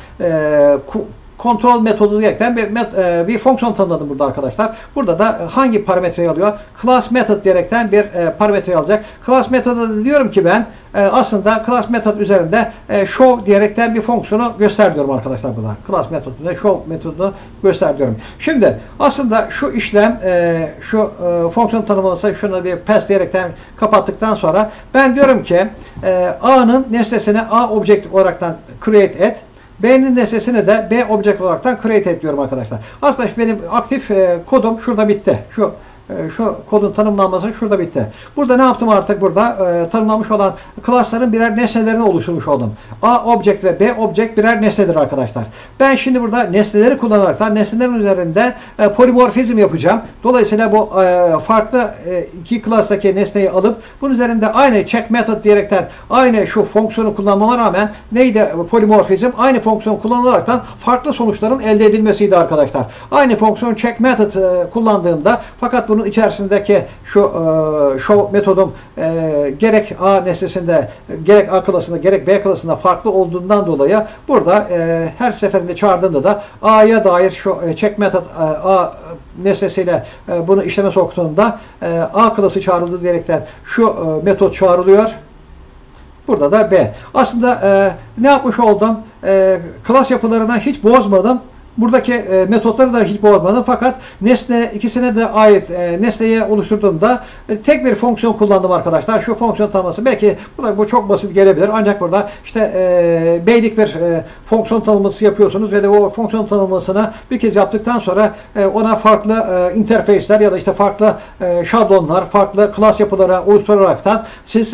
kontrol metodu diyerekten bir fonksiyon tanımladım burada arkadaşlar. Burada da hangi parametreyi alıyor? Class method diyerekten bir parametreyi alacak. Class metodu diyorum ki ben aslında class method üzerinde show diyerekten bir fonksiyonu göster diyorum arkadaşlar burada. Class metodunda show metodunu göster diyorum. Şimdi aslında şu işlem şu fonksiyon tanımlaması şunu bir pass diyerekten kapattıktan sonra ben diyorum ki A'nın nesnesini A object olaraktan create et. B'nin nesnesini de B object olaraktan create et diyorum arkadaşlar. Aslında benim aktif kodum şurada bitti. Şu kodun tanımlanması şurada bitti. Burada ne yaptım artık burada? Tanımlanmış olan class'ların birer nesnelerini oluşturmuş oldum. A object ve B object birer nesnedir arkadaşlar. Ben şimdi burada nesneleri kullanarak nesnelerin üzerinde polimorfizm yapacağım. Dolayısıyla bu farklı iki class'taki nesneyi alıp bunun üzerinde aynı check method diyerekten aynı şu fonksiyonu kullanmama rağmen neydi polimorfizm? Aynı fonksiyon kullanılaraktan farklı sonuçların elde edilmesiydi arkadaşlar. Aynı fonksiyon check method kullandığımda fakat bunun içerisindeki şu show metodum gerek A nesnesinde, gerek A klasında, gerek B klasında farklı olduğundan dolayı burada her seferinde çağırdığımda da A'ya dair şu check method A nesnesiyle bunu işleme soktuğumda A klası çağrıldı diyerekten şu metot çağrılıyor. Burada da B. Aslında ne yapmış oldum? Klas yapılarına hiç bozmadım. Buradaki metotları da hiç bozmadım fakat nesne ikisine de ait nesneyi oluşturduğumda tek bir fonksiyon kullandım arkadaşlar. Şu fonksiyon tanımlaması belki bu çok basit gelebilir ancak burada işte beylik bir fonksiyon tanımlaması yapıyorsunuz ve de o fonksiyon tanımlamasını bir kez yaptıktan sonra ona farklı interface'ler ya da işte farklı şablonlar, farklı klas yapıları oluşturaraktan siz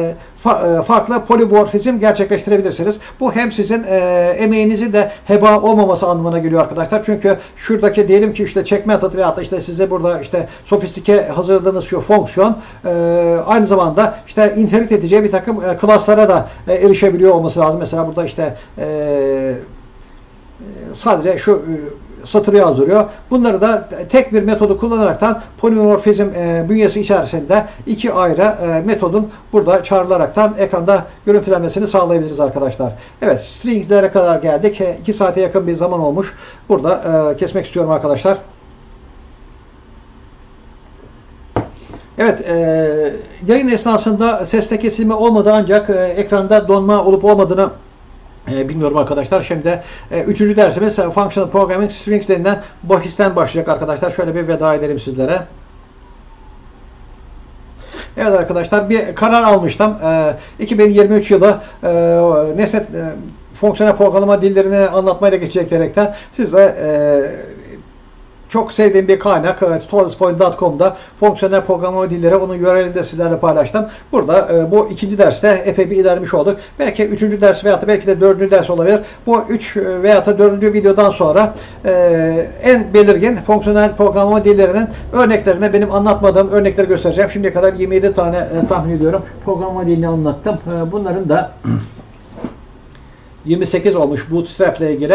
farklı polimorfizm gerçekleştirebilirsiniz. Bu hem sizin emeğinizi de heba olmaması anlamına geliyor arkadaşlar. Çünkü şuradaki diyelim ki işte check method veyahut da işte size burada işte sofistike hazırladığınız şu fonksiyon aynı zamanda işte inherit edeceği bir takım klaslara da erişebiliyor olması lazım. Mesela burada işte sadece şu satırı yazdırıyor. Bunları da tek bir metodu kullanaraktan polimorfizm bünyesi içerisinde iki ayrı metodun burada çağrılaraktan ekranda görüntülenmesini sağlayabiliriz arkadaşlar. Evet, stringlere kadar geldik. 2 saate yakın bir zaman olmuş. Burada kesmek istiyorum arkadaşlar. Evet, yayın esnasında seste kesilme olmadı ancak ekranda donma olup olmadığını bilmiyorum arkadaşlar. Şimdi 3. dersimiz Functional Programming Strings denilen bahisten başlayacak arkadaşlar. Şöyle bir veda edelim sizlere. Evet arkadaşlar, bir karar almıştım. 2023 yılı nesne fonksiyonel programlama dillerini anlatmayla geçeceklerekten size çok sevdiğim bir kaynak tutorialspoint.com'da fonksiyonel programlama dilleri, onun URL'ini de sizlerle paylaştım. Burada bu 2. derste epey bir ilerlemiş olduk. Belki 3. ders veya da belki de 4. ders olabilir. Bu 3 veya da 4. videodan sonra en belirgin fonksiyonel programlama dillerinin örneklerine benim anlatmadığım örnekleri göstereceğim. Şimdiye kadar 27 tane tahmin ediyorum programlama dilini anlattım. Bunların da 28 olmuş Bootstrap ile ilgili.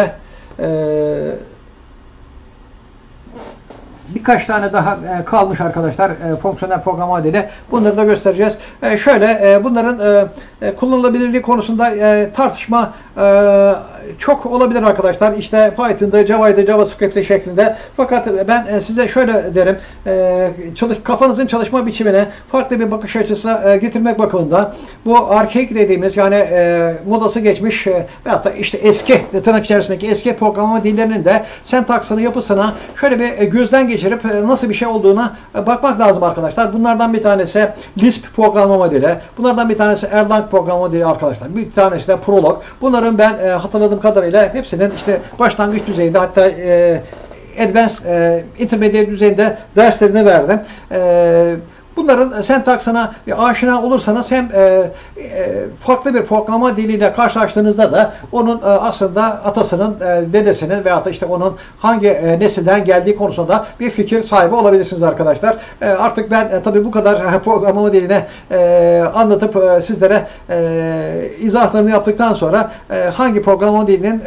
Birkaç tane daha kalmış arkadaşlar fonksiyonel programlama dili. Bunları da göstereceğiz. Şöyle bunların kullanılabilirliği konusunda tartışma çok olabilir arkadaşlar. İşte Python'da, Java'da, JavaScript'te şeklinde. Fakat ben size şöyle derim. Kafanızın çalışma biçimine farklı bir bakış açısı getirmek bakımından bu archaic dediğimiz, yani modası geçmiş veyahut da işte eski, tırnak içerisindeki eski programlama dillerinin de sentaksını, yapısına şöyle bir gözden geçirip nasıl bir şey olduğuna bakmak lazım arkadaşlar. Bunlardan bir tanesi Lisp programlama dili. Bunlardan bir tanesi Erlang programlama dili arkadaşlar. Bir tanesi de Prolog. Bunların ben hatırladığım kadarıyla hepsinin işte başlangıç düzeyinde, hatta advanced, intermediate düzeyinde derslerini verdim. Bunların sentaksına aşina olursanız hem farklı bir programlama diliyle karşılaştığınızda da onun aslında atasının, dedesinin veyahut da işte onun hangi nesilden geldiği konusunda bir fikir sahibi olabilirsiniz arkadaşlar. Artık ben tabii bu kadar programlama dilini anlatıp sizlere izahlarını yaptıktan sonra hangi programlama dilinin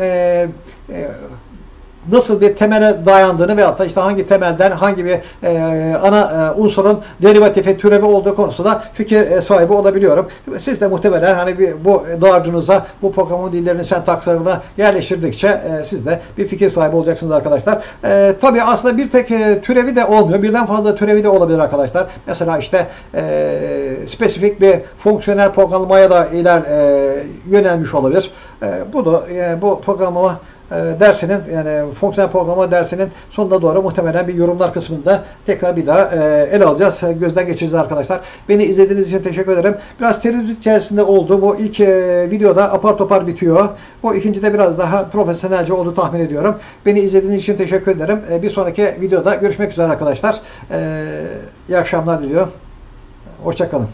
nasıl bir temele dayandığını veyahut da işte hangi temelden hangi bir ana unsurun derivatifi, türevi olduğu konusunda fikir sahibi olabiliyorum. Siz de muhtemelen hani bu dağarcığınıza bu programlama dillerinin sentakslarına yerleştirdikçe siz de bir fikir sahibi olacaksınız arkadaşlar. Tabii aslında bir tek türevi de olmuyor. Birden fazla türevi de olabilir arkadaşlar. Mesela işte spesifik bir fonksiyonel programlamaya da yönelmiş olabilir. Bu da bu programlama dersinin, yani fonksiyonel programlama dersinin sonuna doğru muhtemelen bir yorumlar kısmında tekrar bir daha ele alacağız. Gözden geçireceğiz arkadaşlar. Beni izlediğiniz için teşekkür ederim. Biraz tereddüt içerisinde oldu. Bu ilk videoda apar topar bitiyor. Bu ikincide biraz daha profesyonelce oldu tahmin ediyorum. Beni izlediğiniz için teşekkür ederim. Bir sonraki videoda görüşmek üzere arkadaşlar. İyi akşamlar diliyorum. Hoşça kalın.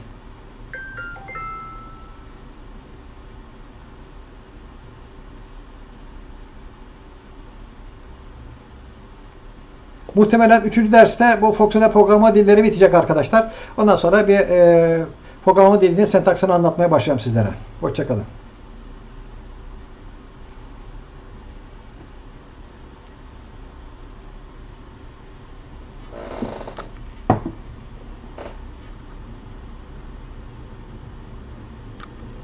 Muhtemelen 3. derste bu fonksiyonel programlama dilleri bitecek arkadaşlar. Ondan sonra bir programlama dilinin sentaksını anlatmaya başlayacağım sizlere. Hoşça kalın.